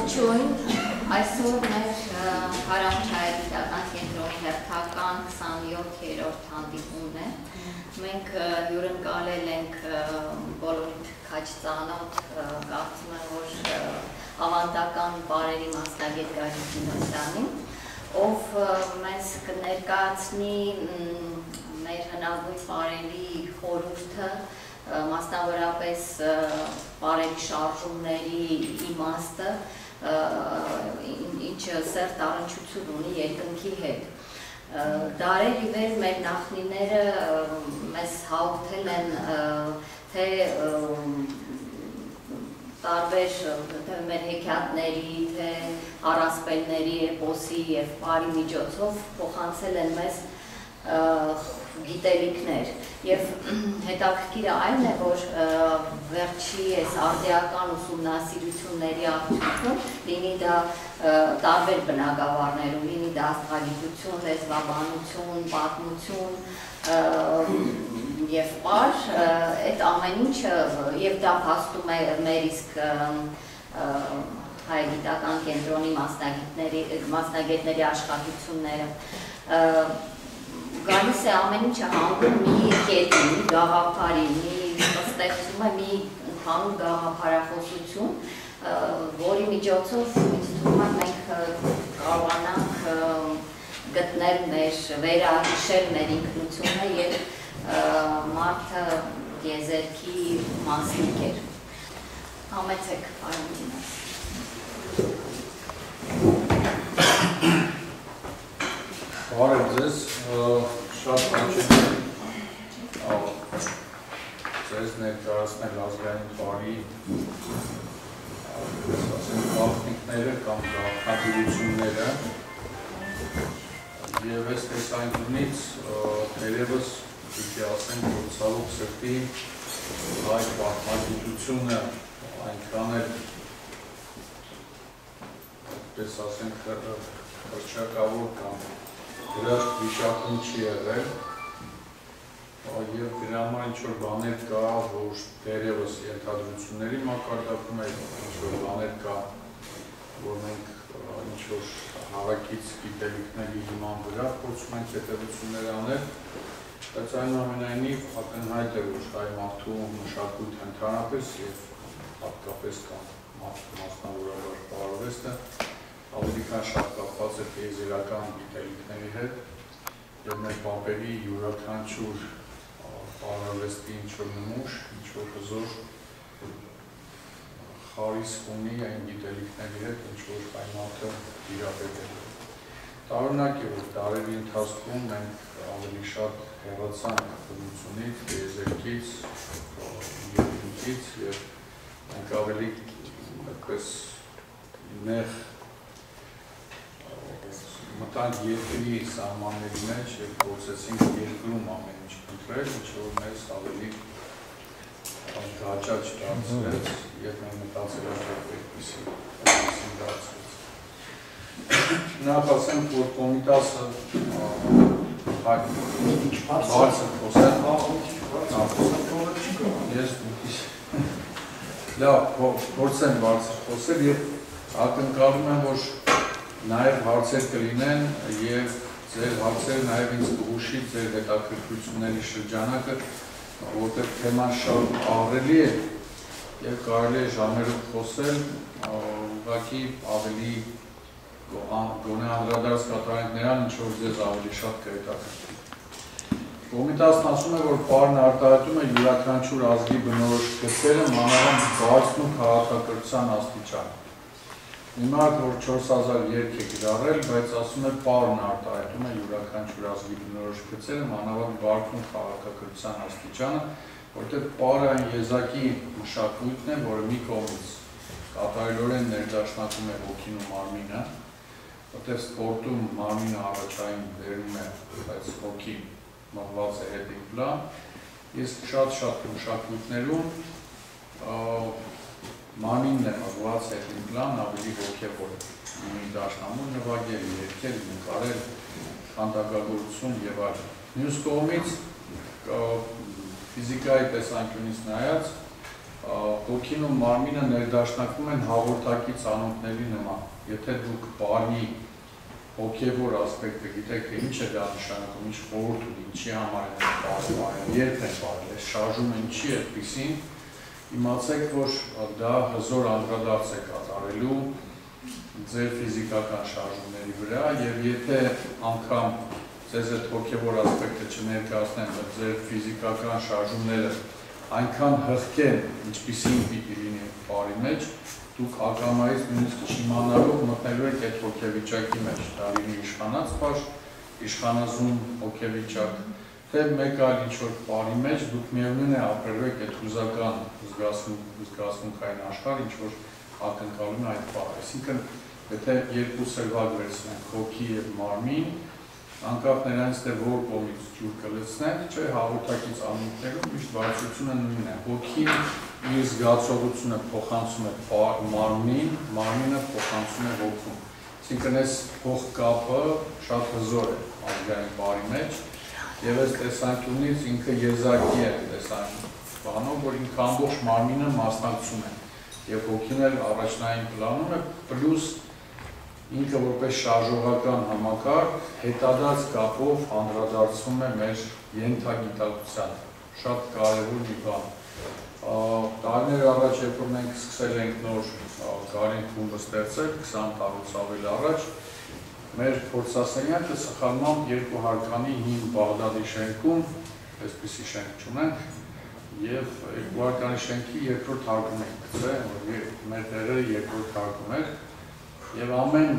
Ողջույն, այսօր մեր Հարավչայի գիտական կենտրոնի հերթական 27-րդ հանդիպումն է։ Մենք հյուրընկալել ենք բոլորիդ քաջ ծանոթ, կարծում եմ, որ ավանդական բարերի մասնագետ Գագիկ Կինոսյանին, ով մեզ կներկայացնի մեր հնագույն բարերի խորհուրդը, մասնավորապես բարերի շարժումների իմաստը, ինչը սերտ առնչություն ունի երկնքի հետ։ Դարեր ի վեր մեր նախնիները մեզ հաղորդել են, թե տարբեր մեր հեքիաթների, թե առասպելների, էպոսի և բարի միջոցով փոխանցել են մեզ գիտելիքներ և հետաքրքիրը այն է, որ վերջի այս արդիական ուսումնասիրությունների արդյունքում լինի դա տարբեր բնագավառներում, լինի դա աստղագիտություն, լեզվաբանություն, պատմություն և պար, այդ ամեն ինչը և դա փաստում է մեր իսկ հայ գիտական կենտրոնի մասնագետների աշխատությունները գալիս է ամեն ինչը հանգում մի կետի, մի գաղափարի, ստեղծում է մի ընդհանուր գաղափարախոսություն, որի միջոցով ինձ թվում է մենք կարողանանք գտնել մեր, վերահիշել մեր ինքնությունը և մարդը եզերքի մասնիկ էր։ Համեցեք, Արմինը։ Բարև ձեզ, շատ հաճելի ձեզ ներկայացնել ազգային բարի գաղտնիքները կամ գաղտնատիրությունները և այս տեսանկյունից երևս պիտի ասենք, որ ցավոք սրտի այդ գաղտնագիտությունը այնքան էլ պես ասենք հռչակավոր կամ գրաշտ վիճակում չի եղել և դրա համար ինչ-որ բաներ կա, որ դերևս ենթադրությունների մակարդակում է, ինչ-որ բաներ կա, որ մենք ինչ-որ հավաքից գիտելիքների հիման վրա փորձում ենք հետևություններ անել, բայց այնուամենայնիվ ակնհայտ է, որ հայ մարդու մշակույթը ընդհանրապես և հատկապես կամ մասնավորաբար բարովեստը ավելի քան շատ կապված է տիեզերական գիտելիքների հետ և մեր պապերի յուրաքանչյուր բարովեստի ինչ-որ նմուշ, ինչ-որ հզոր խարիսք ունի այն գիտելիքների հետ, ինչ-որ հայ մարդը տիրապետ է։ Տարօրինակ է, որ դարերի ընթացքում մենք ավելի շատ հեռացանք բնությունից, տիեզերքից, երկինքից և մենք ավելի այդպես նեղ մտանք երկրի սահմանների մեջ և փորձեցինք երկրում ամեն ինչ փնտրել, ինչ-որ մեզ ավելի հաճախ դարձրեց և մենք մտածել ենք, որ այդպիսին դարձրեց։ Նախ ասենք, որ Կոմիտասը բարձր խոսել, ես լավ փորձեմ բարձր խոսել և ակնկալում եմ, որ նաև հարցեր կլինեն և ձեր հարցերը նաև ինձ կհուշի ձեր հետաքրքրությունների շրջանակը, որտեղ թեման շատ ահռելի է և կարելի է ժամերով խոսել, ուղղակի ավելի գոնե անդրադարձ կատարենք նրան, ինչ որ ձեզ ավելի շատ կհետաքրքրի։ Կոմիտասն ասում է, որ պարն արտահայտում է յուրաքանչյուր ազգի բնորոշ գծերը մանավանդ բարձր ու քաղաքակրթության աստիճան։ Մի մարդ, որ 4000 երգ է գրառել, բայց ասում է պարն արտահայտում է յուրաքանչյուր ազգի բնորոշ գծերը մանավանդ բարձր ու քաղաքակրթության աստիճանը, որտեղ պարը այն եզակի մշակույթն է, որը մի կողմից կատարելորեն ներդաշնակում է ոգին ու մարմինը, որտեղ սպորտում մարմինը առաջային բերում է, բայց ոգին մղված է հետին պլան, իսկ շատ մշակույթներում մարմինն է մղված հետին պլան, ավելի հոգևոր, ունի դաշնամուր նվագել, երգել, նկարել, քանդակագործություն և այլն։ Մյուս կողմից ֆիզիկայի տեսանկյունից նայած Ոգին ու մարմինը ներդաշնակվում են հաղորդակից անոթների նման։ Եթե դուք բարի հոգևոր ասպեկտը գիտեք, թե ինչ է դա նշանակում, ինչ խորհուրդ ունի, ինչի համար են բարել, երբ են բարել, այս շարժումը ինչի է այդպիսին, իմացեք, որ դա հզոր անդրադարձ է կատարելու ձեր ֆիզիկական շարժումների վրա, եւ եթե անգամ ձեզ այդ հոգևոր ասպեկտը չներկայացնեն, որ ձեր ֆիզիկական շարժումները այնքան հղկեն, ինչպիսին պիտի լինի բարի մեջ, դուք ակամայից նույնիսկ չիմանալով մտնելու եք այդ հոգեվիճակի մեջ, դա լինի իշխանած պաշտ, իշխանազուն հոգեվիճակ, թե մեկ այլ ինչ-որ բարի մեջ դուք միևնույն է ապրելու եք այդ հուզական զգացմունքային աշխարհ, ինչ-որ ակնկալում է այդ բառը։ Այսինքն, եթե երկու սերվակ վերցնենք հոգի եւ մարմին, անկախ նրանից թե որ կողմից ջուր կլցնենք, չէ, հաղորդակից անուններում միշտ բարձրությունը նույնն է։ Հոգին իր զգացողությունը փոխանցում է մարմնին, մարմինը փոխանցում է հոգուն։ Այսինքն այս փոխկապը շատ հզոր է ազգային բարի մեջ, եւ այս տեսանկյունից ինքը եզակի է բանով, որ ինքը ամբողջ մարմինը մասնակցում է, եւ հոգին էլ առաջնային պլանում է, պլյուս ինքը որպես շարժողական համակարգ հետադարձ կապով անդրադարձվում է մեր ենթագիտակցությանը, շատ կարևոր մի բան։ Տարիներ առաջ, երբ որ մենք սկսել ենք նոր Գարին խումբը ստեղծել, 20 տարուց ավել առաջ, մեր փորձասենյակը սխալմամբ 2 հարկանի 5 Բաղդադի շենքում, այսպիսի շենք չունենք, եւ 2 հարկանի շենքի երկրորդ հարկում ենք գցել, որ մեր տեղերը երկրորդ հարկում էր, եւ ամեն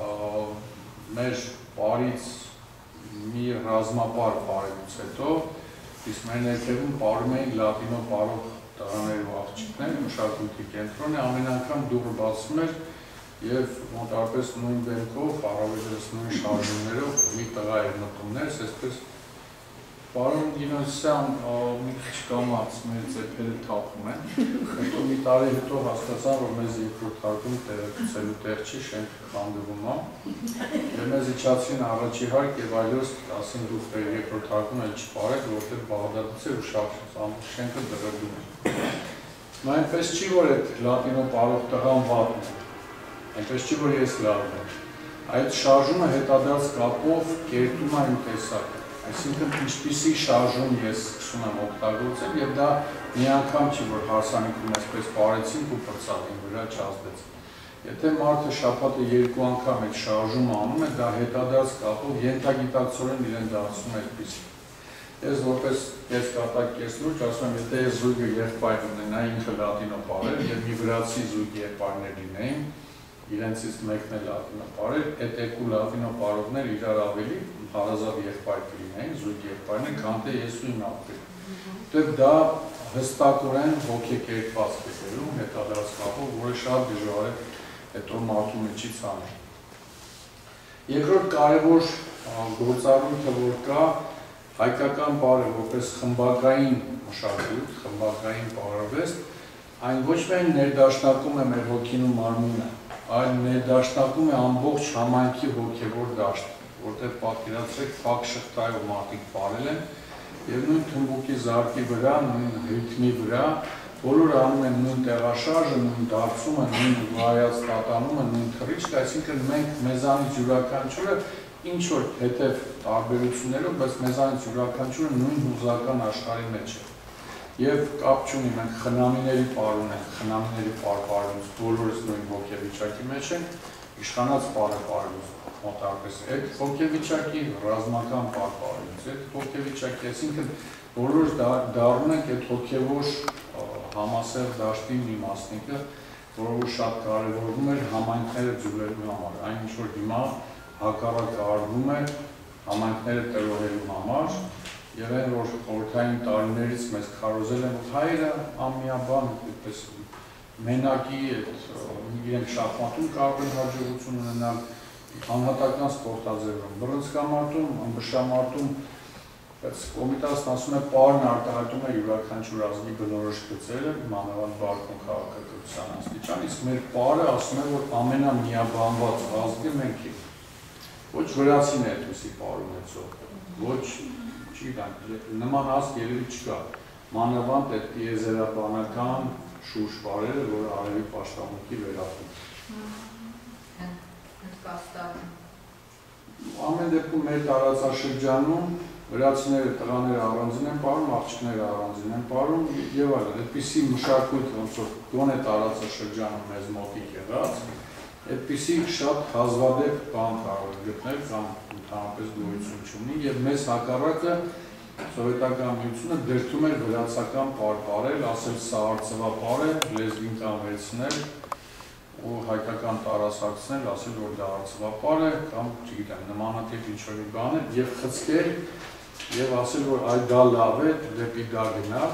մեր բարից մի ռազմապար բարելուց հետո, իսկ մեր ներքևում բարում էին լատինո բարող տղաներ ու աղջիկներ, մշակույթի կենտրոն է, ամեն անգամ դուռը բացվում էր եւ մոտավորապես նույն դեմքով, առավելապես նույն շարժումներով մի տղա էր մտնում ներս, այսպես Պարոն Գինոսյան, մի քիչ կամաց մեր ձեռքերը թափում են, հետո մի տարի հետո հասկացան, որ մեզ երկրորդ հարկում տեղեկացելու տեղ չի, շենքը քանդվում է, եւ մեզ իջացին առաջի հարկ եւ այլոց ասին դուք երկրորդ հարկում էլ չպարեք, որտեղ Բաղդադից է ու շենքը դրդում է։ Նա այնպես չի, որ այդ լատինո պարող տղան վատն է, այնպես չի, որ ես լավն եմ, այդ շարժումը հետադարձ կապով կերտում է իմ տեսակը։ Այսինքն ինչպիսի շարժում ես սկսում եմ օգտագործել եւ դա մի անգամ չի, որ հարսանիքում այսպես բարեցինք ու պրծատին վրա չազդեց։ Եթե մարդը շաբաթը 2 անգամ այդ շարժումը անում է, դա հետադարձ կապով ենթագիտակցորեն իրեն դարձնում է այդպիսի։ Ես որպես կեսկատակ կեսլուրջ ասում եմ, եթե ես զույգը եղբայր ունենա, ինքը լատինո պարեր եւ մի վրացի զույգ եղբայրներ լինեին, իրենցից մեկն է լատինո պարեր, այդ երկու լատինո պարողներ իրար ավելի հարազատ եղբայր կլինեին, զույգ եղբայրներ, քան թե ես ու իմ ապրել։ Դեռ դա հստակորեն ոգեկերպված կերպում հետադարձ կապով, որը շատ դժվար է հետո մարդու միջից անել։ Երկրորդ կարևոր գործառույթը, որ կա, հայկական բառը որպես խմբակային մշակույթ, խմբակային բառարվեստ, այն ոչ միայն ներդաշնակում է մեր հոգին ու մարմինը, այլ ներդաշնակում է ամբողջ համայնքի հոգևոր դաշտը, որտեղ պատկերացրեք փակ շղթայով մարդիկ բարել են եւ նույն թմբուկի զարկի վրա, նույն ռիթմի վրա, բոլորը անում են նույն տեղաշարժը, նույն դարձումը, նույն վայած տատանումը, նույն թռիչքը, այսինքն մենք մեզանից յուրաքանչյուրը ինչ որ հետև տարբերություններով, բայց մեզանից յուրաքանչյուրը նույն հուզական աշխարհի մեջ է։ Եվ կապ չունի, մենք խնամիների պար ունենք, խնամիների պարպարումից, բոլորս նույն հոգեվիճակի մեջ ենք, իշխանած պարպարումից մոտավորապես այդ հոգեվիճակի, ռազմական պարպարումից, այդ հոգեվիճակի, այսինքն բոլորս դառնում ենք այդ հոգևոր համասեր դաշտի մի մասնիկը, որը շատ կարևորվում էր համայնքները ձուլելու համար, այն ինչ որ հիմա հակառակը արվում է համայնքները տրոհելու համար, եւ այն որ խորհրդային տարիներից մեզ քարոզել են հայերը ամիաբան այդպես մենակի իրենք շախմատում կարող են հաջողություն ունենալ անհատական սպորտաձևերում, բռնցքամարտում, ըմբշամարտում, բայց կոմիտասն ասում է պարն արտահայտում է յուրաքանչյուր ազգի բնորոշ գծերը, մանավանդ բարգուն քաղաքակրթության աստիճան, իսկ մեր պարը ասում է, որ ամենամիաբանված ազգը մենք ենք, ոչ վրացին է այդպիսի պար ունեցող, ոչ չգիտեմ, նման ազգ երևի չկա, մանավանդ այդ տիեզերաբանական շուրջ բարերը, որ արևի պաշտամունքի վերապում։ Ամեն դեպքում մեր տարածաշրջանում վրացիները տղաները առանձին են պարում, աղջիկները առանձին են պարում եւ այլն։ Այդպիսի մշակույթ ոնց որ գոնե տարածաշրջանում մեզ մոտիկ եղած, այդպիսի շատ հազվադեպ բան կարող է գտնել կամ ընդհանրապես գոյություն չունի եւ մեզ հակառակը սովետական միությունը դրդում էր վրացական պարել, ասել սա արծվապար է, լեզվին կանվերցնել ու հայկական տարածացնել, ասել որ դա արծվապար է կամ չգիտեմ նմանատիպ ինչ-որ մի բան է եւ խցկել եւ ասել որ այ դա լավ է, դեպի դա գնալ։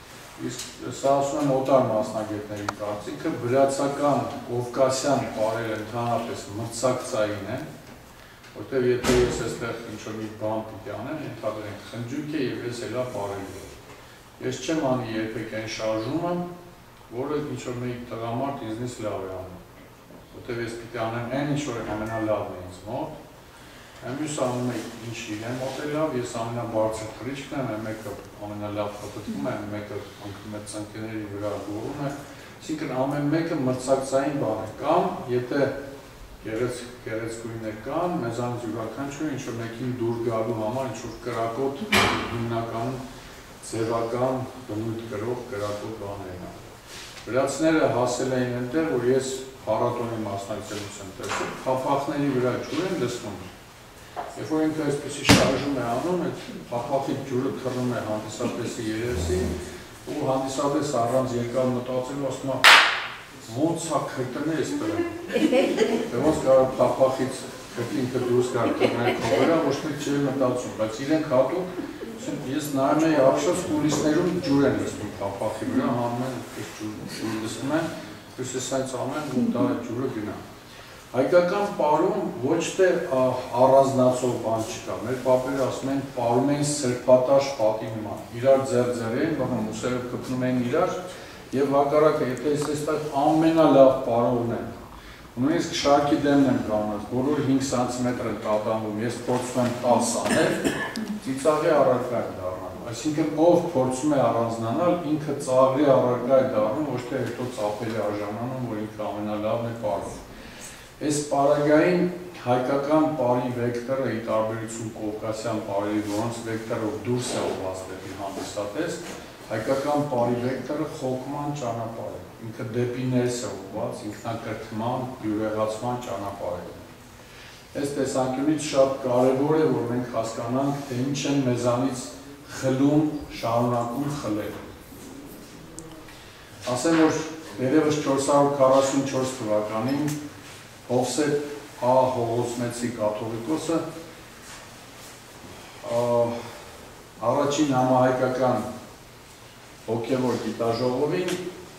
Իսկ սա ասում եմ օտար մասնագետների կարծիքը, վրացական կովկասյան պարերը ընդհանրապես մրցակցային են, որտեղ եթե ես այստեղ ինչ-որ մի բան պիտի անեմ, ենթադրենք խնջույք է եւ ես էլա պարելու եմ։ Ես չեմ անի երբեք այն շարժումը, որը ինչ-որ մի տղամարդ ինձնից լավ է անում, որտեղ ես պիտի անեմ այն ինչ-որ ամենալավն է ինձ մոտ, Մյուս անում է ինչ իրեն մոտ է լավ, ես ամենաբարձր թրիչքն եմ, մեկը ամենալավ խոտտվում է, մեկը ընկնում է ծնկների վրա գորում է, այսինքն ամեն մեկը մրցակցային բան է, կամ եթե գեղեցկույններ կան, մեզանից յուրաքանչյուրը ինչ-որ մեկին դուր գալու համար ինչ-որ կրակոտ հիմնական ձևական բնույթ կրող կրակոտ բաներ են։ Վրացիները հասել էին այնտեղ, որ ես փառատոնի մասնակցելուց եմ տեսել, փափախների վրա ջուր են լցնում։ Երբ որ ինքը այսպեսի շարժում է անում, այդ փափախի ջուրը թռնում է հանդիսատեսի երեսին ու հանդիսատեսը առանց երկար մտածելու ասում է ոնց է քրտնե էս տրեմ։ Դե ոնց կարող փափախից քրտինքը դուրս գալ թռնել քո վրա, ոչ մի չի մտածում, բայց իրենք հատուկ ես նայում եի ապշած կուլիսներում ջուր են լցնում փափախի վրա, հանում են այս ջուր լցնում են, ես այս ամեն ու դա ջուրը գնա։ Հայկական պարում ոչ թե առանձնացող բան չկա, մեր պապերը ասում են պարում էին սրբատաշ պատի նման, իրար ձեր էին, բանում ուսերով կպնում էին իրար և հակառակը, եթե ես այստեղ ամենալավ պարողն եմ, նույնիսկ շարքի դեմն եմ կանած, բոլոր 5 սանտիմետր են տատանվում, ես փորձում եմ 10 անել, ծիծաղի առարկա է դառնում, այսինքն ով փորձում է առանձնանալ, ինքը ծաղրի առարկա է դառնում, ոչ թե հետո ծափել է արժանանում, որ ինքը ամենալավն է պարում։ Այս պարագային հայկական պարի վեկտորը ի տարբերություն կովկասյան պարերի, որոնց վեկտորով դուրս է ուղղված դեպի հանդիսատես, հայկական պարի վեկտորը խոկման ճանապարհ է, ինքը դեպի ներս է ուղղված, ինքնակրթման, բյուրեղացման ճանապարհ է։ Այս տեսանկյունից շատ կարևոր է, որ մենք հասկանանք, թե ինչ են մեզանից խլում, շարունակում խլել։ Ասեմ, որ երևս 444 թվականին Հովսեփ Ա. Հողոսմեցի կաթողիկոսը առաջին համահայկական հոգևոր գիտաժողովին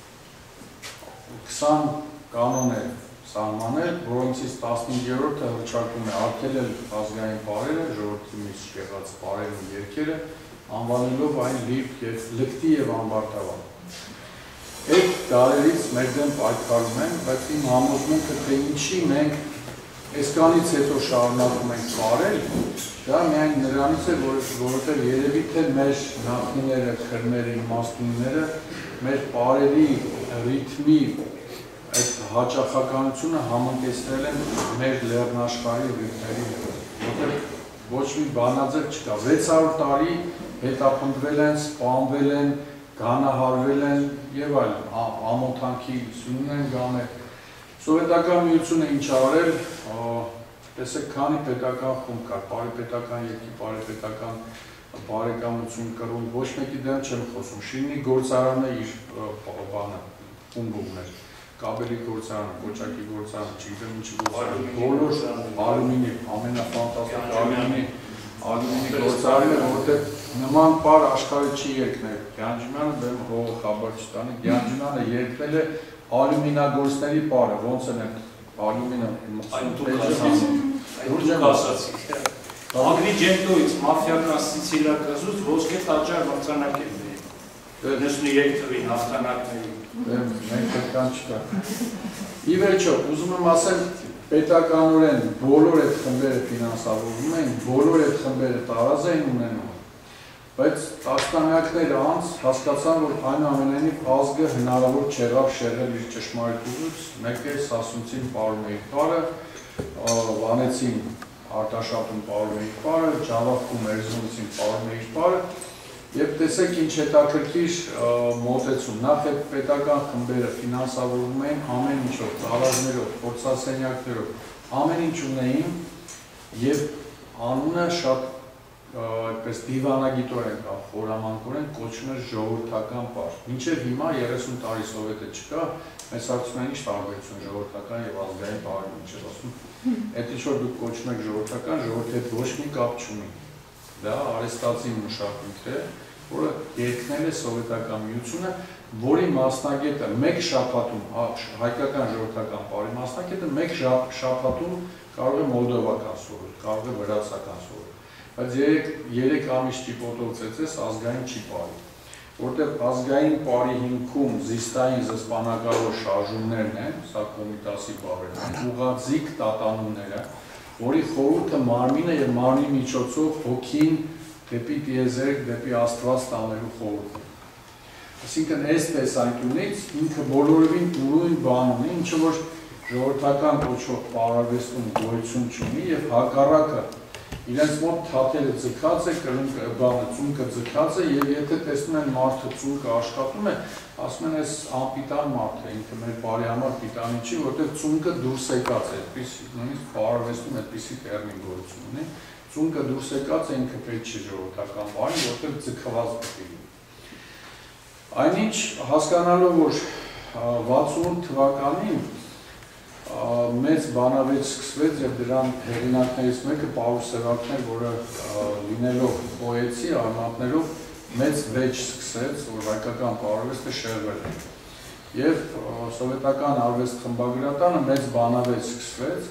20 կանոն է սահմանել, որոնցից 15-րդը հռչակում է արգելել ազգային պարերը, ժողովրդի մեջ եղած պարերն ու երգերը, անվանելով այն լիպ և լկտի և ամբարտավան։ Այդ դարերից մեր դեմ պայքարում են, բայց իմ համոզմունքը թե ինչի մենք այսքանից հետո շարունակում ենք պարել, դա միայն նրանից է, որովհետև երևի թե մեր նախնիները, քրմերը, իմաստունները մեր պարերի ռիթմի այդ հաճախականությունը համընկեցրել են մեր լեռնաշխարհի ռիթմերի հետ, որովհետև ոչ մի բանաձև չկա, 600 տարի հետապնդվել են, սպանվել են, գանահարվել են և այլն, ամոթանքի սյունն են գանել։ Սովետական միությունը ինչ արել, տեսեք քանի պետական խումբ կար, պարեպետական երկի, պարեպետական բարեկամություն կրում, ոչ մեկի դեմ չեմ խոսում, Շիրինի գործարանը իր բանը, խումբ ուներ, կաբելի գործարանը, կոճակի գործարանը, չգիտեմ ինչի գործարանը, բոլոր ալումինի, ամենաֆանտաստիկ ալումինի գործարանը, որտեղ նման պար աշխարհի չի երկնել, Գյանջյանը բեմ հողը խաբար չտանի, Գյանջյանը երկնել է ալումինագործների պարը, ոնց են այդ ալումինը Ագրիջենտոից, մաֆիական Սիցիլիակազուց ոսկե տաճար մրցանակ են 93 թվին հաղթանակների։ Մենք պետքան չկա։ Ի վերջո, ուզում եմ ասել, պետականորեն բոլոր այդ խմբերը ֆինանսավորվում են, բոլոր այդ խմբերը տարազ էին ունենում, Բայց տասնամյակներ անց հասկացան, որ այնուամենայնիվ ազգը հնարավոր չեղավ շեղել իր ճշմարիտ ուղուց, մեկ է սասունցին պարում է իր պարը, վանեցին արտաշատում պարում է իր պարը, ջավախքում էրզրումցին պարում է իր պարը, եւ տեսեք ինչ հետաքրքիր մոտեցում, նախ այդ պետական խմբերը ֆինանսավորում էին ամեն ինչով, ծառայներով, փորձասենյակներով, ամեն ինչ ունեին եւ անունը շատ այդպես դիվանագիտորեն կամ խորամանկորեն կոչվում էր ժողովրդական պար։ Մինչև հիմա 30 տարի սովետը չկա, մեզ հարցնում են ինչ տարբերություն ժողովրդական եւ ազգային պարի միջեւ, ասում այդ ինչ որ դուք կոչում եք ժողովրդական, ժողովրդի հետ ոչ մի կապ չունի։ Դա արեստացի մշակույթ է, որը երկնել է սովետական միությունը, որի մասնագետը մեկ շաբաթում հայկական ժողովրդական պարի մասնագետը մեկ շաբաթում կարող է մոլդովական սովորել, կարող է վրացական սովորել։ Բայց 3 ամիս ճիպոտով ծեծես ազգային չի պարի, որտեղ ազգային պարի հիմքում զիստային զսպանակավոր շարժումներն են, սա կոմիտասի պարերն են, ուղղաձիգ տատանումները, որի խորհուրդը մարմինը եւ մարմնի միջոցով հոգին դեպի տիեզերք, դեպի Աստված տանելու խորհուրդն է։ Այսինքն այս տեսանկյունից ինքը բոլորովին ուրույն բան ունի, ինչը որ ժողովրդական կոչվող պարարվեստում գոյություն չունի եւ հակառակը իրենց մոտ թաթերը ձգած է, ծունկը ձգած է եւ եթե տեսնում են մարդը ծունկը աշխատում է, ասում են այս անպիտան մարդ է, ինքը մեր բարի համար պիտանի չի, որտեղ ծունկը դուրս եկած է, այդպես նույնիսկ պարարվեստում այդպիսի տերմին գոյություն ունի, ծունկը դուրս եկած է, ինքը պետք չի ժողովրդական բան, որտեղ ձգված պետք է։ Այնինչ հասկանալով որ 68 թվականին մեծ բանավեճ սկսվեց եւ դրան հեղինակներից մեկը Պաուլոս Սևակն էր, որը լինելով պոետի արմատներով մեծ վեճ սկսեց, որ հայկական պարարվեստը շեղվել է։ Եվ սովետական արվեստ խմբագրատանը մեծ բանավեճ սկսվեց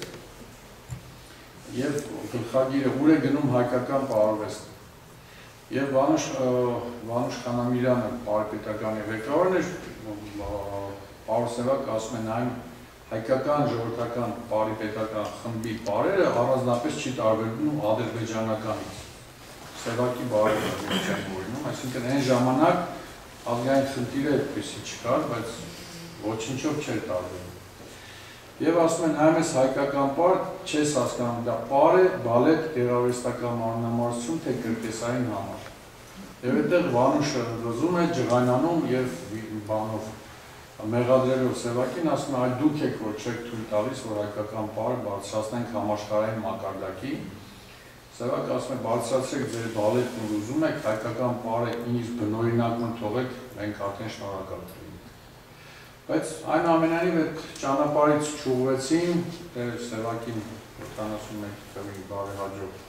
եւ գլխագիրը ուր է գնում հայկական պարարվեստը։ Եվ Վանուշ Խանամիրյանը պարպետականի ղեկավարն էր, Պաուլոս Սևակը ասում են այն հայկական ժողովրդական պարիպետական խմբի պարերը առանձնապես չի տարբերվում ադրբեջանականից։ Սևակի բարերը չեն գոյնում, այսինքն այն ժամանակ ազգային խնդիրը այդպեսի չկար, բայց ոչինչով չէր տարբերվում։ Եվ ասում են այմես հայկական պար չես հասկանում, դա պար է, բալետ, գեղարվեստական մարմնամարզություն, թե կրտեսային համար։ Եվ այդտեղ Վանուշը ընդվզում է, ջղայնանում եւ բանով մեղադրելով Սևակին, ասում է, այ դուք եք, որ չեք թույլ տալիս, որ հայկական պարը բարձրացնենք համաշխարհային մակարդակի։ Սևակը ասում է, բարձրացրեք ձեր բալետն ու ուզում եք, հայկական պարը իր բնօրինակն թողեք, մենք արդեն շնորհակալ կլինենք։ Բայց այնուամենայնիվ այդ ճանապարհից չուղղվեցին, Սևակին 71 թվականին բարեհաջող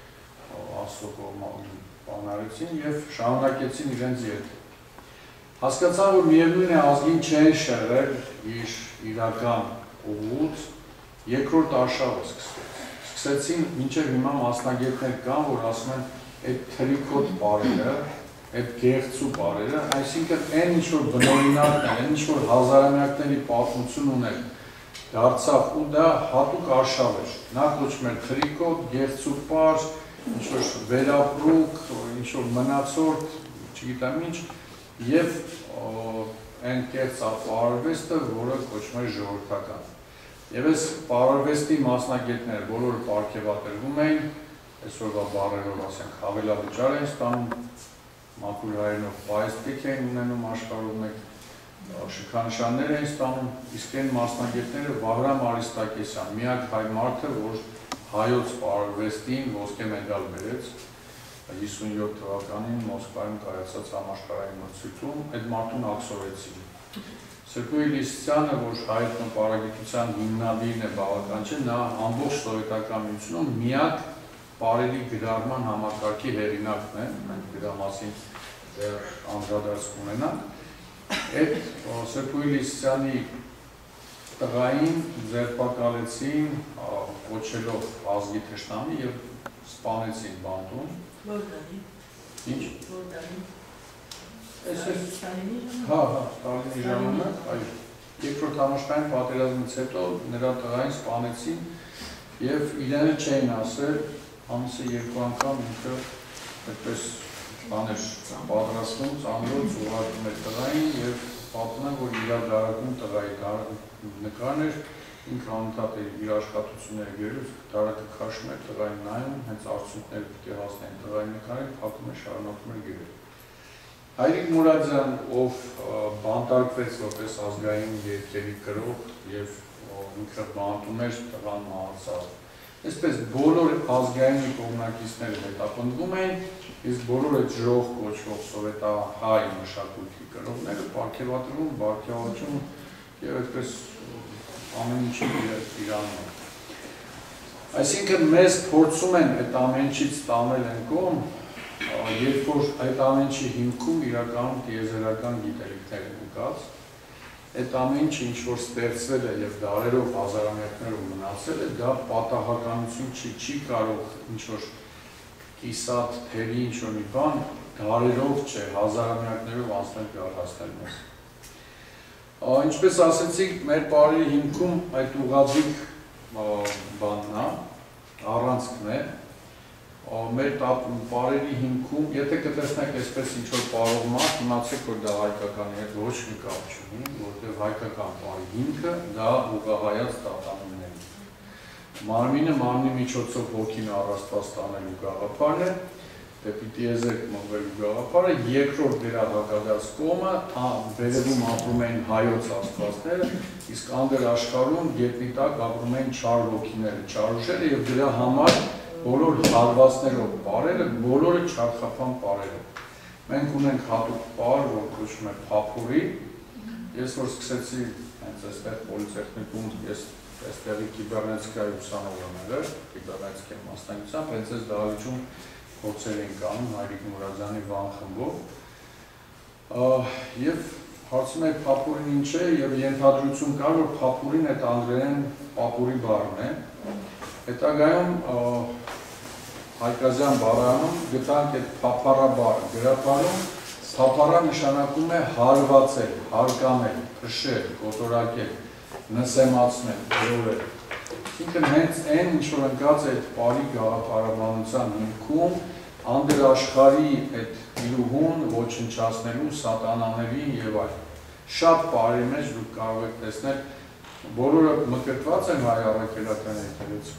Աստծո բանարեցին եւ շարունակեցին իրենց ելքը։ Հասկացան, որ միևնույն է ազգին չեն շեղել իր իրական ուղուց, երկրորդ արշավը սկսվեց։ Սկսեցին մինչև հիմա մասնագետներ կան, որ ասում են այդ թրիկոտ պարերը, այդ գեղցու պարերը, այսինքն այն ինչ որ բնօրինակն է, այն ինչ որ հազարամյակների պատմություն ուներ, դարձավ ու դա հատուկ արշավ էր։ Նա կոչվում էր թրիկոտ, գեղցու պար, ինչ որ վերապրուկ, ինչ որ մնացորդ, չգիտեմ ինչ, եւ այն կեղծ պարարվեստը, որը կոչվում է ժողովրդական։ Եվ այս պարարվեստի մասնագետները բոլորը պարգևատրվում էին, այսօրվա բառերով ասենք հավելավճար էին ստանում, մաքուր հայերենով պայեստիկ էին ունենում աշխարհում մեկ, շքանշաններ էին ստանում, իսկ այն մասնագետները Վահրամ Արիստակեսյան, միակ հայ մարդը, որ հայոց պարարվեստին ոսկե մեդալ բերեց 57 թվականին Մոսկվայում կայացած համաշխարհային մրցույթում, այդ մարդուն աքսորեցին։ Սերգեյ Լիսիցյանը, որ հայոց պարագիտության հիմնադիրն է բավական չէ, նա ամբողջ սովետական միությունում միակ պարերի գրառման համակարգի հեղինակն է, մենք դրա մասին անդրադարձ կունենանք։ Այդ Սերգեյ Լիսիցյանի տղային ձերբակալեցին, կոչելով ազգի թշնամի եւ սպանեցին բանտում։ Որտանի։ Ինչ։ Որտանի։ Հա, Ստալինի ժամանակ, այո։ Երկրորդ համաշխարհային պատերազմից հետո նրա տղային սպանեցին եւ իրենը չէին ասել, ամիսը 2 անգամ ինքը այդպես բաներ պատրաստում, ծանրոց ուղարկում է տղային և պատմում են, որ իրար դարակում տղայի նկարն էր, ինքը անընդհատ իր աշխատությունները գրելուց դարակը քաշում էր, տղային նայում, հենց արդյունքները պետք է հասնեն տղայի նկարին, փակում է, շարունակում էր գրել։ Հայրիկ Մուրադյան, ով բանտարկվեց որպես ազգային երգերի կրող և ինքը բանտում էր, տղան մահացավ։ Այսպես բոլոր ազգային կողմնակիցները հետապնդվում էին, իսկ բոլոր այդ ժող կոչվող սովետահայ մշակույթի կրողները պարգևատրվում, բարգավաճում և այդպես ամեն ինչի իրանում։ Այսինքն մեզ փորձում են այդ ամեն ինչից տանել են կողմ, երբ որ այդ ամեն ինչի հիմքում իրականում տիեզերական գիտելիքներ են ընկած, այդ ամեն ինչը ինչ-որ ստեղծվել է և դարերով հազարամյակներով մնացել է, դա պատահականություն չի կարող ինչ-որ կիսատ, թերի ինչ-որ մի բան, դարերով չէ, հազարամյակներով անցնել կարհասնել մեզ։ Ինչպես ասեցիք, մեր պարերի հիմքում այդ ուղղաձիգ բանն է, առանցքն է, մեր պարերի հիմքում, եթե կտեսնեք այսպես ինչ-որ պարող մարդ, իմացեք, որ դա հայկականի հետ ոչ մի կապ չունի, որտեղ հայկական պարի հիմքը դա ուղղահայաց տատանումն է։ Մարմինը մարմնի միջոցով հոգին առաստված տանելու գաղափարն է, դեպի տիեզերք մղվելու գաղափարը, երկրորդ դրա հակադարձ կողմը վերևում ապրում էին հայոց աստվածները, իսկ անդր աշխարհում գետնի տակ ապրում էին չար հոգիները, չարուշերը և դրա համար բոլոր հարվածներով պարերը, բոլորը չարխափան պարերը։ Մենք ունենք հատուկ պար, որ կոչվում է փափուրի, ես որ սկսեցի հենց այստեղ պոլիտեխնիկում, ես այստեղի կիբեռնետիկայի ուսանող եմ եղել, կիբեռնետիկայի մասնագիտությամբ, հենց այս դահլիճում փորձեր են կանում Հայրիկ Մուրադյանի վան խմբով, և հարցում եք փափուրին ինչ է, և ենթադրություն կար, որ փափուրին այդ անգլերեն պապուրի բառն է, հետագայում հայկազյան բառանում գտանք այդ փափարա բառը, գրապանում փափարա նշանակում է հարվածել, հարկանել, փշել, կոտորակել, նսեմացնել, գրովել։ Ինքն հենց այն ինչ որ ընկած այդ պարի գաղափարաբանության հիմքում անդր աշխարհի այդ իրուհուն ոչնչացնելու սատանաներին եւ այլն։ Շատ պարերի մեջ դուք կարող եք տեսնել, բոլորը մկրտված են հայ առաքելական երթերից։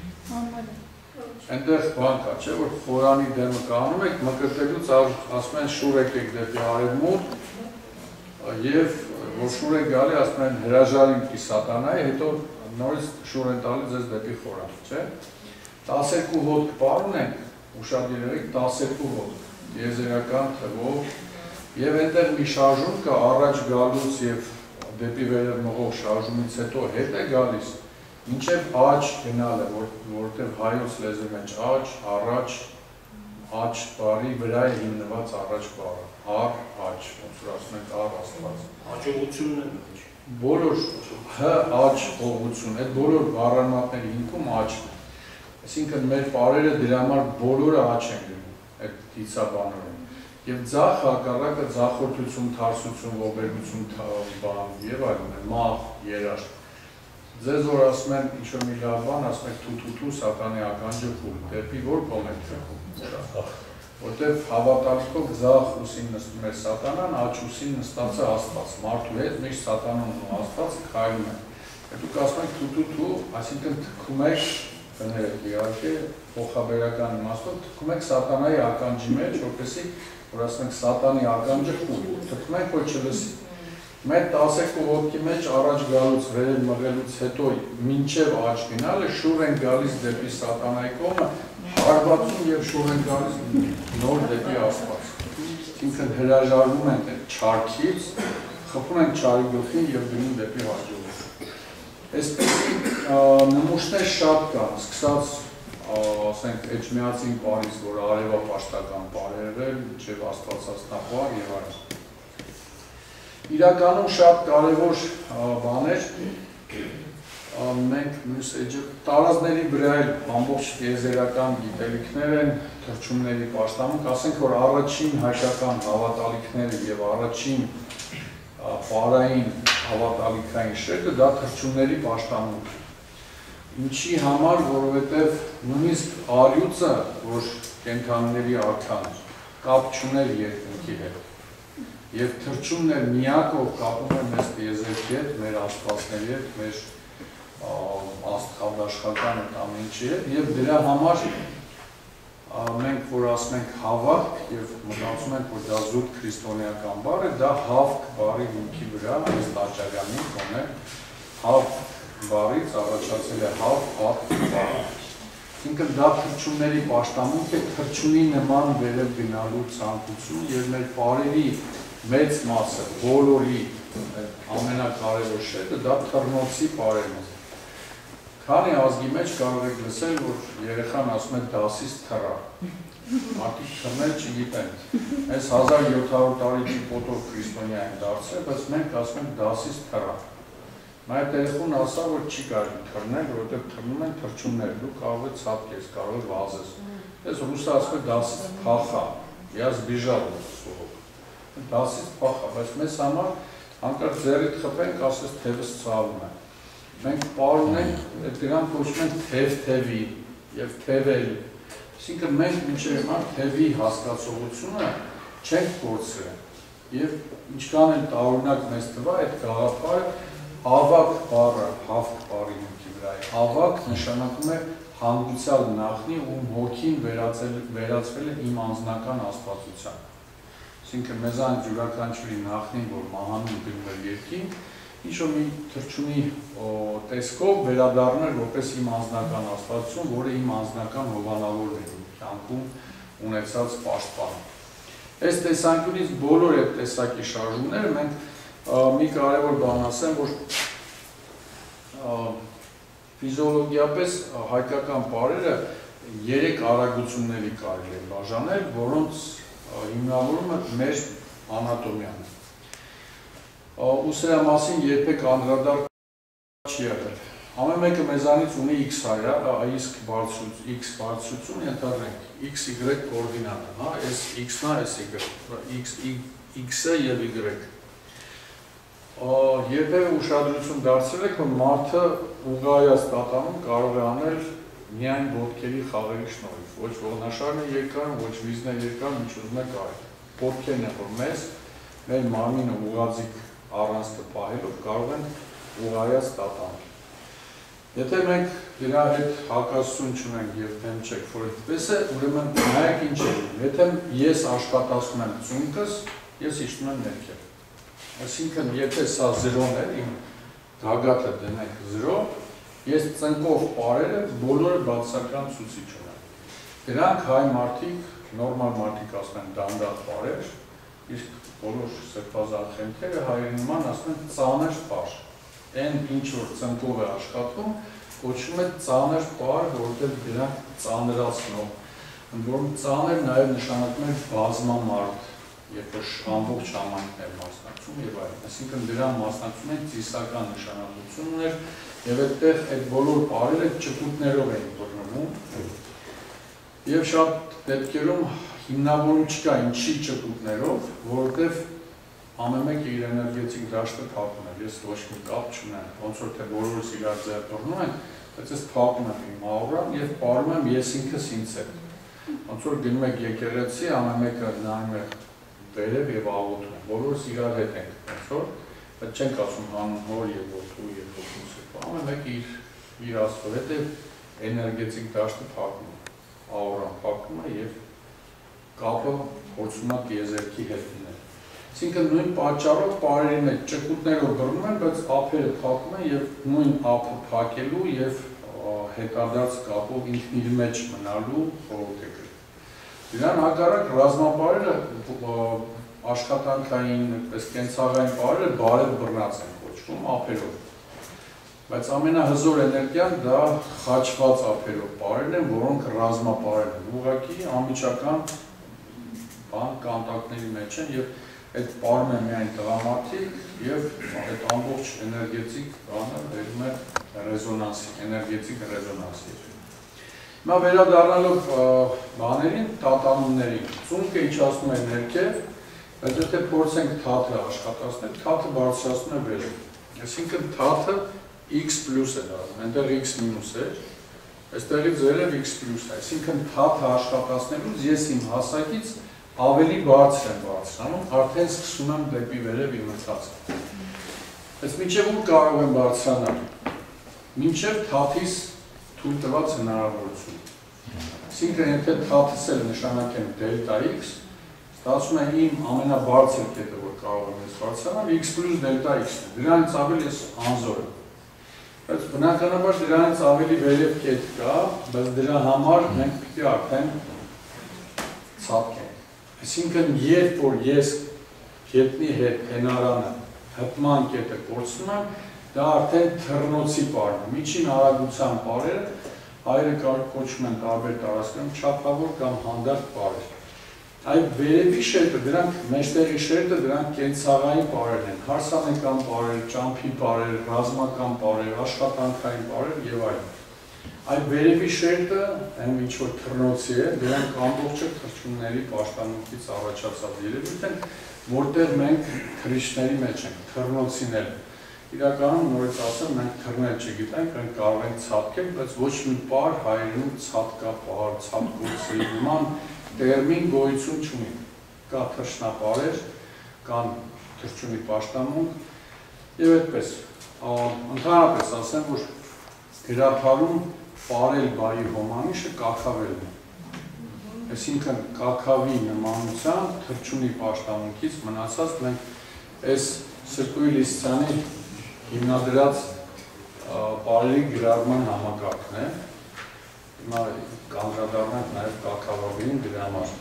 Այնտեղ բան կա, չէ, որ խորանի դեմը կանում եք, մկրտելուց ասում են շուր եկեք դեպի արևմուտք եւ որ շուր եք գալի, ասում են հրաժարինքի սատանայի, հետո նորից շուր են տալի ձեզ դեպի խորան, չէ։ 12 հոտ պարուն ենք, ուշադիր եղեք, 12 հոտ, տիեզերական թվով, եւ այնտեղ մի շարժում կա առաջ գալուց եւ դեպի վերև մղող շարժումից հետո հետ է գալիս, մինչև աջ գնալը, որտեղ հայոց լեզվի մեջ աջ, առաջ, աջ բարի վրա է հիմնված առաջ բարը, առ, աջ, ոնց որ ասում ենք առ աստված։ Աճողությունն է։ Բոլոր հ, աջ, հողություն, այդ բոլոր բառանմատների հիմքում աջն է։ Այսինքն մեր պարերը դրա համար բոլորը աջ են գրում, այդ դիցաբանորեն։ Եվ ձախ հակառակը ձախորդություն, թարսություն, ողբերգություն, բան եւ այլն է, մահ, երաշտ։ Ձեզ որ ասում են ինչ-որ մի լավ բան, ասում եք թութութու սատանի ականջը խուլ, դեպի որ կողմ եք թեքում, որտեվ հավատալիքով ձախ ուսին նստում է սատանան, աջ ուսին նստած է աստված, մարդու հետ միշտ սատանան ու աստված քայլում են։ Եվ դուք ասում եք թութութու, այսինքն թքում եք, կներեք իհարկե, փոխաբերական իմաստով, թքում եք սատանայի ականջի մեջ, որպեսզի որ ասում ենք սատանի ականջը խուլ, թքում եք, որ չլսի։ Մեր 12 հոտքի մեջ առաջ գալուց վերև մղելուց հետո մինչև աջ գնալը շուր են գալիս դեպի սատանայի կողմը, հարվածում եւ շուր են գալիս նոր դեպի աստված։ Ինքն հրաժարվում են այդ չարքից, խփում են չարի գլխին եւ գնում դեպի հաջողություն։ Այսպեսի նմուշներ շատ կան, սկսած ասենք Էջմիածին Պարիզ, որ արևապաշտական պարեր էր, մինչև աստվածածնապար եւ այլն։ Իրականում շատ կարևոր բաներ, մենք մյուս էջը տարազների վրա էլ ամբողջ տիեզերական գիտելիքներ են, թռչունների պաշտամունք, ասենք որ առաջին հայկական հավատալիքները եւ առաջին պարային հավատալիքային շերտը դա թռչունների պաշտամունք։ Ինչի համար, որովհետև նույնիսկ արյուծը, որ կենդանիների արքան է, կապ չուներ երկնքի հետ։ Եվ թռչունն էր միակով կապում էր մեզ տիեզերքի հետ, մեր աստվածների հետ, մեր աստղաբաշխական այդ ամեն ինչի հետ, եւ դրա համար մենք որ ասում ենք հավատք եւ մտածում ենք որ դա զուտ քրիստոնեական բառ է, դա հավք բառի հիմքի վրա այս տաճարյանի կոնե հավք բառից առաջացել է հավք բառը։ Ինքն դա թռչունների պաշտամունք է, թռչունի նման վերև գնալու ցանկություն եւ մեր բառերի մեծ մասը, բոլորի ամենակարևոր շետը դա թռնոցի բառերն են։ Քանի ազգի մեջ կարող եք լսել, որ երեխան ասում է դասից թռա։ Մարդիկ թռնել չգիտեն։ Այս 1700 տարի պոտոր քրիստոնյա են դարձել, բայց մենք ասում ենք դասից թռա։ Այդ երեխուն ասա, որ չի կարող թռնել, որովհետև թռնում են թռչուններ, դու կարող ես ցածկես, կարող ես վազես։ Այս ռուսը ասում է դասից փախա, я сбежал սուրոք։ Դասից փախա, բայց մեզ համար հանկարծ ձեռիդ խփենք, ասես թևս ցավում է։ Մենք պարում ենք, դրանք կոչվում են թև-թևի և թևերի։ Այսինքն մենք մինչև հիմա թևի հասկացողությունը չենք կորցրել։ Եվ ինչքան էլ տարօրինակ մեզ թվա, այդ գաղափարը ավակ բառը, հավք բառի հիմքի վրա է։ Ավակ նշանակում է հանգուցյալ նախնի, ում հոգին վերածվել է իմ անձնական աստվածության։ Այսինքն մեզանից յուրաքանչյուրի նախնին, որ մահանում գնում էր երկին, ինչ-որ մի թռչունի տեսքով վերադառնում էր որպես իմ անձնական աստվածություն, որը իմ անձնական հովանավորն է իմ կյանքում ունեցած պաշտպանը։ Այս տեսանկյունից բոլոր այդ տեսակի շարժումները մենք մի կարևոր բան ասեմ, որ ֆիզիոլոգիապես հայկական բառերը 3 արագությունների կարելի է բաժանել, որոնց հիմնավորումը մեր անատոմիան է։ Ու սրա մասին երբեք անդրադարձ չի եղել։ Ամեն մեկը մեզանից ունի x հայր, իսկ x բարձրություն ենթադրենք, x-y կոորդինատը, հա, այս x-ն է, այս x-ը եւ y։ Երբևէ ուշադրություն դարձրել եք, որ մարդը ուղղայած տատանում կարող է անել միայն ոտքերի խաղերի շնորհիվ, ոչ ողնաշարն է երկար, ոչ վիզն է երկար, ինչ ուզում եք արել։ Ոտքերն է, որ մեզ մեր մարմինը ուղղաձիգ առանց պահելով կարող են ուղղայած տատանել։ Եթե մենք դրա հետ հակասություն չունենք եւ դեմ չեք, որ այդպես է, ուրեմն նայեք ինչ է։ Եթե ես աշխատացնում եմ ծունկս, ես իջնում եմ ներքև։ Այսինքն, եթե սա 0-ն է, իմ գագաթը դնենք 0, ես ծնկով պարերը բոլորը բացասական ցուցիչ ունեմ։ Դրանք հայ մարդիկ, նորմալ մարդիկ ասում են դանդաղ պարեր, իսկ բոլոր սրբազան խենթերը հայերի նման ասում են ծանր պար։ Այն ինչ որ ծնկով է աշխատում, կոչվում է ծանր պար, որովհետև դրանք ծանրացնող։ Ընդ որում ծանր նաև նշանակում է բազմամարդ, երբ որ ամբողջ համայնքն է մասնակցում եւ այլն։ Այսինքն դրան մասնակցում են ծիսական նշանակություն ուներ եւ այդտեղ այդ բոլոր պարերը ճկուտներով էին բռնվում։ Եվ շատ դեպքերում հիմնավորում չկա ինչի ճկուտներով, որովհետեւ ամեն մեկը իր էներգետիկ դաշտը փակում է։ Ես ոչ մի կապ չունեմ, ոնց որ թե բոլորս իրար ձեռ բռնում են, բայց ես փակում եմ իմ աուրան եւ պարում եմ ես ինքս ինձ հետ։ Ոնց որ գնում եք եկեղեցի, ամեն մեկը նայում է վերև եւ աղոթում են, բոլորս իրար հետ ենք, ոնց որ, բայց չենք ասում հանուն հոր եւ որդու եւ որդու սրբը, ամեն մեկը իր աստծո հետ է էներգետիկ դաշտը փակում է, աուրան փակում է եւ կապը փորձում է տիեզերքի հետ լինել։ Այսինքն նույն պատճառով պարերի մեջ ճկուտներով բռնում են, բայց ափերը փակում են եւ նույն ափը փակելու եւ հետադարձ կապով ինքն իր մեջ մնալու խորհուրդ է կրում։ Դրան հակառակ ռազմապարերը աշխատանքային, այդպես կենցաղային պարերը բարև բռնած են կոչվում ափերով։ Բայց ամենահզոր էներգիան դա խաչված ափերով պարերն են, որոնք ռազմապարեր են։ Ուղղակի անմիջական բան կոնտակտների մեջ են եւ այդ պարում են միայն տղամարդիկ եւ այդ ամբողջ էներգետիկ բանը վերում է ռեզոնանսի, էներգետիկ ռեզոնանսի։ Հիմա վերադառնալով բաներին, տատանումներին, ծունկը իջացնում է ներքև, բայց եթե փորձենք թաթը աշխատացնել, թաթը բարձրացնում է վերև։ Այսինքն թաթը x+ է դառնում, այնտեղ x- է, այստեղից վերև x+ է։ Այսինքն թաթը աշխատացնելուց ես իմ հասակից ավելի բարձր եմ բարձրանում, արդեն սկսում եմ դեպի վերև իմ ընթացքը։ Բայց մինչև ուր կարող եմ բարձրանալ։ Մինչև թաթիս թույլ տված հնարավորություն։ Այսինքն եթե թաթս էլ նշանակեմ դելտա x, ստացվում է իմ ամենաբարձր կետը, որ կարող եմ ես բարձրանալ, x պլյուս դելտա x-ն է։ Դրանից ավելի ես անզոր եմ։ Բայց բնականաբար դրանից ավելի վերև կետ կա, բայց դրա համար մենք պիտի արդեն ցատկենք։ Այսինքն երբ որ ես կետնի հետ հենարանը հպման կետը կորցնում եմ, դա արդեն թռնոցի պարն է։ Միջին արագության պարերը հայերը կոչում են տարբեր տարածքներում չափավոր կամ հանդարտ պարեր։ Այդ վերևի շերտը, դրանք մեջտեղի շերտը, դրանք կենցաղային պարերն են, հարսանեկան պարեր, ճամփի պարեր, ռազմական պարեր, աշխատանքային պարեր եւ այլն։ Այդ վերևի շերտը, այն ինչ որ թռնոցի է, դրանք ամբողջը թռչունների պաշտամունքից առաջացած երևույթ են, որտեղ մենք թռիչքների մեջ ենք, թռնոցիներ։ Իրականում նորից ասեմ, մենք թռնել չգիտենք, մենք կարող ենք ցատկել, բայց ոչ մի պար հայերեն ցատկապար, ցատկոցի նման տերմին գոյություն չունի։ Կա թռչնապարեր, կան թռչունի պաշտամունք եւ այդպես։ Ընդհանրապես ասեմ, որ գրափարում պարել բայի հոմանիշը կաքավելն է։ Այսինքն կաքավի նմանությամբ թռչունի պաշտամունքից մնացած մենք այս Սրկուի Լիսցյանի հիմնադրած պարերի գրառման համակարգն է։ Հիմա կանդրադառնանք նաև կաքավավին դրա համար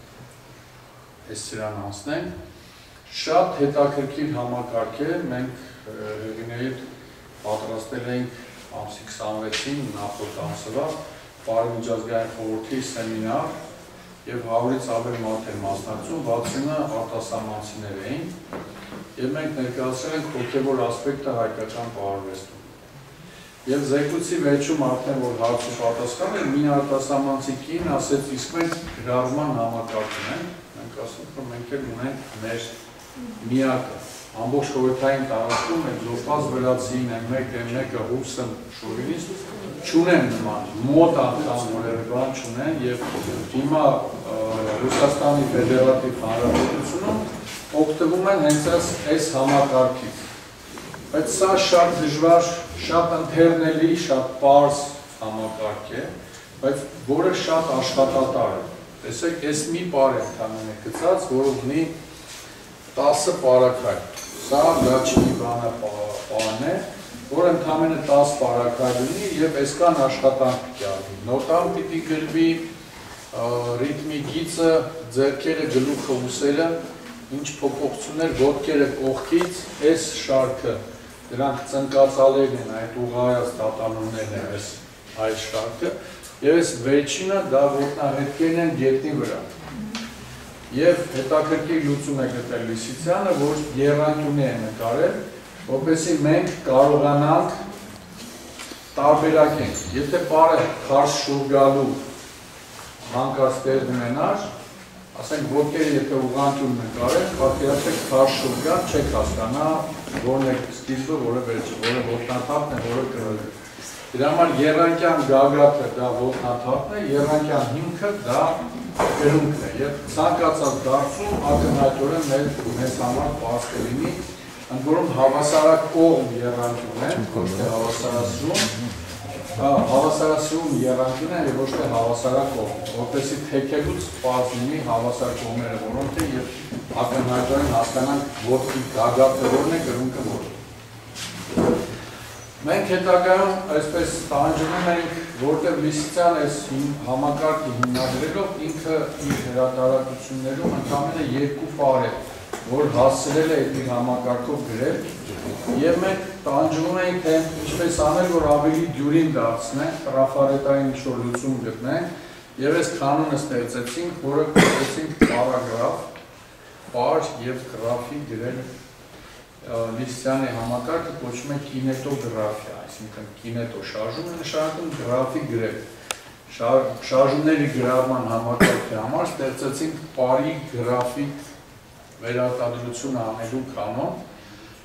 այս սրան անցնենք։ Շատ հետաքրքիր համակարգ է, մենք հեղիների հետ պատրաստել ենք ամսի 26-ին նախորդ ամսվա Պարի միջազգային խորհրդի սեմինար եւ 100-ից ավել մարդ էր մասնակցում, 60-ը արտասահմանցիներ էին եւ մենք ներկայացրել ենք հոգեվոր ասպեկտը հայկական պարարվեստում։ Եվ զեկույցի վերջում արդեն որ հարցի պատասխան էր, մի արտասահմանցի կին ասեց, իսկ մենք գրառման համակարգ ունենք, մենք ասում որ մենք էլ ունենք մեր միակը։ Ամբողջ խորհրդային տարածքում այդ զոպազ վրացին են, մեկը ռուսը, շովինիստ, չունեն նման, մոտ անգամ որևէ բան չունեն եւ հիմա Ռուսաստանի Ֆեդերատիվ Հանրապետությունում օգտվում են հենց այս համակարգից։ Բայց սա շատ դժվար, շատ ընթերնելի, շատ պարզ համակարգ է, բայց որը շատ աշխատատար է։ Տեսեք, այս մի պար է ընդհանրապես գծած, որը ունի 10 պարակայ։ Սա դաչինի պարն է, որ ընդհանրապես 10 պարակայ ունի եւ այսքան աշխատանք կյարվի։ Նոտան պիտի գրվի, ռիթմի գիծը, ձեռքերը գլուխը ուսելը, ինչ փոփոխություններ ոտքերը կողքից, այս շարքը, դրանք ծնկածալերն են, այդ ուղղայած դատանուններն են այս շարքը, եւ այս վերջինը դա ոտնահետքերն են գետնի վրա։ Եվ հետաքրքիր լուծում է գտել Լիսիցյանը, որ եռանկյունի է նկարել, որպեսզի մենք կարողանանք տարբերակենք։ Եթե պարը քարշ շուռ գալու հանկարծ տեղ ունենար, ասենք ոտքերը եթե ուղղանկյուն նկարել, պատկերացրեք քարշ շուռ գա, չեք հասկանա, որն է սկիզբը, որը վերջը, որը ոտնաթափն է, որը կրել է։ Դրա համար եռանկյան գագաթը դա ոտնաթափն է, եռանկյան հիմքը դա կրունկն է, եւ ցանկացած դարձում ակնհայտորեն մեզ համար պարզ կլինի, ընդ որում հավասարակողմ եռանկյուն է, ոչ թե հավասարասրում եռանկյուն է եւ ոչ թե հավասարակողմ, որպեսզի թեքելուց պարզ լինի հավասարակողմերը որոնք է եւ ակնհայտորեն հասկանանք ոտքի գագաթը որն է, կրունկը որն է։ Մենք հետագայում այսպես տանջվում ենք, որտեղ Լիսիցյանը այս համակարգը հիմնադրելով ինքը իր հրատարակություններում ընդամենը 2 պար է, որ հասցրել է այդ համակարգով գրել, եւ մենք տանջվում ենք, թե ինչպես անել, որ ավելի դյուրին դարձնենք, տրաֆարետային ինչ-որ լուծում գտնենք, եւ այս կանոնը ստեղծեցինք, որը կոչեցինք պարագրաֆ, պար եւ գրաֆի գրել Լիսիցյանի համակարգը կոչվում է կինետոգրաֆիա, այսինքն կինետո շարժում է նշանակում գրաֆի գրել։ Շարժումների գրառման համակարգի համար ստեղծեցինք պարի գրաֆիկ վերարտադրությունը անելու կանոն,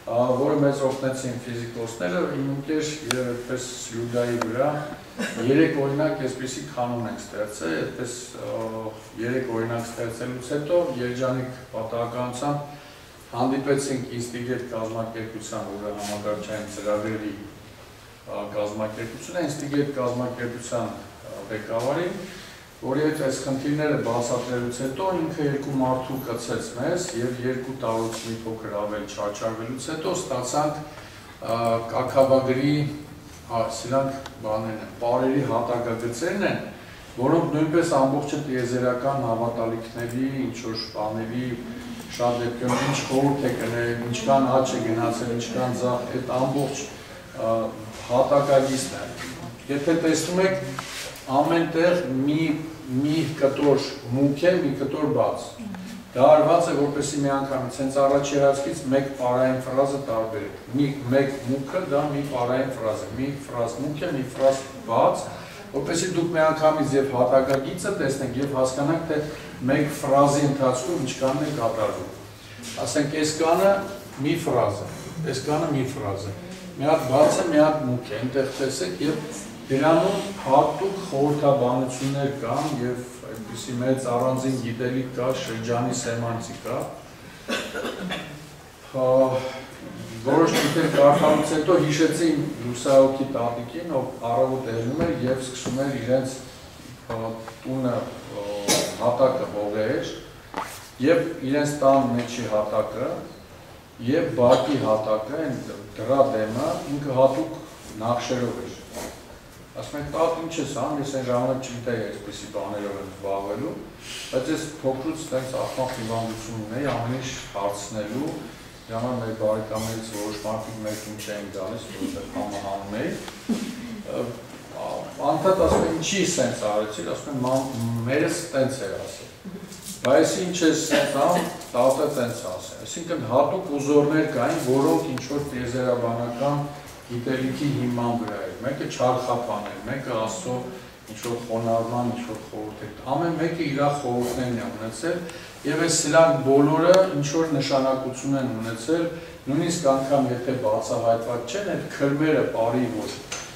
որը մեզ օգնեցին ֆիզիկոսները, իմ ընկեր եւ այդպես Լյուդայի վրա 3 օրինակ այսպեսի կանոն ենք ստեղծել, այդպես 3 օրինակ ստեղծելուց հետո երջանիկ պատահականությամբ հանդիպեցինք Ինստիգետ կազմակերպության, որը համագործակցային ծրագրերի կազմակերպություն է, Ինստիգետ կազմակերպության ղեկավարին, որի հետ այս խնդիրները բացատրելուց հետո ինքը 2 մարդու կցեց մեզ եւ 2 տարուց մի փոքր ավել չարչարվելուց հետո ստացանք կաքավագրի սրանք բաներն են, պարերի հատակագծերն են, որոնք նույնպես ամբողջը տիեզերական հավատալիքների, ինչ-որ բաների շատ դեպքերում ինչ խորհուրդ է կնել, ինչքան աճ է գնացել, ինչքան ձախ, այդ ամբողջ հատակագիծն է։ Եթե տեսնում եք, ամեն տեղ մի կտոր մուկ է, մի կտոր բաց։ Դա արված է, որպեսզի մի անգամից, հենց առաջ երազքից մեկ պարային ֆրազը տարբերեք։ Մեկ մուկը դա մի պարային ֆրազ է, մի ֆրազ մուկ է, մի ֆրազ բաց, որպեսզի դուք մի անգամից եւ հատակագիծը տեսնեք եւ հասկանաք, թե մեկ ֆրազի ընթացքում ինչքանն է կատարվում։ Ասենք, այս կանը մի ֆրազ է, այս կանը մի ֆրազ է։ Մի հատ բաց է, մի հատ մուկ է, այնտեղ տեսեք եւ դրանում հատուկ խորհրդաբանություններ կան եւ այդպիսի մեծ առանձին գիտելիք կա, շրջանի սեմանտիկա։ Որոշ գիտեր կարդալուց հետո հիշեցի իմ լուսահոգի տատիկին, ով առավոտ ելնում էր եւ սկսում էր իրենց տունը հատակը հողեր եւ իրենց տան մեջի հատակը եւ բակի հատակը, դրա դեմը ինքը հատուկ նախշերով էր։ Ասում եք, տատ ինչ ես անում, ես այն ժամանակ չգիտեի այսպիսի բաներով եմ զբաղվելու, բայց ես փոքրուց տենց ախմախ հիվանդություն ունեի, ամեն ինչ հարցնելու, ժամանակ մեր բարեկամներից որոշ մարդիկ մեկին չէին գալիս, որտեղ համահանում էի։ Անդադ ասում եմ, ինչի սենց արեցիր, ասում եմ, մերս տենց էր ասել։ Բայց ինչ ես սենց անում, տատը տենց ասել։ Այսինքն հատուկ ուզորներ կային, որոնք ինչ-որ տիեզերաբանական գիտելիքի հիման վրա էր, մեկը չարխապան էր, մեկը աստծո ինչ-որ խոնարհման, ինչ-որ խորհուրդ էր, ամեն մեկը իր խորհուրդներն է ունեցել եւ այս սրանք բոլորը ինչ-որ նշանակություն են ունեցել, նույնիսկ անգամ եթե բացահայտված չեն, այդ քրմերը բարի, որ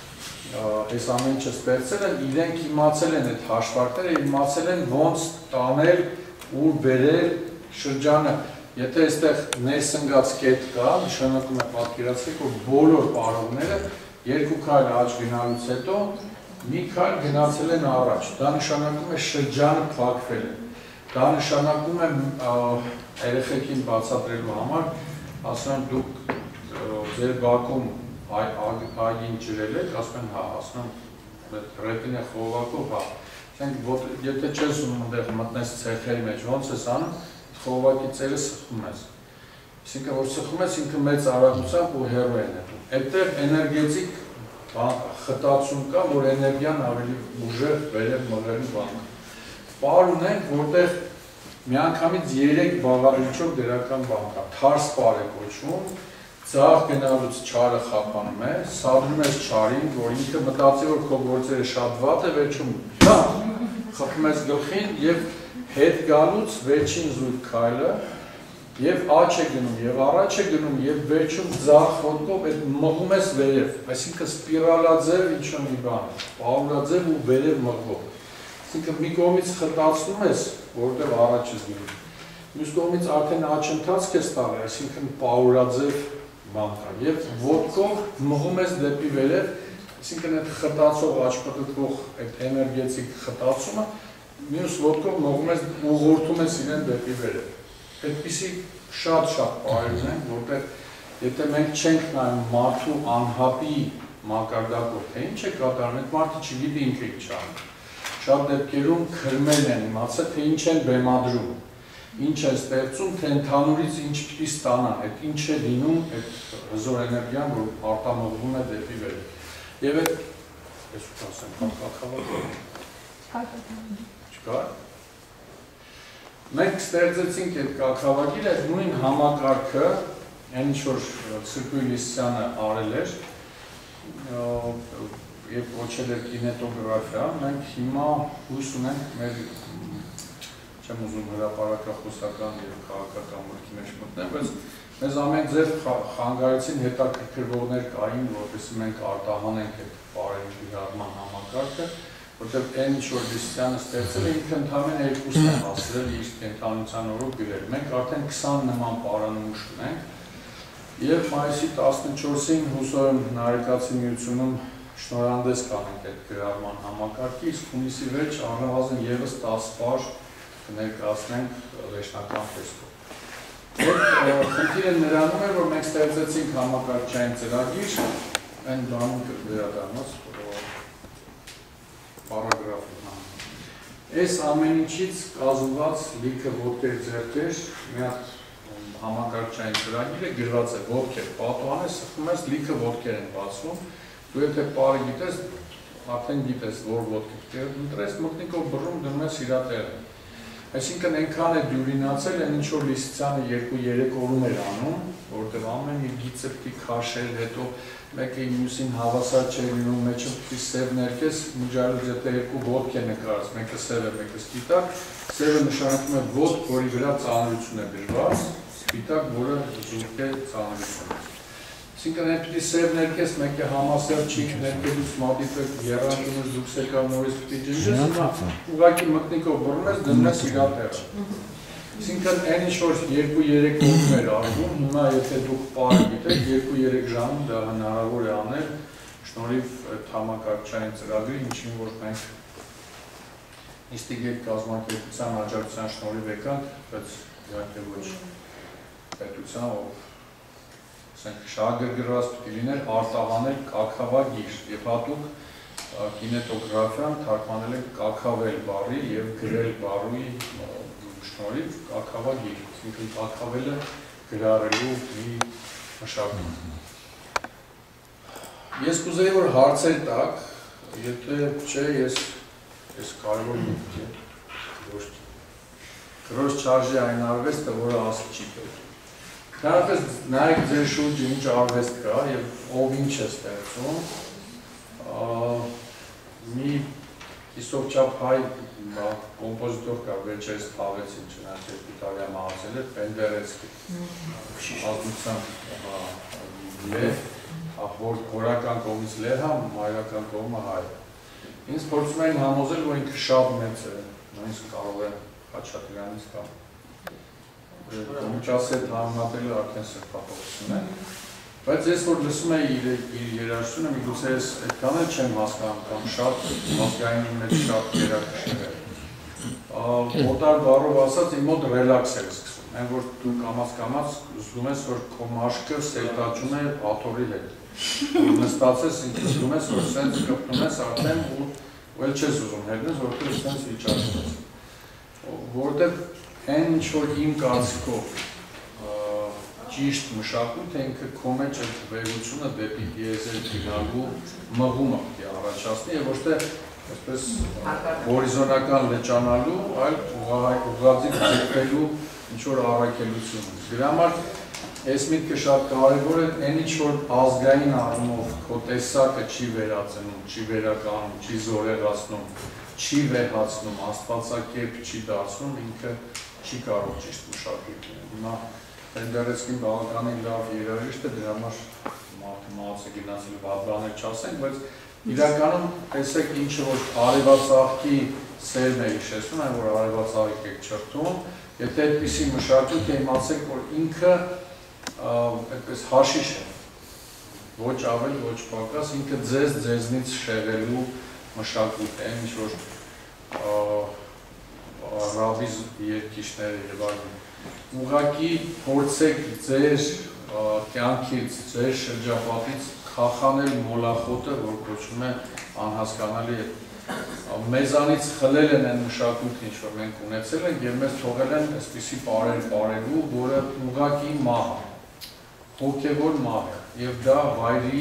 այս ամեն ինչը ստեղծել են, իրենք իմացել են այդ հաշվարկները, իմացել են ոնց տանել, ուր բերել շրջանը։ Եթե այստեղ ներսնգած կետ կա, նշանակում է պատկերացրեք, որ բոլոր պարողները 2 քայլ աջ գնալուց հետո մի քայլ գնացել են առաջ։ Դա նշանակում է շրջանը փակվել է։ Դա նշանակում է երեխեքին բացատրելու համար, ասում եմ դուք ձեր բակում այգին ջրել եք, ասում են հա, ասում եմ ռետինե խողովակով հա։ Եթե չես ունում այնտեղ մտնես ցեխերի մեջ, ոնց ես անում, խողովակի ծերը սխում ես։ Այսինքն որ սխում ես, ինքը մեծ արագությամբ ու հեռու է ներում։ Այդտեղ էներգետիկ խտացում կա, որ էներգիան ավելի ուժեղ վերև մղելու բան կա։ Պար ունենք, որտեղ միանգամից 3 բաղադրիչով դրական բան կա։ Թարս պար է կոչվում, ձախ գնալուց չարը խափանում է, սադրում ես չարին, որ ինքը մտածի, որ քո գործերը շատ վատ է, վերջում խփում ես գլխին եւ հետ գալուց վերջին զույգ քայլը եւ աջ է գնում եւ առաջ է գնում եւ վերջում ձախ ոտքով այդ մղում ես վերև, այսինքն սպիրալաձև ինչ-որ մի բան, պաուլաձև ու վերև մղվող։ Այսինքն մի կողմից խտացնում ես, որտեղ առաջ ես գնում։ Մյուս կողմից արդեն աջ ընթացք ես տալի, այսինքն պաուլաձև բան կա եւ ոտքով մղում ես դեպի վերև, այսինքն այդ խտացող աչպտտվող այդ էներգետիկ խտացումը մյուս ոտքով մղում ես ուղղորդում ես իրեն դեպի վերև։ Այդպիսի շատ պարերն են, որտեղ եթե մենք չենք նայում մարդու անհապի մակարդակով, թե ինչ է կատարում, այդ մարդը չգիտի ինքը ինչ անում։ Շատ դեպքերում քրմել են իմացել, թե ինչ են բեմադրում, ինչ են ստեղծում, թե ընդհանուրից ինչ պիտի ստանան, այդ ինչ է լինում այդ հզոր էներգիան, որ արտամղվում է դեպի վերև։ Եվ այդ ես ու ասեմ, չկա։ Մենք ստեղծեցինք այդ կարգավագիրը, այդ նույն համակարգը, այն ինչ-որ Սրկույր Լիսյանը արել էր, և ոչել էր կինետոգրաֆիա, մենք հիմա հույս ունենք մեր, չեմ ուզում հրապարակախոսական և քաղաքական մրգի մեջ մտնեմ, բայց մեզ ամեն ձև խանգարեցին հետաքրքրվողներ կային, որպեսզի մենք արտահանենք այդ բարերի կիրառման համակարգը, որտեղ այն ինչ որ Լիսյանը ստեղծել է, ինքը ընդհանրապես երկուսն է հասցրել իր կենտրոնության օրոք գրել։ Մենք արդեն 20 նման պարանմուշ ունենք, եւ մայիսի 14-ին հուսով եմ Նարեկացի միությունում շնորհանդես կանենք այդ գրառման համակարգի, իսկ հունիսի վերջ առնվազն եւս 10 պար կներկայացնենք վերջնական տեսքով։ Խնդիրը նրանում է, որ մենք ստեղծեցինք համակարգչային ծրագիր, այն բանում վերադառնաց պարագրաֆը։ Այս ամեն ինչից կազմված լիքը ոտքեր ձեռքեր, մի հատ համակարգչային ծրագիրը գրված է ոտքեր, պատուհան է, սխում ես, լիքը ոտքեր են բացվում, դու եթե պարը գիտես, արդեն գիտես, որ ոտքեր ընտրես, մտնիկով բռում դնում ես իրա տեղը։ Այսինքն այնքան է դյուրինացել, այն ինչ որ Լիսիցյանը 2-3 օրում էր անում, որտեղ ամեն մի գիծը պիտի քաշել, հետո մեկը մյուսին հավասար չէր լինում, մեջը պիտի սև ներկես, միջայլուց եթե երկու ոտք է նկարած, մեկը սև է, մեկը սպիտակ, սևը նշանակում է ոտք, որի վրա ծանրություն է դրված, սպիտակ, որը զուրկ է ծանրություն։ Այսինքն այն պիտի սև ներկես, մեկը համասեր չի ներկելուց մատիտը եռանկյունուց դուրս եկավ նորից պիտի ջնջես, հիմա ուղղակի մտնիկով բռնում ես, դնում ես իրա տեղը։ Այսինքն այն ինչ որ 2-3 օրում էր արվում, հիմա եթե դուք պարը գիտեք, 2-3 ժամում դա հնարավոր է անել, շնորհիվ այդ համակարգչային ծրագրի, ինչին որ մենք ինստիգետ կազմակերպության աջակցության շնորհիվ եկանք, բայց իհարկե ոչ պետության, ով շահագրգռված պիտի լիներ արտահանել կաքավագիր եւ հատուկ կինետոգրաֆիան թարգմանել է կաքավել բառի եւ գրել բառի շնորհիվ կաքավագիր, այսինքն կաքավելը գրառելու մի մշակույթ։ Ես կուզեի որ հարցեր տակ, եթե չէ ես կարևոր միտք է ոչ գրոշ չարժի այն արվեստը, որը ասել չի պետք։ Նախապես նայեք ձեր շուրջը ինչ արվեստ կա և ով ինչ է ստեղծում, մի իսով չապ հայ կոմպոզիտոր կա, վերջերս թավեցին չնայած երբ Իտալիա մահացել է, Պենդերեցկի, ազգության լեհ, որ հորական կողմից լեհ է, մայրական կողմը հայ է։ Ինձ փորձում էին համոզել, որ ինքը շատ մեծ է, նույնիսկ կարող է Խաչատրյանից կամ Կոմիչասի հետ համատելը արդեն սրբապողություն է, բայց ես որ լսում է իր երաժշտությունը, միգուցե ես այդքան էլ չեմ հասկանում կամ շատ ազգային մեջ շատ երաժշտներ է։ Օտար բառով ասած իմ մոտ ռելաքս է սկսում, այն որ դու կամաց զգում ես, որ քո մաշկը սերտաճում է աթոռի հետ, որ նստած ես, զգում ես, որ սենց կպնում ես արդեն ու էլ չես ուզում հետնես, որտեղ սենց վիճակում ես, որտեղ այն ինչ որ իմ կարծիքով ճիշտ մշակույթ է ինքը քո մեջ այդ վեհությունը դեպի դիեզել գնալու մղումը պիտի առաջացնի եւ ոչ թե այսպես հորիզոնական լճանալու, այլ ուղղաձիգ ձգվելու ինչ որ առաքելություն։ Դրա համար այս միտքը շատ կարևոր է, այն ինչ որ ազգային առումով քո տեսակը չի վերածնում, չի վերականում, չի զորեղացնում, չի վեհացնում, աստվածակերպ չի դարձնում, ինքը չի կարող ճիշտ մշակույթ լինել։ Հիմա Պենդերեցկին բավականին լավ երաժիշտ է, դրա համար մարդը մահացը գնացել վատ բաներ չասենք, բայց իրականում տեսեք ինչը որ արևածաղկի սերն է հիշեցնում, այն որ արևածաղիկ եք չրթում, եթե այդպիսի մշակույթ է իմացեք, որ ինքը այդպես հաշիշ է, ոչ ավել, ոչ պակաս, ինքը ձեզնից շեղելու մշակույթ է, ինչ որ ռաբի երկիշները և այլն։ Ուղղակի փորձեք ձեր կյանքից, ձեր շրջապատից քախանել մոլախոտը, որ կոչվում է անհասկանալի է։ Մեզանից խլել են այն մշակույթը, ինչ որ մենք ունեցել ենք և մեզ թողել են այսպիսի պարեր պարելու, որը ուղղակի մահ է, հոգևոր մահ է, և դա վայրի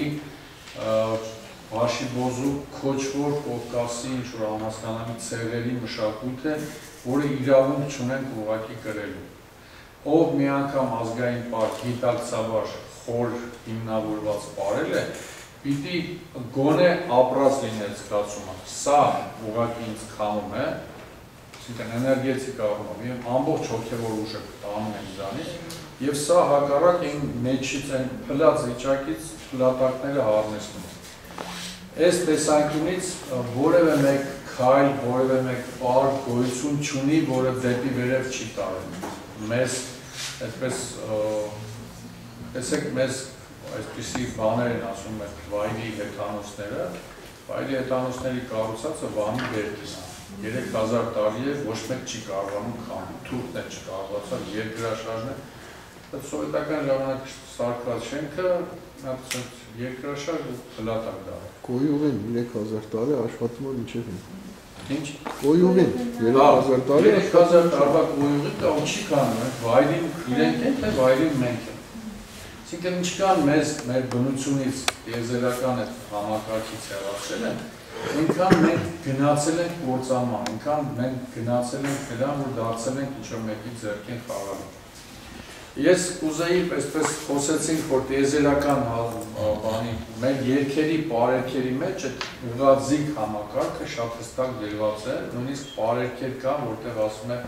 Վաշիբոզու քոչվոր Կովկասի ինչ-որ անհասկանալի ցեղերի մշակույթ է, որը իրավունք չունենք ուղղակի կրելու։ Ով մի անգամ ազգային պարկ գիտակցաբար խոր հիմնավորված պարել է, պիտի գոնե ապրած լինել զգացումը։ Սա ուղղակի ինձ քանում է, այսինքն էներգետիկ առումով, ամբողջ հոգևոր ուժը տանում է ինձանից, Եվ սա հակառակ այն մեջից այն փլած վիճակից փլատակները հարնեցնում։ Այս տեսանկյունից որևէ մեկ քայլ, որևէ մեկ պար գոյություն չունի, որը դեպի վերև չի տարել։ Մեզ այդպես տեսեք մեզ այսպիսի բաներ են ասում մեր վայրի հեթանոսները, վայրի հեթանոսների կառուցածը Վանի բերդն է։ 3000 տարի է, ոչ մեկ չի կարողանում քամել, թուրքն էլ չկարողացավ, երկրաշարժն է։ Սովետական ժամանակ սարքված շենքը երկրաշարժ ու փլատակ դարձավ։ Գոյուղին 3000 տարի աշխատում է մինչև Ինչ? Գոյուղին 3000 տարի 3000 տարվա գոյուղի դա չի կանում, վայրին իրենք են, թե վայրին մենք ենք։ Այսինքն ինչքան մեզ մեր բնությունից եզերական այդ համակարգից հեռացել են, այնքան մենք գնացել ենք կործանման, այնքան մենք գնացել ենք նրան, որ դարձել ենք ինչ-որ մեկի ձեռքին խաղալու։ Ես կուզեի, այսպես խոսեցինք, որ տիեզերական բանի, մեր երգերի, պարերքերի մեջ այդ ուղղաձիգ համակարգը շատ հստակ դրված է, նույնիսկ պարերքեր կան, որտեղ ասում է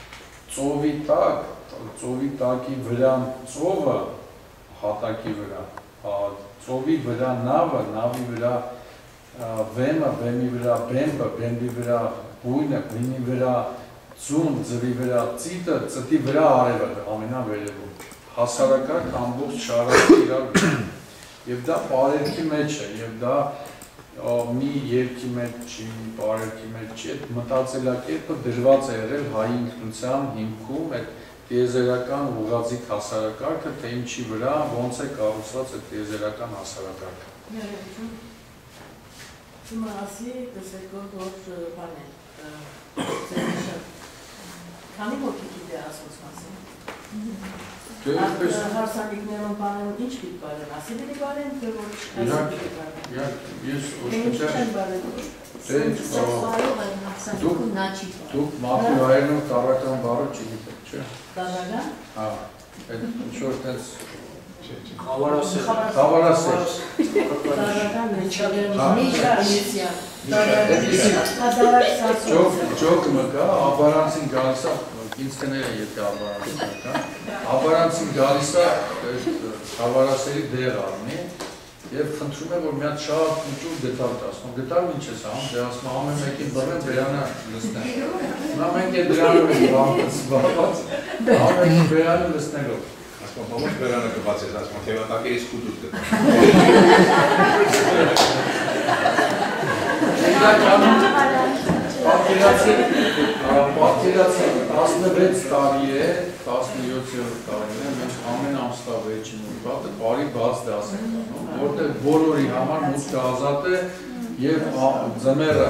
ծովի տակի վրա ծովը, հատակի վրա, ծովի վրա նավը, նավի վրա վեմը, վեմի վրա բեմբը, բեմբի վրա բույնը, բույնի վրա ձուն, ձվի վրա ծիտը, ծտի վրա արևը ամենավերևում, հասարակարգ ամբողջ շարակը իրար և դա պարերքի մեջ է, և դա մի երգի մեջ չի, մի պարերքի մեջ չի, այդ մտածելակերպը դրված է եղել հայի ինքնության հիմքում, այդ տիեզերական ուղղաձիգ հասարակարգը, թե ինչի վրա, ոնց է կառուցված այդ տիեզերական հասարակարգը։ Հիմա ասի, տեսեք, որ բան է, քանի ոքի գիտե ասոց մասին։ Հարսանիքներում բաներում ինչ պիտի բարեն, ասի պիտի բարեն, թե ոչ Ես դուք մատի հայերնով տարական բարը չգիտեք, չէ։ Տարական։ Հա, այդ ինչ-որ տենց Խավարասեր։ Տարական Ջոկ մկա, աբարանցին գալիս է, ինձ կները ետք աբարանցին կա, աբարանցին գալիս է խավարասերի դեղ արմի, և խնդրում է, որ մի հատ շատ ուջուր դետալ տասում, դետալ ինչ ես ամ, դե ասում ամեն մեկին բրեն բերանը լսնեն, նա մենք է դրանով ենք բաղված, ամեն մեկին բերանը լսնելով, Pomóc Berana կբացես, ասում թևատակերից կուտուտ կտա։ Պատկերացի 16 տարի է, 17-րդ տարին է, մենք ամեն ամստավեջին ուղղատը բարի բաց դաս ենք անում, որտեղ բոլորի համար մուտքը ազատ է և ձմեռը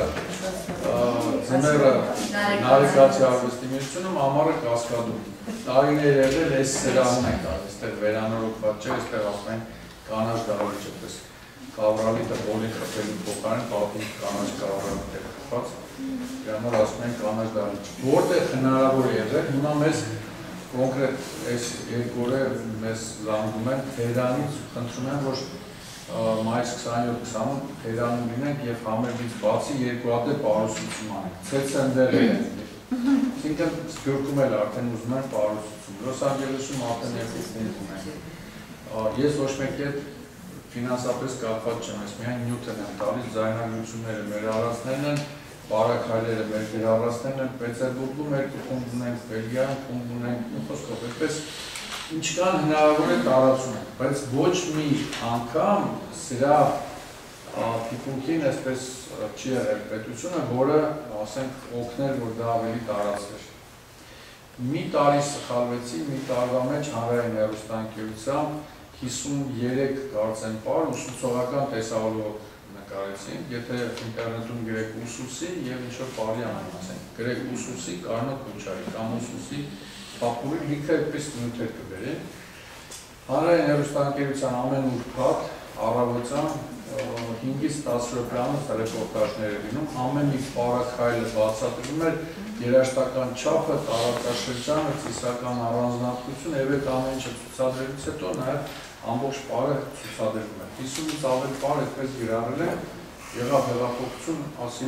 նարեկացի արվեստի միությունում ամառը կասկադում։ Տարիներ եղել այս սրահում ենք արել, այստեղ վերանորոգված չէ, այստեղ ասում են կանաչ դահլիճ, այդպես կավրալիտը բոլի խփելու փոխարեն պատմիկ կանաչ կավրալիտ է խփած, դրանով ասում են կանաչ դահլիճ։ Որտեղ հնարավոր եղել, հիմա մեզ կոնկրետ այս երկու օրը մեզ զանգում են Թեհրանից, խնդրում են, որ մայիս 27-28 Թեհրանում լինենք և համերգից բացի երկու հատ է պարուսություն անենք, Ցեցենդեր է, այսինքն Սփյուռքում էլ արդեն ուզում են պարուսություն, Լոս Անջելեսում արդեն երկու փունքում են։ Ես ոչ մեկի հետ ֆինանսապես կապված չեմ, ես միայն նյութն եմ տալիս, ձայնագրությունները մեր առածներն են, բարակայլերը մեր գրառածներն են, Պետերբուրգում երկու փունք ունենք, Բելգիայում փունք ունենք, խոսքով, այդպես ինչքան հնարավոր է տարածում ենք, բայց ոչ մի անգամ սրա թիկունքին այսպես չի եղել պետությունը, որը ասենք օգներ, որ դա ավելի տարածվեր։ Մի տարի սխալվեցի, մի տարվա մեջ հանրային հեռուստաընկերությամբ 53 կարծեմ պար ուսուցողական տեսահոլովակ նկարեցին, եթե ինտերնետում գրեք ուսուսի և ինչ-որ պարի անեմ ասենք, գրեք ուսուսի Կարնո Քուչարի կամ ուսուսի Պապուրի լիքը այդպես նյութեր կբերեն։ Հանրային հեռուստաընկերության ամեն ուրբաթ առավոտյան 5-ից 10 րոպեանոց ռեպորտաժներ է լինում, ամեն մի պարաքայլը բացատրում էր երաժշտական չափը, տարածաշրջանը, ծիսական առանձնահատկությունը և այդ ամեն ինչը ցուցադրելուց հետո նաև ամբողջ պարը ցուցադրվում է։ 50-ից ավել պար այդպես գրառել է, եղավ հեղափոխություն, ասին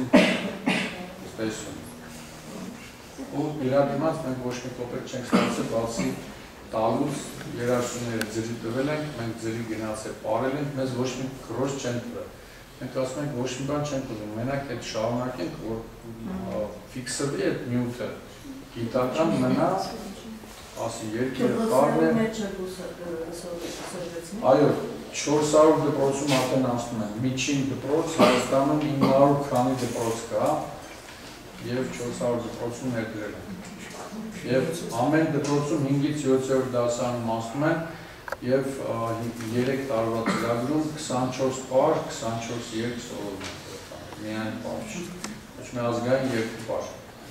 տեսություն։ Ու դրա դիմաց մենք ոչ մի կոպեկ չենք ստացել, բացի տալուց երաշտությունները ձրի տվել ենք, մենք ձրի գնացել պարել ենք, մեզ ոչ մի քրոջ չեն տվել։ Մենք ասում ենք ոչ մի բան չենք ուզում, մենակ այդ շարունակենք, որ ֆիքսվի այդ նյութը գիտական մնա, ասի երկերը պարն է։ Այո, 400 դպրոցում արդեն անցնում են, միջին դպրոց, Հայաստանում 900 քանի դպրոց կա և 400 դպրոցում ներդրել են։ Եվ ամեն դպրոցում 5-ից 7-րդ դասարանում անցնում են և 3 տարվա ծրագրում 24 պար, 24 երկ սովորում են, միայն պար չի, ոչ մի ազգային երկու պար։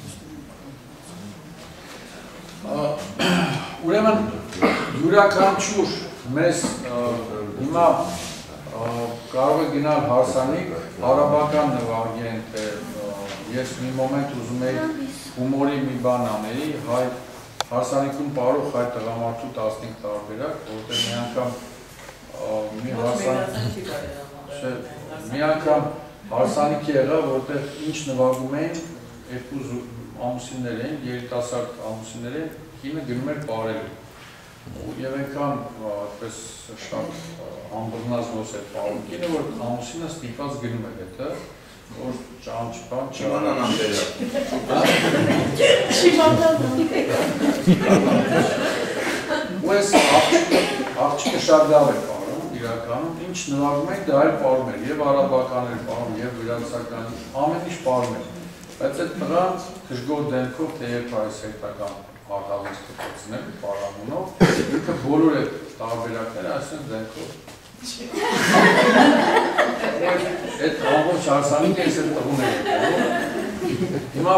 Ուրեմն յուրաքանչյուր մեզ հիմա կարող է գնալ հարսանիք, հարաբական նվագեն, թե ես մի մոմենտ ուզում էի հումորի մի բան անեի, հարսանիքում պարող հայ տղամարդու 15 տարբերակ, որտեղ մի անգամ հարսանիք եղա, որտեղ ինչ նվագում էին, երկու ամուսիններ էին, երիտասարդ ամուսիններ էին, կինը գնում էր պարելու։ Եվ այնքան այդպես շատ ամբռնազբոս էր պարում կինը, որ ամուսինը ստիպված գնում էր հետը, որ ճանճպան Չիմանան անտերը։ Ու ես աղջիկը շատ լավ էր պարում, իրականում, ինչ նվագում էին, դա էլ պարում էր, և արաբական էր պարում, և վրացական, ամեն ինչ պարում էր։ Բայց այդ տղան դժգոհ դեմքով, թեև այս հետական արտավից դպրոցներ պարանունով, ինքը բոլոր այդ տարբերակները այսպես դեմքով։ Այդ ամբողջ հարսանիքը ես այդ տղուն էր։ Հիմա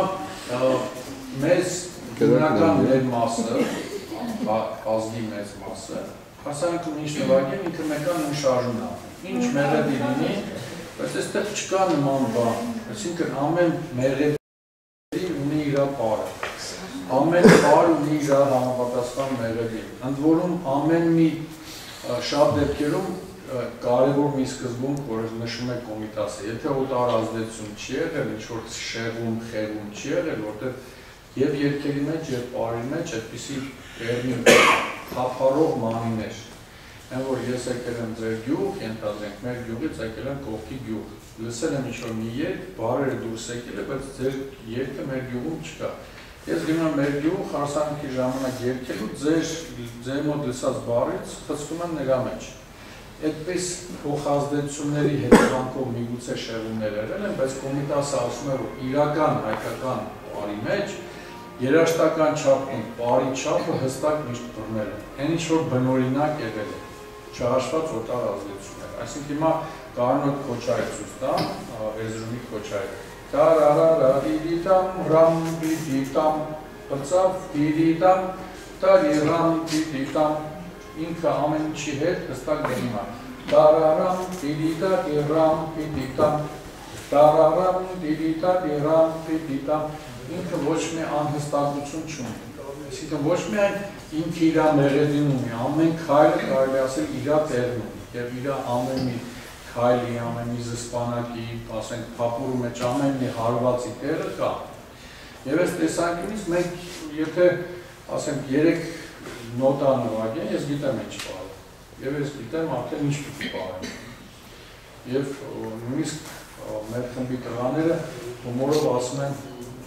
մեզ հիմնական մեր մասը, ազգի մեծ մասը, հարսանիքում ինչ նվագեն, ինքը մեկան ու շարժուն է։ Ինչ մեղեդի լինի, բայց այստեղ չկա նման բան, այսինքն ամեն մեղեդի ունի իր պարը, ամեն պար ունի իր համապատասխան մեղեդի, ընդ որում ամեն մի շատ դեպքերում կարևոր մի սկզբունք, որ նշում է Կոմիտասը, եթե օտար ազդեցություն չի եղել, ինչ-որ շեղում, խեղում չի եղել, որտեղ և երգերի մեջ, և պարի մեջ այդպիսի տերմին թափառող մանիներ, այն որ ես եկել եմ ձեր գյուղ, ենթադրենք, մեր գյուղից եկել եմ կողքի գյուղ, լսել եմ ինչ-որ մի երգ, բառերը դուրս եկել է, բայց ձեր երգը մեր գյուղում չկա։ Ես գնում եմ մեր գյուղ, հարսանիքի ժամանակ երգելու, ձեր մոտ լսած բառից խցվում եմ նրա մեջ։ Այդպես փոխազդեցությունների հետևանքով միգուցե շեղումներ եղել են, բայց Կոմիտասը ասում է, որ իրական հայկական պարի մեջ երաշտական չափն ու պարի չափը հստակ միշտ բռնել է։ Այն ինչ որ բնօրինակ եղել է, չհաշված օտար ազդեցություններ։ Այսինքն հիմա Կարնոտ Քոչարը ցույց տամ, Էրզրումի Քոչարը։ Տարարարա դիդիտամ, ռամ դիդիտամ, բծավ դիդիտամ, տարիրամ դիդիտամ, ինքը ամեն ինչի հետ հստակ դնում է։ Տարարամ դիդիտա դիրամ դիդիտամ, տարարամ դիդիտա դիրամ դիդիտամ, ինքը ոչ մի անհստակություն չունի։ Այսինքն ոչ միայն ինքը իր մեղեդին ունի, ամեն քայլը կարելի ասել իր տեղն ունի, եւ իր ամեն մի քայլի, ամեն մի զսպանակի, ասենք փապուրի մեջ ամեն մի հարվածի տեղը կա։ Եվ այս տեսանկյունից մենք եթե ասենք 3 նոտա նվագեն, ես գիտեմ ինչ պարել, և ես գիտեմ արդեն ինչ պիտի պարեմ։ Եվ նույնիսկ մեր խմբի տղաները հումորով ասում են,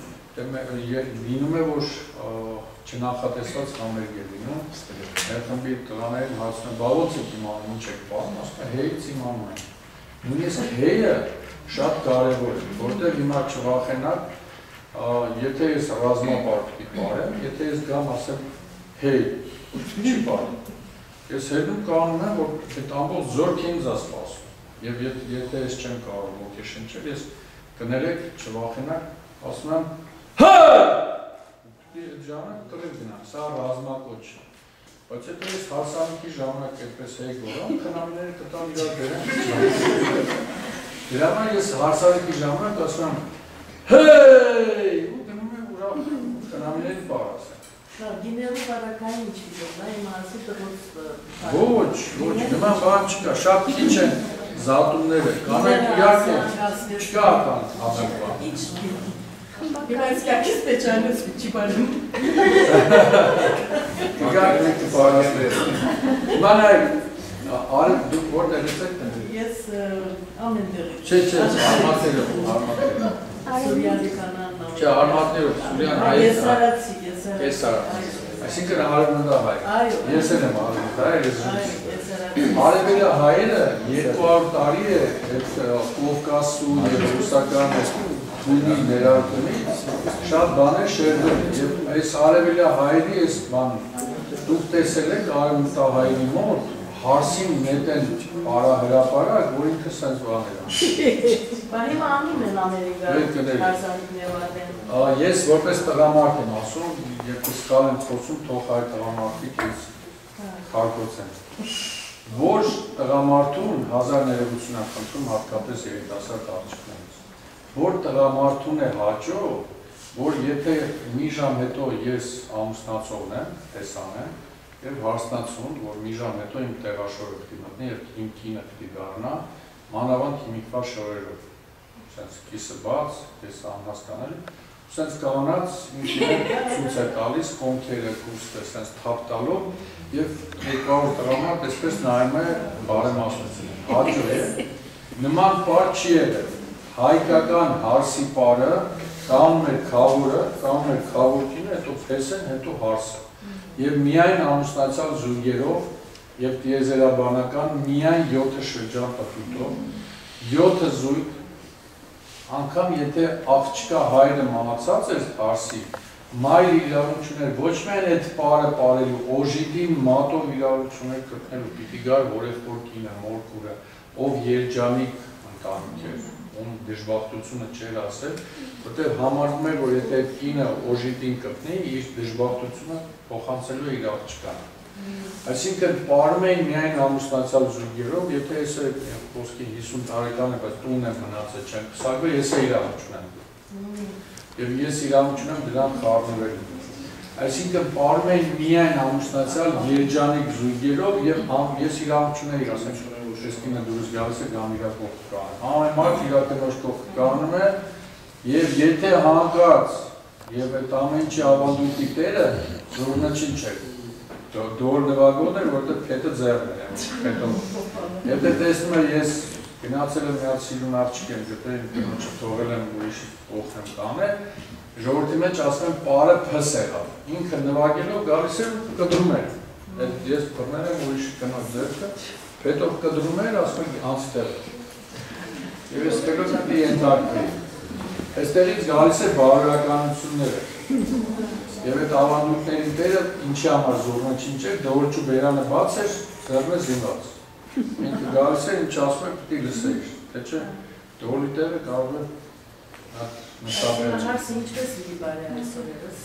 լինում է, որ չնախատեսված համերգ է լինում, մեր խմբի տղաներին հարցնում են, բա ոնց եք իմանում, ինչ եք պարում, ասում են, հեյից իմանում են։ Նույնիսկ հեյը շատ կարևոր է, որտեղ հիմա չվախենակ, եթե ես ռազմապար պիտի պարեմ, եթե ես գամ ասեմ հեյ, չի պարեմ։ Ես հետում կանոնում եմ, որ այդ ամբողջ զորք ինձ է սպասում, և եթե ես չեմ կարող ոգեշնչել, ես կներեք, չվախենակ, ասում եմ հա! Այդ ժամանակ տրիվ գնամ, սա ռազմակոչ է։ Բայց եթե ես հարսանիքի ժամանակ այդպես հեյ գորամ, խնամիները կտան իրար բերեմ։ Դրա համար ես հարսանիքի ժամանակ ասում եմ հեյ! Ու գնում եմ ուրախ խնամիներին պար ասեմ։ Գինելու բարակային ինչ վիդեո, նա իմ ասի տղոց Ոչ, նման բան չկա, շատ քիչ են զատումները, կանենք իարկ է, չկա ական ադեմ բան։ Իմ այս կակից տեչանես վիճի բարում։ Գիտեք մենք կպարասներ։ Հիմա նայեք, արդ դուք որտեղից եք։ Ես ամենտեղից։ Չէ, արմատներով, արմատներով։ Սուրյանի կանանն։ Չէ, արմատներով, Սուրյան հայ։ Ես արացի, ես արացի։ Ես արացի։ Այսինքն արևմտա հայ։ Այո։ Ես եմ արևմտա հայ, ես արացի։ Արևելյա հայերը 200 տարի է այդ Կովկասու եւ ռուսական բունի ներարկումից շատ բաներ շերվել եւ այս արևելյա հայերի այս բան դուք տեսել եք արևմտա հայերի մոտ հարսին նետեն պարահրապարակ, որ ինքը սենց բաներ է։ Բա հիմա անում են Ամերիկայում հարսանիքներ ատեն։ Ես որպես տղամարդ եմ ասում, երբ սխալ եմ խոսում, թող այդ տղամարդիկ ես քարկոցեմ։ Որ տղամարդուն 1000 ներողություն եմ խնդրում հատկապես երիտասարդ աղջիկներից, որ տղամարդուն է հաճո, որ եթե մի ժամ հետո ես ամուսնացողն եմ, տեսան եմ, եւ հարսնացուն, որ մի ժամ հետո իմ տեղաշորը պիտի մտնի եւ իմ կինը պիտի դառնա, մանավանդ հիմիկվա շորերով, sense կիսը բաց, ես անհասկանալի, sense կանած ինքն ցույց է տալիս կոնքերը կուստը sense թափ տալով եւ 200 տղամարդ այսպես նայում է բարեմասությունը, հաճո է, նման բար չի եղել, հայկական հարսի պարը, կանում էր քավորքինը, հետո փեսեն, հետո հարսը, եւ միայն ամուսնացյալ զույգերով եւ տիեզերաբանական միայն 7 շրջան տխուտով, 7 զույգ, անգամ եթե աղջկա հայրը մահացած էր հարսի, մայր իրավունք ուներ ոչ միայն այդ պարը պարելու, օժիտին մատով իրավունք ուներ գտնելու, պիտի գար հորեղբոր կինը, մորքուրը, ով երջանիկ ընտանիք էր, ում դժբախտությունը չէր ասել, որտեղ համարվում է, որ եթե այդ կինը օժիտին կպնի, իր դժբախտությունը փոխանցելու է իր աղջկան։ Այսինքն պարում էին միայն ամուսնացյալ զույգերով, եթե ես խոսքի 50 տարեկան է, բայց տուն եմ մնացել, չեմ փսակվել, ես իրավունք ունեմ։ Եվ ես իրավունք ունեմ դրան խառնվելու։ Այսինքն պարում էին միայն ամուսնացյալ երջանիկ զույգերով եւ ես իրավունք ունեի, ասենք ես կինը դուրս գալիս է գամ իրա կողքը կանում։ Ամեն մարդ իրա տնօրջ կողքը կանում է եւ եթե հանգած եւ այդ ամեն ինչի ավանդույթի տերը զորնաչին չէ։ Դոր նվագոն էր, որտեղ փետը ձեռն էր, փետով։ Եվ դե տեսնում եմ ես գնացել եմ միած սիրուն աղջիկ եմ գտել, իմ տնօրջը թողել եմ ուրիշ կողքն կանել, ժողովրդի մեջ ասում եմ պարը փս եղավ։ Ինքը նվագելով գալիս է ու կտրում էր։ Ես բռնել եմ ուրիշ տնօրջ ձեռքը, փետով կտրում էր, ասում եմ անցտեղ։ Եվ ես կգոց պիտի ենթարկվեի։ Այստեղից գալիս է բարոյականությունները։ Եվ այդ ավանդույթների տերը ինչի համար զորնաչին չէր, դողորջու բերանը բաց էր, ձեռնը զինված։ Ինքը գալիս է, ինչ ասում է, պիտի լսեիր, թե չէ, դողորի տերը կարող է նշաբերել։ Հարսը ինչպես լի բարի այսօրերս,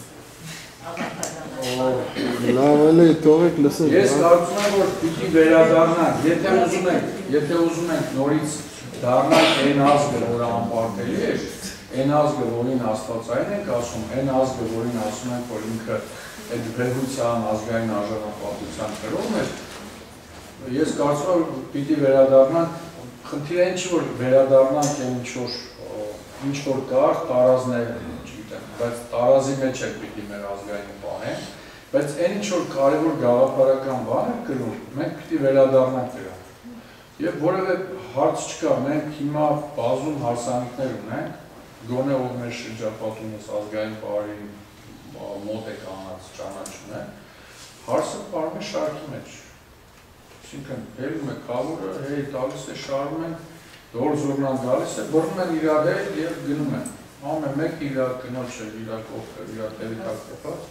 Լավ էլի, թողեք լսել։ Ես կարծում եմ, որ պիտի վերադառնանք, եթե ուզում ենք նորից դառնանք այն ազգը, որ անպարտելի էր, այն ազգը, որին աստվածային ենք ասում, այն ազգը, որին ասում ենք, որ ինքը այդ բերության ազգային արժանապատվության կրողն էր, ես կարծում եմ, պիտի վերադառնանք, խնդիրը ինչ որ վերադառնանք ինչ որ կար, տարազներ, չգիտեմ, բայց տարազի մեջ է պիտի մեր ազգային բանեն, բայց այն ինչ որ կարևոր գաղափարական բան է կրում, մենք պիտի վերադառնանք դրան։ Եվ որևէ հարց չկա, մենք հիմա բազում հարսանիքներ ունենք, գոնե ով մեր շրջապատումս ազգային բարին մոտ է կանած ճանաչում է, հարսը պարում է շարքի մեջ։ Այսինքն բերում է քավորը, հեյ տալիս է շարում են, դոր զորնան գալիս է, բռնում են իրար հետ եւ գնում են։ Ամեն մեկ իր կնոջը, իր կողքը, իր տեղի տակ կպած։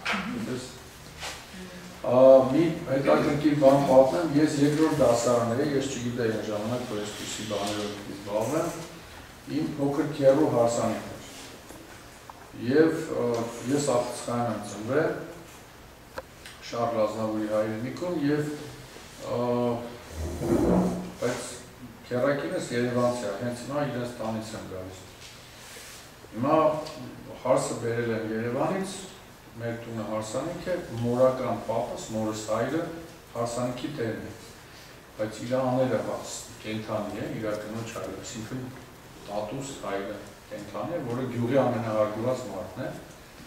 Մի հետաքրքիր բան պատմեմ, ես երկրորդ դասարան էի, ես չգիտեի այն ժամանակ, որ այսպիսի բաներով զբաղվեմ, իմ փոքր քեռու հարսանիքն էր։ Եվ ես Ախցխայում եմ ծնվել, Շարլ Ազնավուրի հայրենիքում եւ բայց քեռակինս Երևանցի է, հենց հիմա իրենց տանից եմ գալիս։ Հիմա հարսը բերել եմ Երևանից, մեր տունը հարսանիք է, մորական պապս, մորս հայրը հարսանիքի տերն է, բայց իր աները կենթանի է, իր կնոջ հայրը, այսինքն տատուս հայրը կենթանի է, որը գյուղի ամենահարգված մարդն է,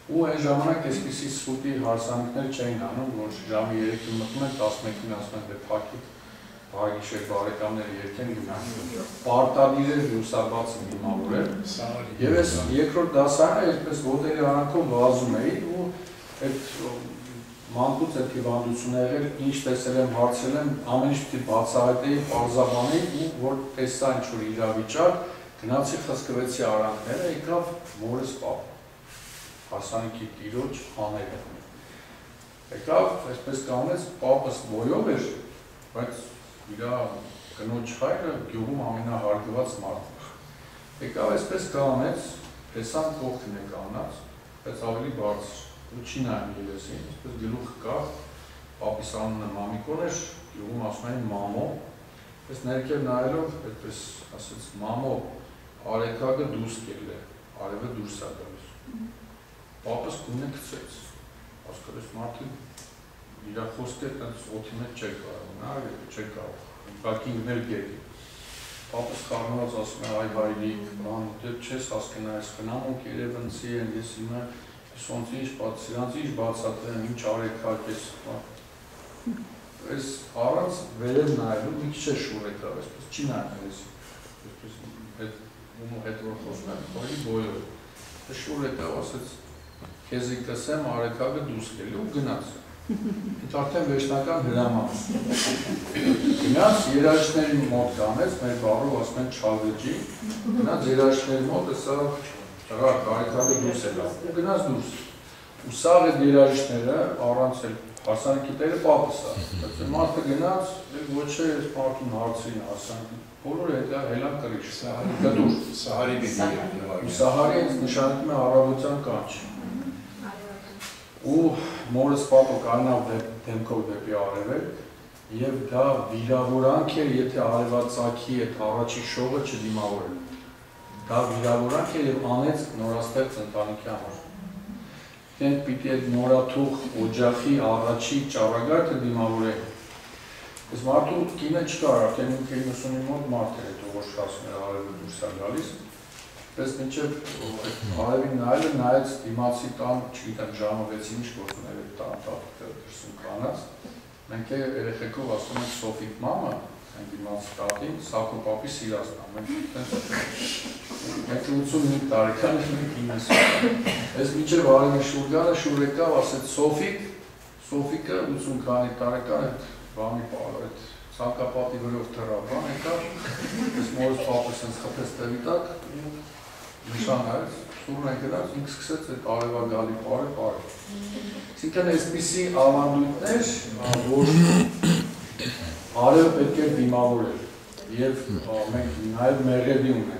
ու այն ժամանակ այսպիսի սուտի հարսանիքներ չէին անում, որ ժամի 3-ին մտնում են, 11-ին ասում են դե փակի բարիշեր բարեկամները երկեն գնան։ Պարտադիր էր լուսաբացը դիմավորել։ Եվ այս երկրորդ դասարանը այսպես ոտերի արանքով վազում էի ու այդ մանկուց այդ հիվանդությունը եղել, ինչ տեսել եմ, հարցել եմ, ամեն ինչ պիտի բացահայտեի, պարզաբանեի ու որ տեսա ինչ-որ իրավիճակ, գնացի խսկվեցի արանքները, եկավ մորս պապ, հարսանիքի տիրոջ աները։ Եկավ, այսպես կանեց, պապս բոյով էր, բայց իրա կնոջ հայրը գյուղում ամենահարգված մարդն էր։ Եկավ, այսպես կանեց, տեսան կողքին է կանած, բայց ավելի բարձր, ու չի նայում երեսին, այսպես գլուխը կա, պապիս անունը Մամիկոն էր, գյուղում ասում էին Մամո, այս ներքև նայելով, այդպես ասեց, Մամո, արեքագը դուրս կել է, արևը դուրս է գալիս։ Պապս գունը գցեց, ասկարես մարդը իրա խոսքը տենց օթի մեջ չէ կարող, նա չէ կարող, բակի ուներ գերի։ Պապս խառնված ասում է, այ բայլիկ, բան, դե չես հասկնա, այս խնամոք երևնցի են, ես իմը սրանց ինչ բացատրեմ, ինչ արեքակ ես, այս առանց վերև նայելու մի քիչ է շուր եկավ, այսպես չի նայում ես, այսպես ումու հետ որ խոսում եմ, խորի բոյով, շուր եկավ, ասեց, քեզի կսեմ արեքակը դուրս կելի ու գնաց, ինձ արդեն վերջնական հրաման, գնաց երաժիշտների մոտ կանեց, մեր բառով ասում են չավեջի, գնաց երաժիշտների մոտ, սա Աղար, կարիքալի դուրս է լավ, ու գնաց դուրս, ու սաղ այդ երաժիշտները առանց էլ հարսանիքի տերը պապս է, մարդը գնաց, ոչ է ես մարդուն հարցին հարսանիքի, բոլոր հելան կրիշ, գդուր, ու Սահարի ինձ նշանակում է առավոտյան կանչ, ու մորս պապը կանավ դեմքով դեպի արևել, և դա վիրավորանք էր, եթե արևածագի այդ առաջի շողը չդիմավորել։ Դա վիրավորանք է և անեց նորաստեղծ ընտանիքի համար։ Դենք պիտի այդ նորաթուղ օջախի առաջի ճառագայթը դիմավորել։ Ես մարդու կինը չկար, արդեն 90-ի մոտ մարդ էր այդ օղոշկասում էր արևը դուրս է գալիս։ Պես մինչև արևին նայելը նայեց դիմացի տան, չգիտեմ ժամը 6-ին ինչ գործում էր այդ տան դրսում կանած։ Մենք երեխեքով ասում ենք Սոֆիկ մամը, ենք դիմացի տատին, Սակո պապի սիրածն ամեն Մենք 85 տարեկան ենք 90։ Ես մինչև արևի շուրգանը շուր եկավ, ասեց Սոֆիկը 80 քանի տարեկան այդ բանի այդ ցանկապատի վրով թռավ, բան եկավ, ես մորս պապս ինձ խփեց տեղի տակ ու նշան արեց, սուրն են գնաց, ինք սկսեց այդ արևագալի պարը։ Այսինքն այսպիսի ավանդույթներ, որ արևը պետք է դիմավորել և մենք նաև մեղեդի ունենք։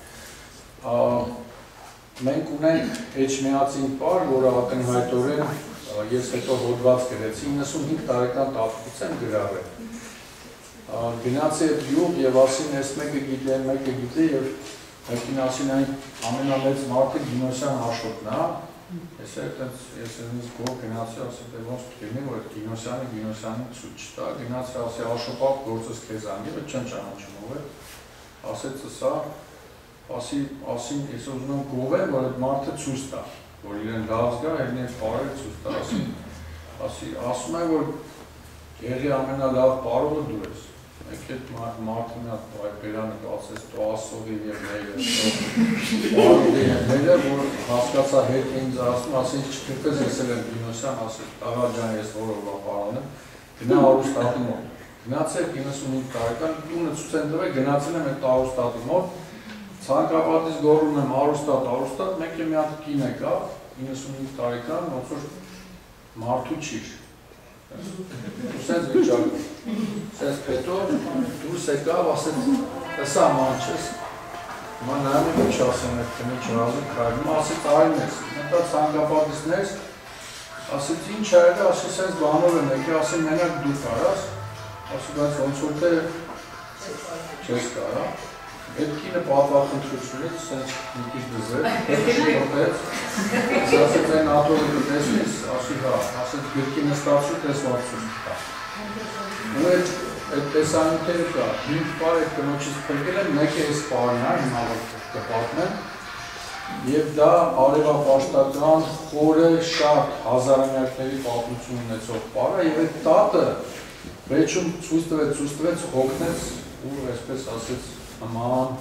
Մենք ունենք էջմիածին պար, որը ակնհայտորեն ես հետո հոդված գրեցի, 95 տարեկան տատուկից եմ գրավել։ Գնացի այդ յուղ և ասին ես մեկը գիտի, են մեկը գիտի և մեկին ասին այն ամենամեծ մարդը Գինոսյան Աշոտն է, ես ինձ գող գնացի ասի, դե ոնց կերնի, որ այդ Գինոսյանի ցույց չտա, գնացի ասի Աշոպապ գործս քեզ անգի, բայց չեն ճանաչում ով է, ասեց սա, ասին ես ուզում եմ գողեմ, որ այդ մարդը ցույց տա, որ իրեն լավ զգա, հերնի այդ պարերը ցույց տա, ասում է, որ եղի ամենալավ պարողը դու ես, մենք այդ մարդին այդ բերանը կացես տոասովի և մերը, պարողի և մերը, որ հասկացա հետ ինձ ասում, ասին չկրպես եսել եմ Գինոսյան, ասել տաղա ջան ես որովա պարան եմ, գնա արուստատի մոտ, գնացել 95 տարեկան, տունը ցույց են տվել, գնացել եմ այդ արուստատի մոտ, ցանկապատից գոռում եմ արուստատ, մեկ է մի հատ կին եկավ, 95 տարեկան, ոնց որ մարդու չիր։ Սենց վիճակում, սենց պետո, դուրս եկավ, ասեց, ըսա ման չես, հիմա նայում եմ ինչ ասեմ այդ տնի չհազում կայնում, ասեց այն ես, մտա ցանկապատից ներս, ասեց ինչ այդը, ասեց սենց բանով եմ եկի, ասեմ մենակ դու կարաս, ասում բայց ոնց որ թե չես կարա, այդ կինը պատվախնդրությունից սենց մի քիչ դզել, շոտեց, ասեց այն ատորը տեսնես, ասի հա, ասեց գրքի նստացու տեսվածություն կա։ Ու այդ տեսանյութերը կա, 5 պար այդ կնոջից փրկել են, մեկ է այս պարն է, հիմա որ կպատմեմ, Եվ դա արևապաշտական խորը շատ հազարամյակների պատմություն ունեցող պար է, եւ այդ տատը վերջում ցույց տվեց, հոգնեց ու այսպես ասեց նման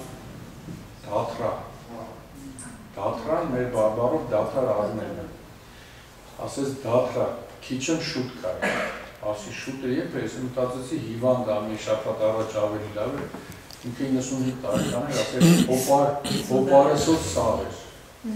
դաթրան մեր բարբարով դաթար արմելն է։ Ասեց դաթրա, քիչ եմ շուտ կա։ Ասի շուտը երբ է, ես մտածեցի հիվանդ է, մի շաբաթ առաջ ավելի լավ է։ Ինքը 95 տարեկան էր, ասեց հոպարեսով սավ էր։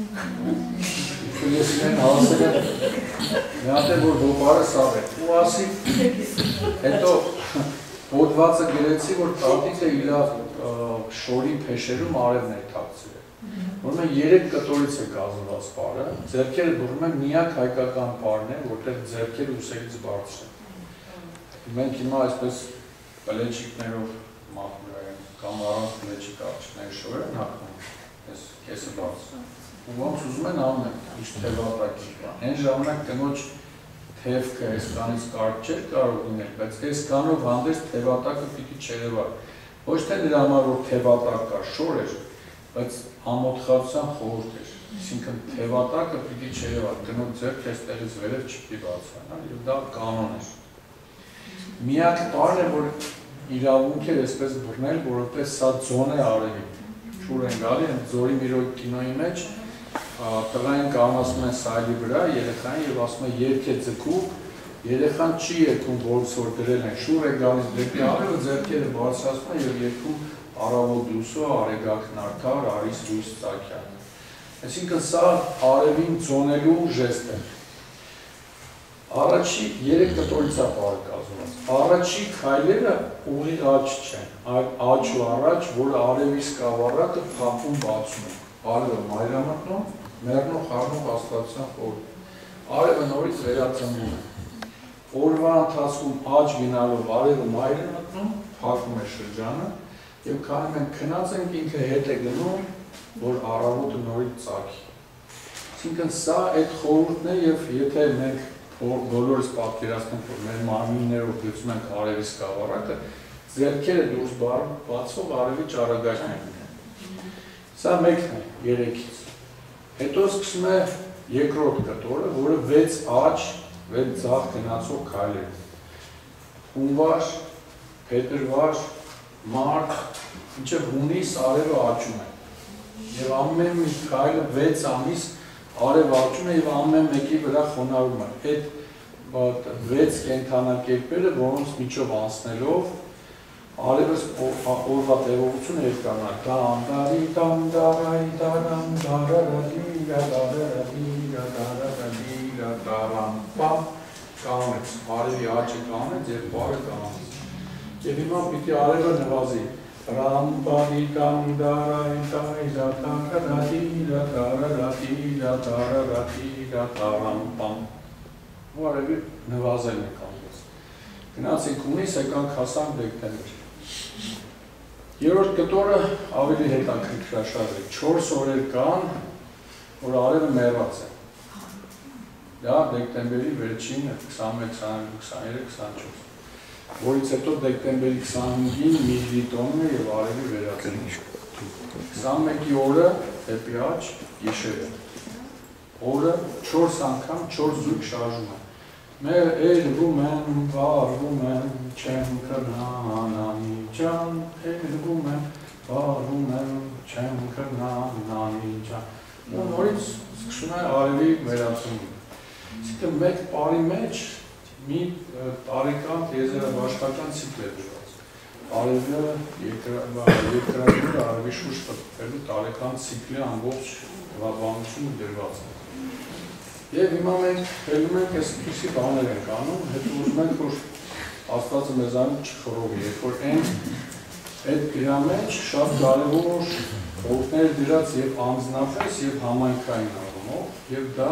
Ես իրեն հասել եմ, մի հատ է, որ հոպարը սավ էր։ Ու ասի, հետո հոդվածը գրեցի, որ տատիկը իրա շորի փեշերում արևն էր թաքցրել։ Որ mən 3 կտորից է կազմված պարը, ձեռքերը բռնում են միակ հայկական պարն է, որտեղ ձեռքերը ուսերից բարձր են։ Մենք հիմա այսպես պլեչիկներով մախնում ենք, կամ առանց պլեչիկ աղջիկների շոր են հագնում, այս կեսը բարձր։ Ու ոնց ուզում են անում են, ինչ թևատակի։ Այն ժամանակ կնոջ թևքը այսքանից կարճ չէր կարող լինել, բայց այսքանով հանդերձ թևատակը պիտի չերևար։ Ոչ թե նրա համար որ թևատակ կար, շոր էր, բայց ամոթխածության խորհուրդ էր, այսինքն թևատակը պիտի չերևար, կնոջ ձեռքը այստեղից վերև չպիտի բացվանալ, եւ դա կանոն էր։ Միակ բանը է, որ իրավունք էր այսպես բռնել, որովհետեւ սա ձոն է արևի։ Շուր են գալի, այն Ձորի Միրոյի կինոյի մեջ տղային կանասում են սայլի վրա, երեխային եւ ասում են երգ է ձգում, երեխան չի երգում, որից որ գրել են, շուր է գալիս դեպի արևը, ձեռքերը բարձրացնում են եւ երգում Արավոտ Դուսո, Արեգակ Նարդար, Արիս Լույս Ծակյան։ Այսինքն սա արևին ձոնելու ժեստ է։ Առաջի 3 կտորից է պարը կազմված։ Առաջի քայլերը ուղիղ աճ չեն, այլ աճ ու առաջ, որը արևի սկավառակը փակում բացում է։ Արևը մայրամտնում, մեռնող խառնող աստվածության խորհուրդ։ Արևը նորից վերածնվում է։ Օրվա ընթացքում աճ գնալով արևը մայր է մտնում, փակում է շրջանը, եւ քանի մենք քնած ենք ինքը հետ է գնում, որ առավոտը նորից ծագի։ Այսինքն սա այդ խորհուրդն է եւ եթե մենք բոլորս պատկերացնենք, որ մեր մարմիններով գցում ենք արևի սկավառակը, ձեռքերը դուրս բացվող արևի ճառագայթն են։ Սա մեկն է 3-ից։ Հետո սկսում է երկրորդ կտորը, որը 6 աճ, 6 ձախ գնացող քայլեր։ Հունվար, փետրվար, մարտ, մինչև հունիս արևը աճում է։ Եվ ամեն մի քայլը 6 ամիս արև աճում է եւ ամեն մեկի վրա խոնարհում է։ Այդ 6 կենդանակերպերը, որոնց միջով անցնելով արևս օրվա տևողությունը երկարանա։ Դանդարի դանդարայի դարան դարարի դարարի դարան պապ կանեց, արևի աճը կանեց եւ բարը կանեց։ Եվ հիմա պիտի արևը նվազի։ Ռամբարի դանդարայի դարան ու արևի նվազել է կանեց։ Գնացինք հունիս, եկանք հասանք դեկտեմբեր։ Երրորդ կտորը ավելի հետաքրքրաշար է, 4 օրեր կան, որ արևը մեռած է։ Դա դեկտեմբերի վերջին 21, 22, 23, 24, որից հետո դեկտեմբերի 25-ին միլիտոնում է և արևի վերածել։ 21-ի օրը դեպի աճ գիշերը։ Օրը 4 անգամ 4 զույգ շարժում է։ Մեր էլվում են, վարվում են, չեմ կրնանանի ջան, էլվում են, վարվում են, չեմ կրնանանի ջան։ Ու նորից սկսում է արևի վերածումը։ Այսինքն մեկ պարի մեջ մի տարեկան եզերաբաշխական ցիկլ է դրված։ Արևը երկրագույնը արևի շուրջ տպելու տարեկան ցիկլի ամբողջ բանությունը դրված է։ Եվ հիմա մենք խելում ենք այսպիսի բաներ ենք անում, հետո ուզում ենք, որ Աստվածը մեզանից չխռովի, երբ որ այդ դրա մեջ շատ կարևոր խորհուրդներ դրած եւ անձնապես եւ համայնքային առումով, եւ դա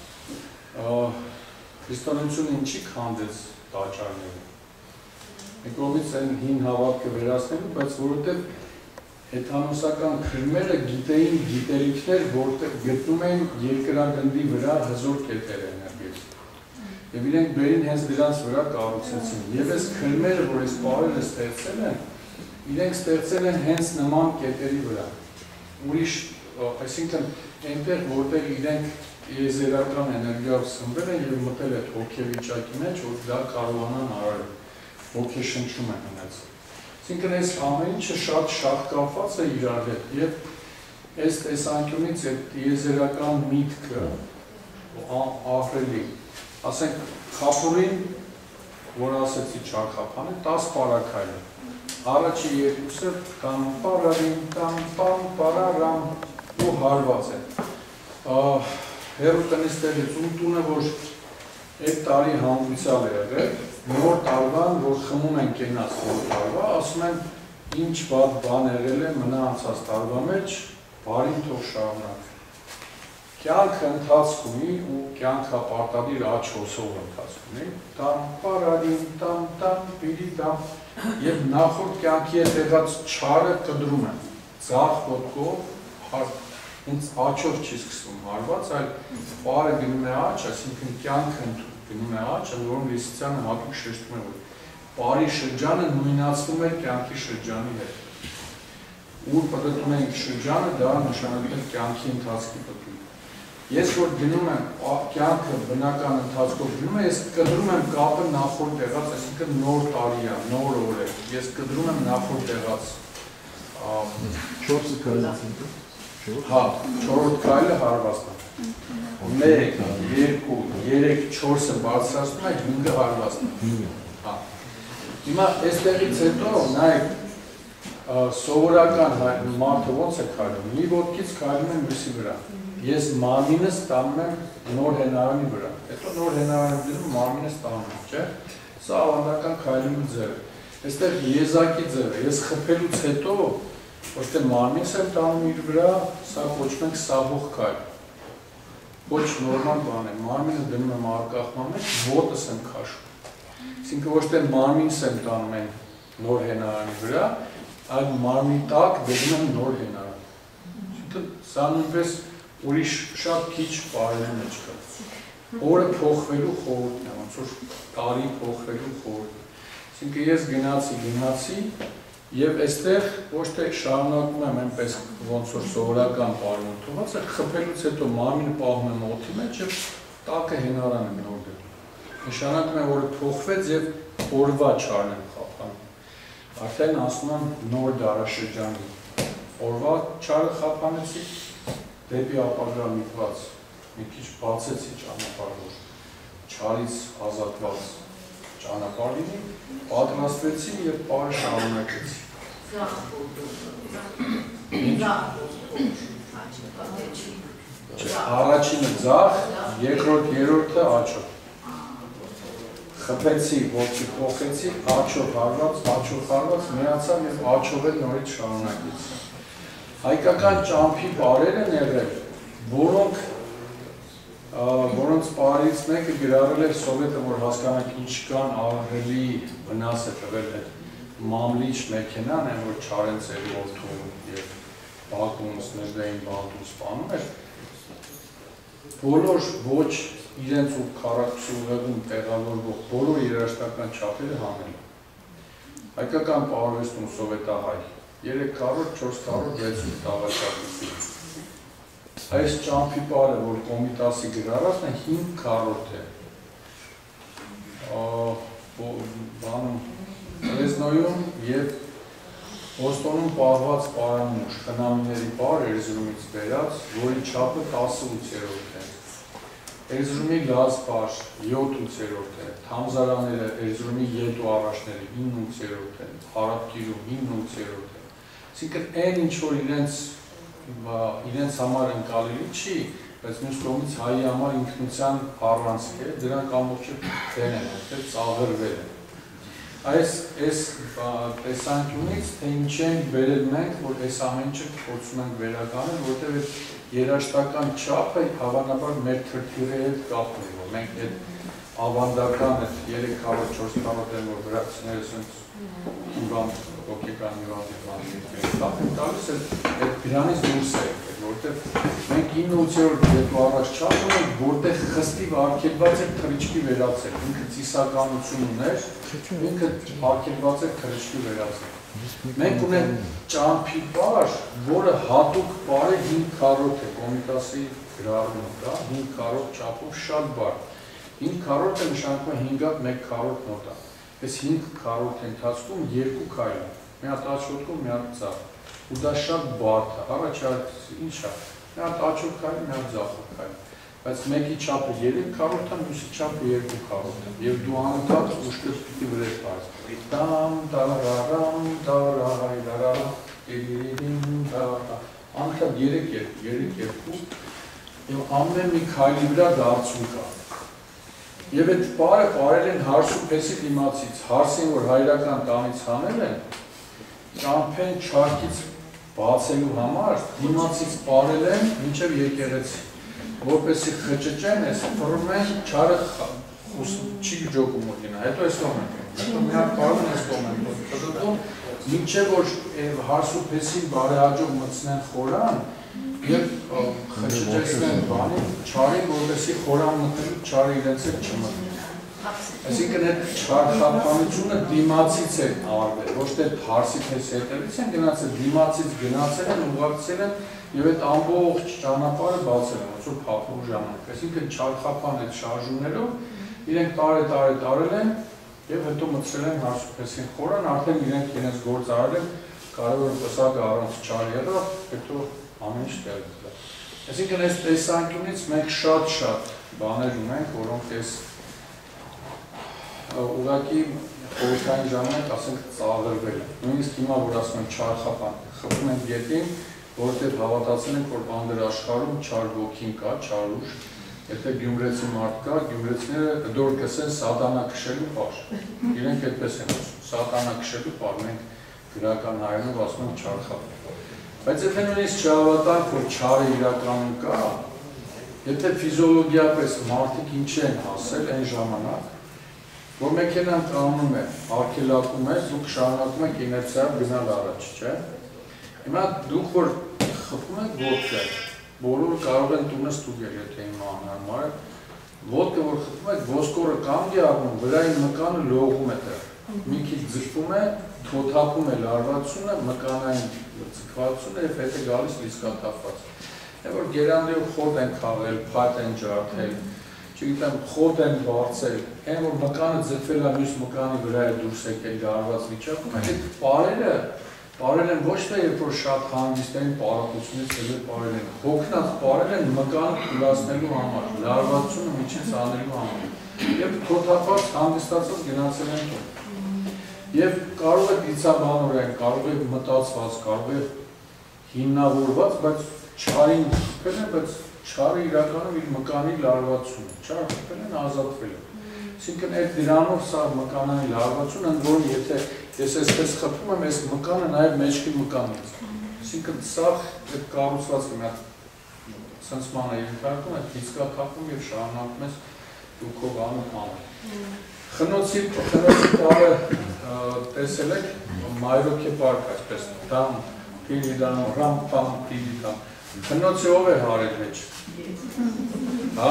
քրիստոնեությունը ինչի քանդեց տաճարները։ Մեկ կողմից այն հին հավատքը վերացնելու, բայց որովհետեւ հեթանոսական քրմերը գիտեին գիտելիքներ, որտեղ գտնում են երկրագնդի վրա հզոր կետեր էներգետիկ։ Եվ իրենք բերին հենց դրանց վրա կառուցեցին։ Եվ այս քրմերը, որ այս պարերը ստեղծել են, իրենք ստեղծել են հենց նման կետերի վրա։ Ուրիշ, այսինքն այնտեղ որտեղ իրենք եզերական էներգիայով սնվել են եւ մտել այդ հոգեվիճակի մեջ, որ դա կարողանան արել, ոգեշնչում են ունեցել։ Այսինքն այս ամեն ինչը շատ կապված է իրար հետ եւ այս տեսանկյունից այդ եզերական միտքը ահռելի, ասենք խապուրին, որ ասեցի չարխափան է, 10 պարակայլ է, առաջի երկուսը կամ պարարին, կամ պարարամ ու հարված է։ Հերու տնիստերից ու տունը, որ այդ տարի հանգուցյալ է եղել, նոր տարվան, որ խմում են կենաց նոր տարվա, ասում են ինչ վատ բան եղել է մնա անցած տարվա մեջ, բարին թող շարունակվի։ Կյանքը ընթացք ունի ու կյանքը պարտադիր աճ հոսող ընթացք ունի, տամ պարարին, տամ, պիրի տամ, և նախորդ կյանքի հետ եղած չարը կդրում են, ձախ ոտքով, ինձ աճով չի սկսվում հարված, այլ պարը գնում է աճ, այսինքն կյանքը գնում է աճ, որում Լիսիցյանը հատուկ շեշտում է, որ պարի շրջանը նույնացվում է կյանքի շրջանի հետ։ Ուր պտտում ենք շրջանը, դա նշանակում է կյանքի ընթացքի պտտում։ Ես որ գնում եմ կյանքը բնական ընթացքով գնում եմ, ես կդրում եմ կապը նախորդ եղած, այսինքն նոր տարի է, նոր օր է, ես կդրում եմ նախորդ եղած 4 քայլից Հա, 4-րդ քայլը հարվածն է։ 1, 2, 3, 4-ը բարձրացնում է, 5-ը հարվածն է։ Հա։ Հիմա այստեղից հետո նայեք սովորական մարդը ոնց է քայլում։ Մի ոտքից քայլում եմ մյուսի վրա։ Ես մարմինս տանում եմ նոր հենարանի վրա։ Հետո նոր հենարանի դնում մարմինս տանում եմ, չէ՞։ Սա ավանդական քայլելու ձև է։ Այստեղ եզակի ձև է։ Ես խփելուց հետո ոչ թե մարմինս եմ տանում իր վրա, սա կոչվում է սահող քայլ։ Ոչ նորմալ բան է, մարմինը դնում եմ արկախման մեջ, ոտս եմ քաշում։ Այսինքն ոչ թե մարմինս եմ տանում են նոր հենարանի վրա, այլ մարմնի տակ դնում եմ նոր հենարան։ Այսինքն սա նույնպես ուրիշ շատ քիչ բարերի մեջ կա։ Օրը փոխվելու խորհուրդն է, ոնց որ տարի փոխվելու խորհուրդն է։ Այսինքն ես գնացի Եվ այստեղ ոչ թե շարունակում եմ այնպես ոնց որ սովորական պարում ընդունված է, խփելուց հետո մարմինը պահում եմ օդի մեջ եւ տակը հենարան եմ նոր դնում։ Նշանակում է, որ փոխվեց եւ օրվա չարն եմ խափանում։ Արդեն ասում եմ նոր դարաշրջանի։ Օրվա չարը խափանեցի, դեպի ապագա միտված, մի քիչ բացեցի ճանապարհ, որ չարից ազատված ճանապարհ լինի, պատրաստվեցի եւ պարը շարունակեցի։ Առաջինը ձախ, երկրորդ, երրորդը աճով։ Խփեցի, ոտքի փոխեցի, աճով հարված, միացավ եւ աճով էլ նորից շարունակեցի։ Հայկական ճամփի պարեր են եղել, որոնց պարից մեկը գրառել էր Սովետը, որ հասկանանք ինչքան ահռելի վնաս է տվել այդ մամլիչ մեքենան, այն որ չար են ծերովթում եւ բակում, սնեժդային բանտում սպանում էր, բոլոր ոչ իրենց ու քառակուսի ուղեղում տեղավորվող բոլոր երաժշտական չափերը հանել։ Հայկական պարարվեստում սովետահայ 3 քառորդ, 4 քառորդ, 6 տաղաչափություն։ Այս ճամփի պարը, որ Կոմիտասի գրառածն է, 5 քառորդ է։ Բանում Ռեզնոյում եւ Բոստոնում պահված պարանուշ, խնամիների պար Էրզրումից բերած, որի չափը 18-րդ է։ Էրզրումի լազ պար 7-րդ է, Թամզարաները Էրզրումի ետու առաջները 9-րդ է, Հարաբկիրում 9-րդ է։ Այսինքն այն ինչ որ իրենց համար ընկալելի չի, բայց մյուս կողմից հայի համար ինքնության առանցք է, դրանք ամբողջը դեն են, թե ծաղրվել են։ Այս տեսանկյունից, թե ինչ ենք բերել մենք, որ այս ամեն ինչը փորձում ենք վերականգնել, որտեղ այդ երաժշտական չափը հավանաբար մեր թրթյուրի հետ կապ ունի, որ մենք այդ ավանդական է 3-4 կարոտ են, որ վրացիները սենց հիվանդ, հոգեկան հիվանդ տալիս է, դրանից դուրս է, որտեղ մենք 9-8-րդ դեպու առաջ չափում ենք, որտեղ խստիվ արգելված է թռիչքի վերացել, ինքը ծիսականություն ուներ, ինքը արգելված է թռիչքի վերացել։ Մենք ունենք ճամփի պար, որը հատուկ պարը 5 քառորդ է, Կոմիտասի գրառումը կա, 5 քառորդ չափով շատ բարդ։ 5 քառորդը նշանակում է 5-ը 1 քառորդ նոտա։ Այս 5 քառորդի ընթացքում 2 քայլ է, մի հատ աչոտքով, մի հատ ձախ։ Ու դա շատ բարդ է, առաջարկ ինչ է, մի հատ աչոտ քայլ, մի հատ ձախ քայլ։ Բայց մեկի չափը 3 քառորդ է, մյուսի չափը 2 քառորդ է։ Եվ դու անընդհատ ուշքդ պիտի վրես պարես։ Տամ, տարարարամ, տարարարարարամ, անընդհատ 3-2 և ամեն մի քայլի վրա դարձում կա։ Եվ այդ պարը պարել են հարսուպեսի դիմացից, հարսին, որ հայրական տանից հանել են, ճամփեն չարկից բացելու համար, դիմացից պարել են, մինչև եկեղեցի, որպեսի խճճեն, ես պռում են, չարը չի գջոքում ոգինա, հետո ես կոմ են, հետո մի հատ պարում են ես կոմ են, մինչև որ հարսուպեսին բարեհաջող մտցնեն խորան, և խճճեցնեն բանի, չարին, որպեսի խորան մտնելու չարը իրենց է չմտնի։ Այսինքն այդ չարխապանությունը դիմացից է արվել, ոչ թե հարսի պես հետևից են գնացել, դիմացից գնացել են, ուղղակցել են և այդ ամբողջ ճանապարհը բացել են, ոնց որ փափուկ ժամանակ։ Այսինքն չարխապան այդ շարժումներով իրենք տարել են և հետո մտցրել են հարսուպեսին խորան, արդեն իրենք իրենց գործ արել են, կարևոր պսակը առանց չար եղավ, հետո ամեն ինչ տեղ է։ Այսինքն այս տեսանկյունից մենք շատ բաներ ունենք, որոնք այս ուղղակի խորհրդային ժամանակ ասենք ծաղրվել են։ Նույնիսկ հիմա որ ասում են չարխապան, խփում ենք ետին, որովհետև հավատացել ենք, որ բանդերաշխարհում չար ոգին կա, չար ուժ, եթե գյումրեցի մարդ կա, գյումրեցիները դոր կսեն սատանա քշելու պար։ Իրենք այդպես են ասում, սատանա քշելու պար, մենք գրական հայերենով ասում ենք չարխապան։ Բայց եթե նույնիսկ չհավատանք, որ չարը իրականում կա, եթե ֆիզիոլոգիապես մարդիկ ինչ են հասել այն ժամանակ, որ մեքենան կանգնում է, արգելակում է, դուք շարունակում եք իներցիայով գնալ առաջ, չէ՞։ Հիմա դուք որ խփում եք ոտքը, բոլորը կարող են տունը ստուգել, եթե հիմա անհարմար է, ոտքը որ խփում եք, ոսկորը կանգ է առնում, վրայի մկանը լողում է դեռ, մի քիչ ձգվում է, թոթափում է լարվածությունը, մկանային ձգվածությունը և հետ է գալիս լիցքաթափված։ Որ գերանդիով խոտ են քաղել, փայտ են ջարդել, չգիտեմ, խոտ են բարձել, այն որ մկանը ձգվել է մյուս մկանի վրա է դուրս եկել գարված վիճակում, այդ պարել են ոչ թե երբ որ շատ հանգիստային պարապությունից հետո պարել են, հոգնած պարել են մկանը թուլացնելու համար, լարվածությունը միջից անելու համար, և թոթափված հանգստացած գնացել են տուն։ Եվ կարող է դիցաբանորեն, կարող է մտածված, կարող է հիմնավորված, բայց չարին խփել են, բայց չարը իրականում իր մկանի լարվածությունը, չարը խփել են, ազատվել են։ Այսինքն այդ դրանով սա մկանային լարվածությունը, ընդ որում եթե ես այսպես խփում եմ, այս մկանը նաև մեջքի մկանն է։ Այսինքն սա այդ կառուցվածքը մի հատ սենսման է ենթարկում, այդ լիցքաթափում և շարունակում ես դու քո բանը անել։ Խնոցի պարը տեսել եք, մայրոքի պարկ այսպես, դամ, պիլիդամ, ռամ, պամ, պիլիդամ, խնոցի ով է հարել մեջ, հա,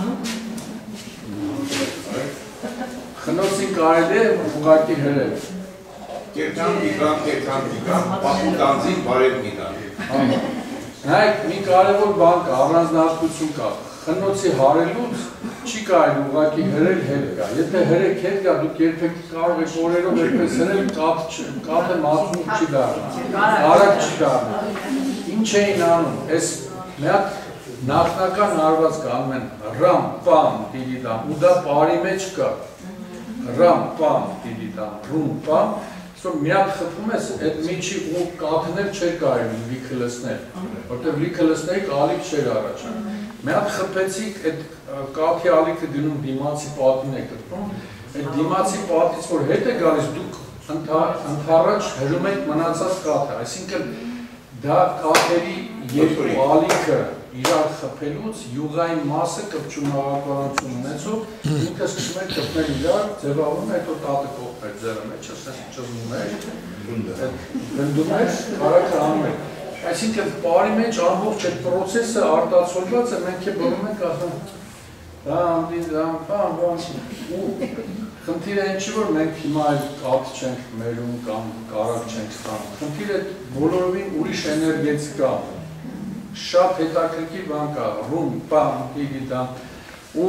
խնոցին կարելի է ուղարկի հրել, կերքան դիկան, պատու տանձին բարև գիտան, նայք մի կարևոր բան կա, առանձնահատկություն կա, խնոցի հարելուց չի կարելի ուղղակի հրել հետ գա, եթե հրեք հետ գա, դուք երբեք կարող եք օրերով երբես հրել, կապը մածուն չի դառնա, արագ չի դառնա, ինչ էին անում, ես մի հատ նախնական հարված կա, անում են ռամ, պամ, դիդիդամ, ու դա պարի մեջ կա, ռամ, պամ, դիդիդամ, ռում, պամ, մի հատ խփում ես, այդ միջի ու կաթներ չէր կարելի լիքը լսնել, որտև լիքը լսնեիք ալիք չէր առաջան։ Մի հատ խփեցիք, այդ կաթի ալիքը դնում դիմացի պատին է կտրում, այդ դիմացի պատից որ հետ է գալիս, դուք ընդառաջ հրում եք մնացած կաթը, այսինքն դա կաթերի երկու ալիքը իրար խփելուց յուղային մասը կպչունավականություն ունեցող ինքը սկսում է կպնել իրար, ձևավորում է, հետո տատը կողմ էր ձեռը մեջ, ասես ճզմում էր, գնդում էր, կարակը անում էր։ Այսինքն պարի մեջ ամբողջ այդ պրոցեսը արտացոլված է, մենք է բռնում ենք ասում ու խնդիրը այն չի, որ մենք հիմա այլ կաթ չենք մերում կամ կարակ չենք ստանում, խնդիրը բոլորովին ուրիշ էներգետիկա շատ հետաքրքիր բան կա, ռում, պամ, հիգիտան ու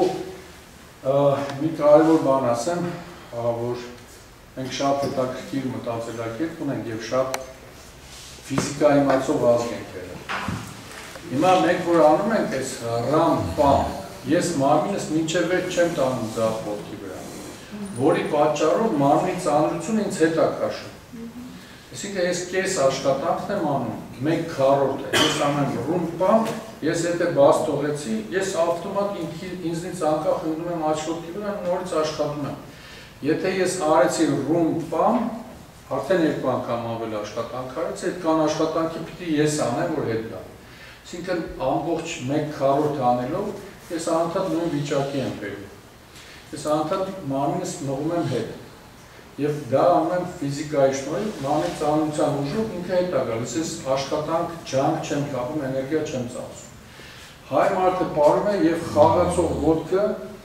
մի կարևոր բան ասեմ, որ մենք շատ հետաքրքիր մտածելակերպ ունենք և շատ ֆիզիկա իմացող ազգ ենք եղել։ Հիմա մենք որ անում ենք այս ռամ, պամ, ես մարմինս մինչև վեր չեմ տանում ձախ ոտքի վրա, որի պատճառով մարմնի ծանրությունը ինձ հետ է քաշում։ Այսինքն ես կես աշխատանքն եմ անում, 1/4 է, ես անում ռում պամ, ես եթե բաց թողեցի, ես ավտոմատ ինձնից անկախ ընկնում եմ աջ ոտքի վրա, նորից աշխատում եմ։ Եթե ես արեցի ռում պամ, արդեն 2 անգամ ավել աշխատանք արեց, այդ կան աշխատանքի պիտի ես անեմ, որ հետ գա։ Այսինքն ամբողջ 1/4 անելով, ես անդադ նույն վիճակի եմ բերում։ Ես անդադ մարմինս մղում եմ հետ։ Եվ դա անում եմ ֆիզիկայի շնորհիվ, մարմնի ծանրության ուժով ինքը հետ է գալիս, ես աշխատանք, ջանք չեմ կապում, էներգիա չեմ ծախսում։ Հայ մարդը պարում է և խաղացող ոտքը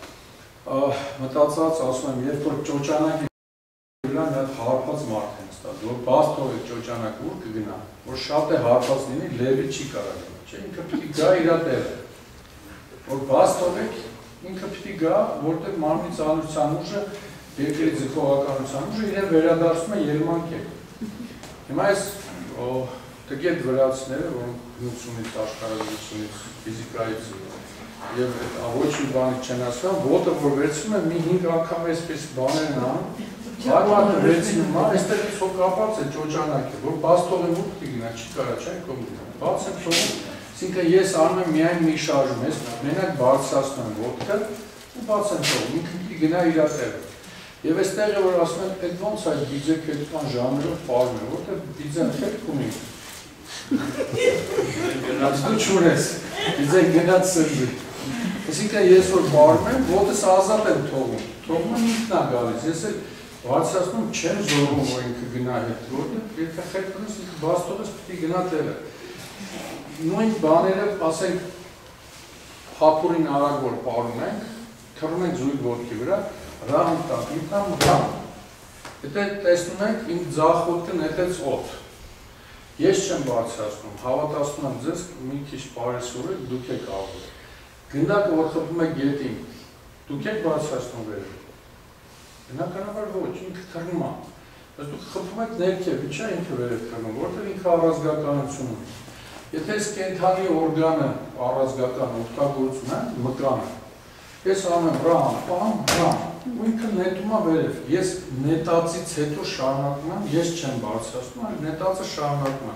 մտածած ասում եմ, երբ որ ճոճանակի վրա մի հատ հարբած մարդ են ստաց, որ բաց թողեք ճոճանակ ուր կգնա, որ շատ է հարբած լինի, լևի չի կարող լինի, չէ, ինքը պիտի գա իրա տեղը, որ բաց թողեք, ինքը պիտի գա, որտեղ մարմնի ծանրության ուժը, երկրի ձգողականության ուժը իրեն վերադարձում է ելմանքեր։ Հիմա այս տգետ վրացիները, որոնք գնությունից, աշխարհագրությունից, ֆիզիկայից և ոչ մի բանից չեն ասում, ոտը որ վերցնում է մի 5 անգամ այսպես բաներ են անում, այլ մարդը վերցնում է, այստեղից հո կապած է ճոճանակ է, որ բաց թողեմ ուր պիտի գնա, չի կարա, չէ՞, բաց եմ թողում, այսինքն ես անում եմ միայն մի շարժում, ես մենակ բարձրացնում եմ ոտքը ու բաց եմ թողում, ինքը պիտի գնա իր տեղը։ Եվ այս տեղը, որ ասում են, այդ ոնց այդ բիձեքետական ժանրով պարում է, որտեղ բիձեն խելք ունի։ Դու չունես, բիձեն գնաց սրդի։ Այսինքն ես որ պարում եմ, ոտս ազատ եմ թողում, թողում եմ ինքն է գալիս, ես էլ բարձրացնում չեմ զորում, որ ինքը գնա հետ, որտեղ եթե խելք ունես, ինքը բաց թողես պիտի գնա տեղը։ Նույն բաները, ասենք, հապուրին արագ որ պարում ենք, թռում ենք զույգ ոտքի վրա, ռամ տակ, ինքամ ռամ։ Եթե տեսնում եք, իմ ձախ ոտքը նետեց օդ։ Ես չեմ բարձրացնում, հավատացնում եմ ձեզ, մի քիչ պարեսուր եք, դուք եք աղվել։ Գնդակը, որ խփում եք գետին, դուք եք բարձրացնում վերև։ Բնականաբար ոչ, ինքը թռնում է։ Բայց դուք խփում եք ներքև, ինչա ինքը վերև թռնում, որտեղ ինքը առազգականություն ունի։ Եթե այս կենդանի օրգանը առազգական օգտագործում են, մկանը, ես անում եմ ռամ, պամ, ռամ, ու ինքը նետում է վերև, ես նետածից հետո շարունակում եմ, ես չեմ բարձրացնում, այլ նետածը շարունակում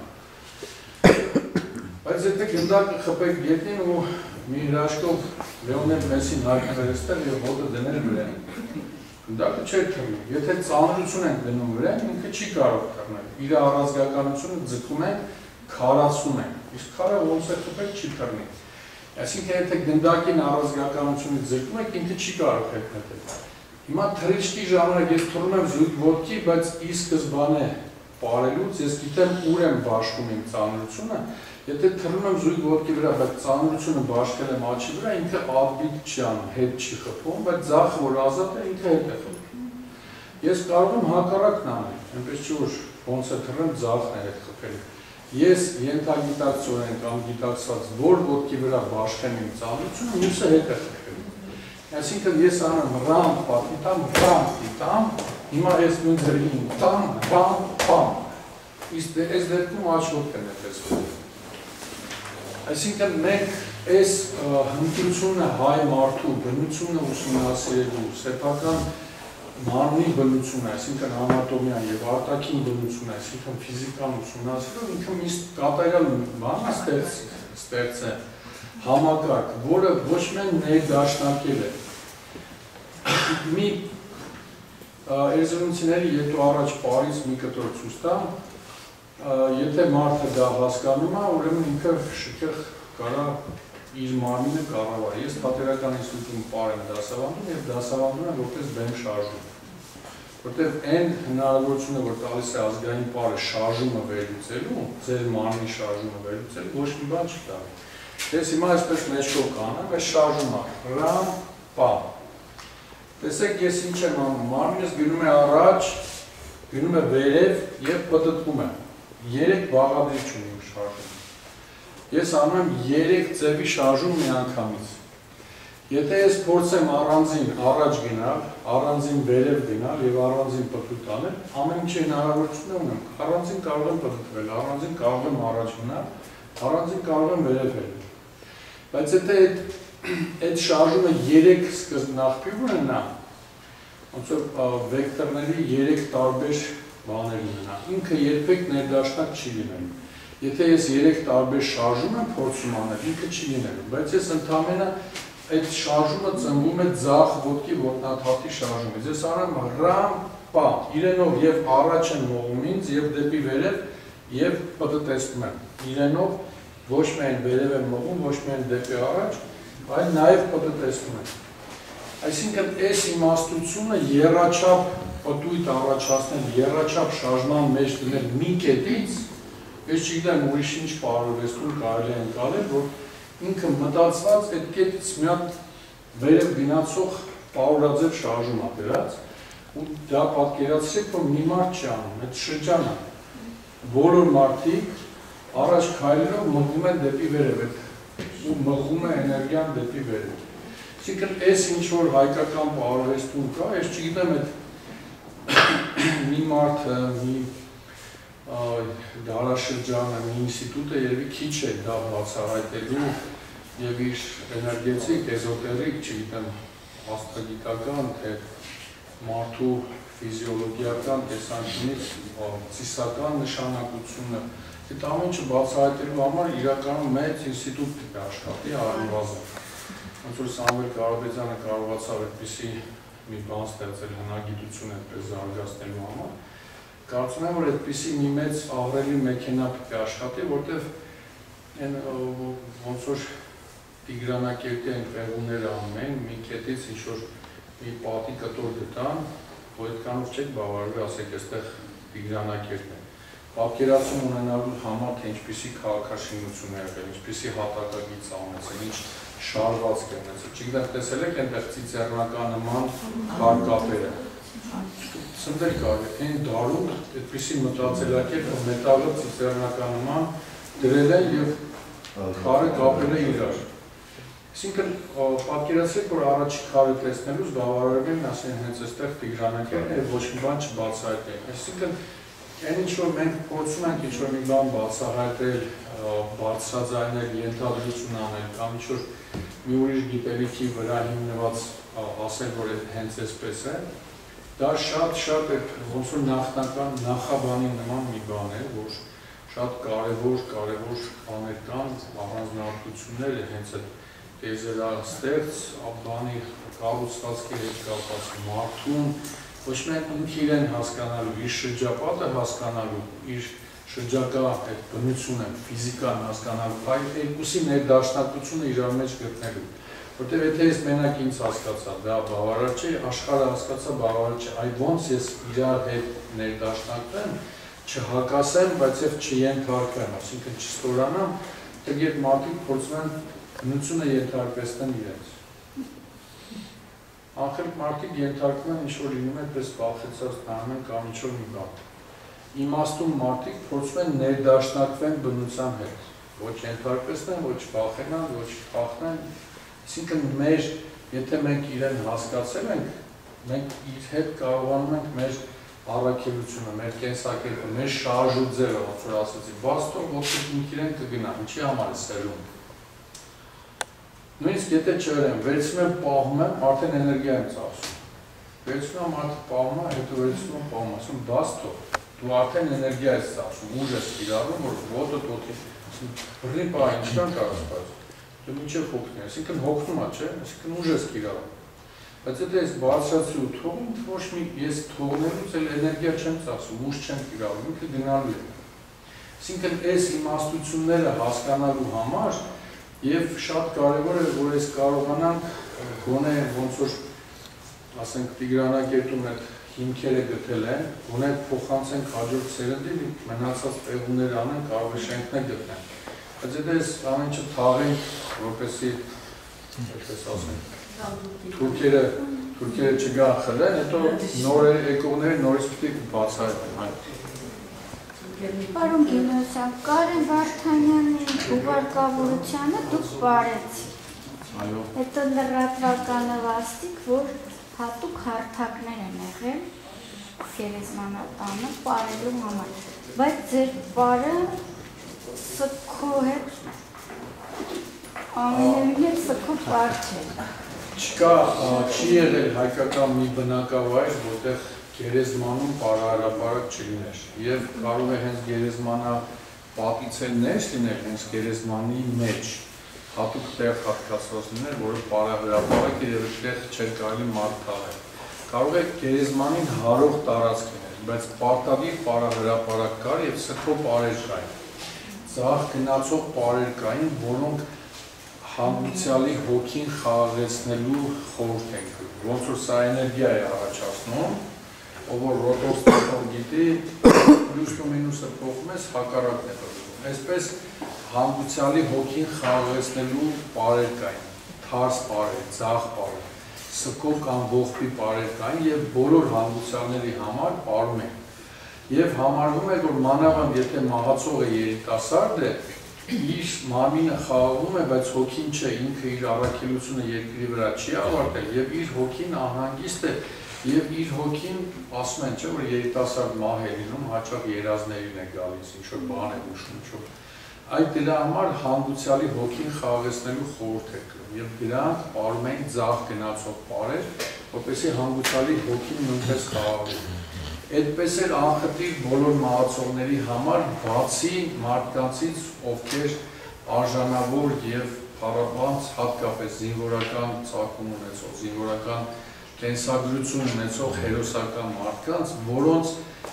եմ։ Բայց եթե գնդակը խփեք գետնին ու մի հրաշքով Լեոնել Մեսին հայտնվել էստեղ և ոտը դնել վրան, գնդակը չէր թռնում, եթե ծանրություն ենք դնում վրան, ինքը չի կարող թռնել, իր առազգականությունը ձգում ենք, քարացում ենք, իսկ քարը ոնց է խփեք չի թռնի։ Այսինքն եթե գնդակին առազգականությունից ձգում եք, ինքը չի կարող հետ նետել։ Հիմա թռիչքի ժամանակ ես թռնում եմ զույգ ոտքի, բայց ի սկզբանե պարելուց ես գիտեմ ուր եմ բաշխում իմ ծանրությունը, եթե թռնում եմ զույգ ոտքի վրա, բայց ծանրությունը բաշխել եմ աչի վրա, ինքը ադբիտ չի անում, հետ չի խփում, բայց ձախը որ ազատ է, ինքը հետ է խփում։ Ես կարող եմ հակառակն անել, այնպես չի որ ոնց է թռնեմ, ձախն է հետ խփել։ Ես ենթագիտակցորեն կամ գիտակցված որ ոտքի վրա բաշխեմ իմ ծանրությունը, մյուսը հետ է խփել։ Այսինքն ես անում ռամ, պատիտամ, ռամ, տիտամ, հիմա ես նույն ձրին տամ, բամ, բամ։ Իսկ այս դեպքում աջ ոտքն է տեսվում։ Այսինքն մենք այս հմտությունը հայ մարդու բնությունը ուսումնասիրելու, սեփական մարմնի բնությունը, այսինքն անատոմիան և արտաքին բնությունը, այսինքն ֆիզիկան ուսումնասիրելով, ինքը մի կատարյալ բան ստեղծ է համակարգ, որը ոչ միայն ներդաշնակել է։ Մի էրզրումցիների ետո առաջ Պարիզ մի կտոր ցույց տամ, եթե մարդը դա հասկանում է, ուրեմն ինքը շքեղ կարա իր մարմինը կառավարի։ Ես թատերական ինստիտուտում պար եմ դասավանդում եւ դասավանդում եմ որպես բեմ շարժում։ Որտեւ այն հնարավորությունը, որ տալիս է ազգային պարը շարժումը վերլուծելու, ձեր մարմնի շարժումը վերլուծելու, ոչ մի բան չկա։ Ես հիմա այսպես մեջքով կանեմ, այս շարժումը ռամ պա։ Տեսեք, ես ինչ եմ անում, մարմինս գնում է առաջ, գնում է վերև եւ պտտվում է։ 3 բաղադրիչ ունի իմ շարժումը։ Ես անում եմ 3 ձևի շարժում միանգամից։ Եթե ես փորձեմ առանձին առաջ գնալ, առանձին վերև գնալ եւ առանձին պտուտ անել, ամեն ինչի հնարավորություն ունեմ։ Առանձին կարող եմ պտտվել, առանձին կարող եմ առաջ գնալ, առանձին կարող եմ վերև գնալ։ Բայց եթե այդ շարժումը 3 սկզբնաղբյուր ունենա, ոնց որ վեկտորների 3 տարբեր բաներ ունենա, ինքը երբեք ներդաշնակ չի լինելու։ Եթե ես 3 տարբեր շարժում եմ փորձում անել, ինքը չի լինելու, բայց ես ընդհանրապես այդ շարժումը ծնվում է ձախ ոտքի ոտնաթաթի շարժումից։ Ես արամ ռամ պա, իրենով եւ առաջ են մողում ինձ եւ դեպի վերև եւ պտտեցնում եմ։ Իրենով ոչ միայն վերև եմ մողում, ոչ միայն դեպի առաջ, այլ նաեւ պտտեցնում եմ։ Այսինքն այս իմաստությունը եռաչափ պտույտ առաջացնել, եռաչափ շարժման մեջ դնել մի կետից, ես չգիտեմ ուրիշ ինչ պարուրվեստում կարելի է ընկալել, որ ինքը մտածված այդ կետից մի հատ վերև գնացող պարուրաձև շարժում է դրած, ու դա պատկերացրեք, որ մի մարդ չի անում, այդ շրջանը բոլոր մարդիկ առաջ քայլելով մղում են դեպի վերև, ու մղում է էներգիան դեպի վերև։ Այսինքն այս ինչ որ հայկական պարուրվեստում կա, ես չգիտեմ այդ մի մարդը, մի դարաշրջանը, մի ինստիտուտը երևի քիչ է դա բացահայտելու եւ իր էներգետիկ, էզոտերիկ, չգիտեմ, աստղագիտական, թե մարդու ֆիզիոլոգիական տեսանկյունից ծիսական նշանակությունը, այդ ամեն ինչը բացահայտելու համար իրականում մեծ ինստիտուտ պետք է աշխատի առնվազն։ Ոնց որ Սամվել Կարապետյանը կարողացավ այդպիսի մի բան ստեղծել հնագիտություն այդպես զարգացնելու համար, կարծում եմ, որ այդպիսի մի մեծ աղրելի մեքենա պետք է աշխատի, որտեղ ոնց որ Տիգրանակերտի այն պեղումները անում են, մի կետից ինչ-որ մի պատի կտոր գտան, որ այդքանով չեք բավարարվի, ասեք, այստեղ Տիգրանակերտն է։ Պատկերացում ունենալու համար, թե ինչպիսի քաղաքաշինություն է եղել, ինչպիսի հատակագիծ ունեցել, ինչ շարժվածք է ունեցել։ Չգիտեմ, տեսել եք այնտեղ ծիծեռնական նման քարկապերը։ Սնդել կարելի, այն դարում այդպիսի մտածելակերպ մետաղը ծիծեռնական նման դրել են եւ քարը կապել է իրար։ Այսինքն պատկերացրեք, որ առաջի քարը տեսնելուց բավարարվում են, ասեն հենց այստեղ Տիգրանակերտն է եւ ոչ մի բան չբացահայտել։ Այսինքն այն ինչ որ մենք փորձում ենք ինչ որ մի բան բացահայտել, բարձրաձայնել, ենթադրություն անել կամ ինչ որ մի ուրիշ գիտելիքի վրա հիմնված ասել, որ հենց այսպես է, դա շատ ոնց որ նախաբանի նման մի բան է, որ շատ կարևոր բաներ կան, առանձնահատկություններ հենց այդ տեզերաստեղծ բանի կառուցվածքի հետ կապված մարդուն, ոչ միայն ինքը իրեն հասկանալու, իր շրջապատը հասկանալու, իր շրջակա այդ բնությունը, ֆիզիկան հասկանալու, այլ երկուսի ներդաշնակությունը իրար մեջ գտնելու։ Որտեւ եթե ես մենակ ինձ հասկացա, դա բավարար չէ, աշխարհը հասկացա, բավարար չէ, այ ոնց ես իրար հետ ներդաշնակվեմ, չհակասեմ, բայց եւ չենթարկվեմ, այսինքն չստորանամ, թե երբ մարդիկ փորձում են բնությունը ենթարկվեցնեն իրենց։ Ախր մարդիկ ենթարկվում են ինչ-որ լինում է պես վախեցած նայում են կամ ինչ-որ մի բան։ Իմաստուն մարդիկ փորձում են ներդաշնակվեն բնության հետ, ոչ ենթարկվեցնեն, ոչ վախենան, ոչ խախտեն։ Այսինքն մեր, եթե մենք իրեն հասկացել ենք, մենք իր հետ կարողանում ենք մեր առաքելությունը, մեր կենսակերպը, մեր շարժուձևը, ոնց որ ասացի, բաց թող ոտքից ինք իրեն կգնա, ինչի համար է սերում։ Նույնիսկ եթե չերեմ, վերցնում եմ, պահում եմ, արդեն էներգիա եմ ծախսում։ Վերցնում եմ, արդեն պահում եմ, հետո վերցնում եմ, պահում եմ, ասում բաց թող, դու արդեն էներգիա ես ծախսում, ուժ ես կիրառում, որ ոտը ոտքի, բռնի պահ, ինչքան կարող ես դու մինչև հոգնի, այսինքն հոգնում է, չէ, այսինքն ուժ ես կիրառում։ Բայց եթե ես բարձրացի ու թողում, ոչ մի ես թողնելուց էլ էներգիա չեմ ծախսում, ուժ չեմ կիրառում, ինքը գնալու է։ Այսինքն այս իմաստությունները հասկանալու համար Եվ շատ կարևոր է, որ այս կարողանանք գոնե ոնց որ ասենք Տիգրանակերտում այդ հիմքերը գտել են, գոնե փոխանցենք հաջորդ սերնդին, մնացած պեղումներ անեն, կարող է շենքներ գտնեն։ Բայց եթե այս ամեն ինչը թաղենք, որպեսզի այդպես ասենք, թուրքերը չգան խլեն, հետո նոր եկողները նորից պիտի բացահայտեն։ Պարոն Գինոսյան, Կարեն Վարդանյանի ուղարկավորությանը դուք բարեցիք։ Հետո լրատվականը վաստիկ, որ հատուկ հարթակներ են եղել գերեզմանատանը պարելու համար, բայց ձեր պարը սքո հետ ամենևին սքո պար չէ։ Չկա, չի եղել հայկական մի բնակավայր, որտեղ գերեզմանում պարահրապարակ չլիներ և կարող է հենց գերեզմանա պատից էլ ներս լինել հենց գերեզմանի մեջ հատուկ տեղ հատկացված լիներ, որը պարահրապարակ էր և այդտեղ չէր կարելի մարդ թաղել։ Կարող է գերեզմանին հարող տարածք լինել, բայց պարտադիր պարահրապարակ կար և սքո պարեր կային։ Ձախ գնացող պարեր կային, որոնք հանգուցյալի հոգին խաղաղեցնելու խորհուրդ են կրում, ոնց որ սա էներգիա է առաջացնում, ով որ ռոտոր գիտի, պլյուսն ու մինուսը փոխում ես, հակառակն է փոխվում։ Այսպես հանգուցյալի հոգին խաղաղեցնելու պարեր կային, թարս պարեր, ձախ պարեր, սքո կամ ողբի պարեր կային և բոլոր հանգուցյալների համար պարում են։ Եվ համարվում է, որ մանավանդ եթե մահացողը երիտասարդ է, իր մարմինը խաղաղվում է, բայց հոգին չէ, ինքը իր առաքելությունը երկրի վրա չի ավարտել և իր հոգին անհանգիստ է և իր հոգին ասում են չէ, որ երիտասարդ մահ է լինում, հաճախ երազներին է գալիս, ինչ-որ բան է ուշում, ինչ-որ։ Այդ դրա համար հանգուցյալի հոգին խաղաղեցնելու խորհուրդ է կրում և դրանք պարում էին ձախ գնացող պարեր, որպեսզի հանգուցյալի հոգին նույնպես խաղաղվի։ Այդպես էր անխտիր բոլոր մահացողների համար, բացի մարդկանցից, ովքեր արժանավոր և փառաբանց, հատկապես զինվորական ծագում ունեցող, զինվորական կենսագրություն ունեցող հերոսական մարդկանց, որոնց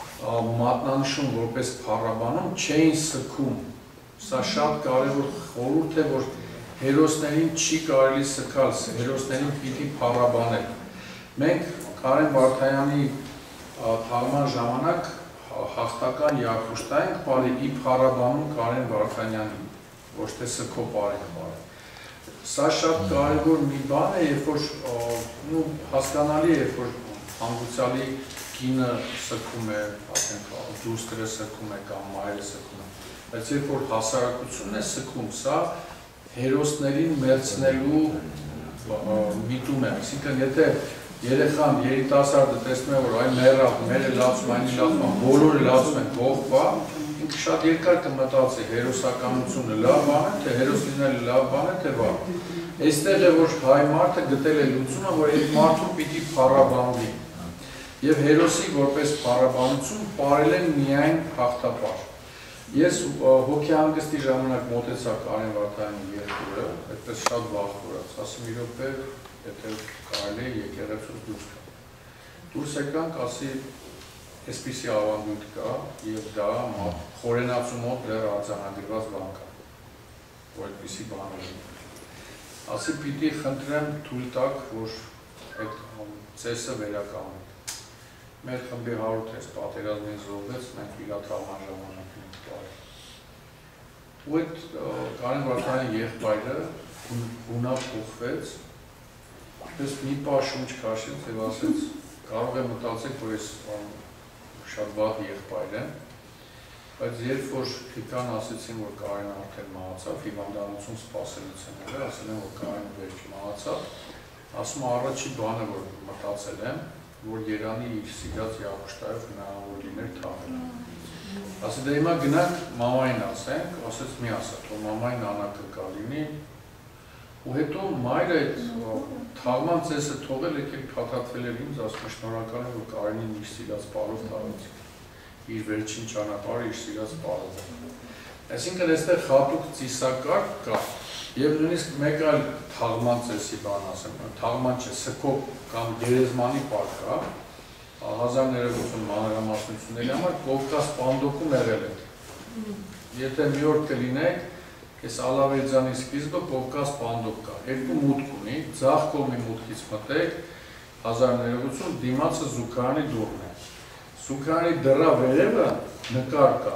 մատնանշում որպես փառաբանում չէին սգում։ Սա շատ կարևոր խորհուրդ է, որ հերոսներին չի կարելի սգալ, հերոսներին պիտի փառաբանել։ Մենք Կարեն Վարդանյանի թաղման ժամանակ հաղթական Յակուշտա ենք պարի ի փառաբանում Կարեն Վարդանյանին, ոչ թե սգո պարենք պարել։ Սա շատ կարևոր մի բան է, երբ որ հասկանալի է, երբ որ հանգուցյալի կինը սգում է, ասենք, դուստրը սգում է կամ մայրը սգում է, բայց երբ որ հասարակությունն է սգում, սա հերոսներին մերձնելու միտում է, այսինքն եթե երեխան երիտասարդը տեսնում է, որ այ մեռավ, մերը լացում, այնի լացում, բոլորը լացում են կողքվա, ինքը շատ երկար կմտածի հերոսականությունը լավ բան է, թե հերոս լինելը լավ բան է, թե վատ։ Այստեղ է, որ հայ մարդը գտել է լուծումը, որ այդ մարդուն պիտի փառաբանվի։ Եվ հերոսի որպես փառաբանություն պարել են միայն հաղթապար։ Ես հոգեհանգստի ժամանակ մոտեցա Կարեն Վարդանյանի եղբորը, այդպես շատ վախվորած, ասում մի րոպե, եթե կարելի է եկեղեցուց դուրս գա։ Դուրս եկանք, ասի այսպիսի ավանդույթ կա և դա խորենացու մոտ դեռ արձանագրված բան կա, որ այդպիսի բան է։ Ասի պիտի խնդրեմ թույլ տաք, որ այդ ծեսը վերականգնենք։ Մեր խմբի հարութ պատերազմին զոհվեց, մենք իրաթաղման ժամանակ ենք տարել։ Ու այդ Կարեն Վարդանյանի եղբայրը գունափոխվեց, պես մի պահ շունչ քաշեց և ասեց, կարող է մտածեք, որ ես շատ վատ եղբայր եմ, բայց երբ որ եկան ասեցին, որ Կարենը արդեն մահացավ, հիվանդանոցում սպասելուց են եղել, ասել են, որ Կարենը վերջ մահացավ, ասում առաջի բանը, որ մտածել եմ, որ Երանի իր սիրած Յակուշտայով հնարավոր լիներ թաղել։ Ասել դե հիմա գնանք մամային ասենք, ասեց մի ասա, թող մամային անակը կա լինի, ու հետո մայրը այդ թաղման ծեսը թողել եկել փաթաթվել էր ինձ, ասում է շնորհակալ եմ, որ Կարենին իր սիրած պարով թաղեցիք, իր վերջին ճանապարհը իր սիրած պարով։ Այսինքն այստեղ հատուկ ծիսակարգ կա, եւ նույնիսկ մեկ այլ թաղման ծեսի բան ասեմ, թաղման չէ, սքո կամ գերեզմանի պար կա, 1980 մանրամասնությունների համար Կովկաս պանդոկում եղել է։ Եթե մի օր կլինեք, Այս Ալավերձյանի սկիզբը Կովկաս պանդոկ կա, երկու մուտք ունի, ձախ կողմի մուտքից մտեք 1980 դիմացը Զուգարանի դուռն է։ Զուգարանի դռա վերևը նկար կա։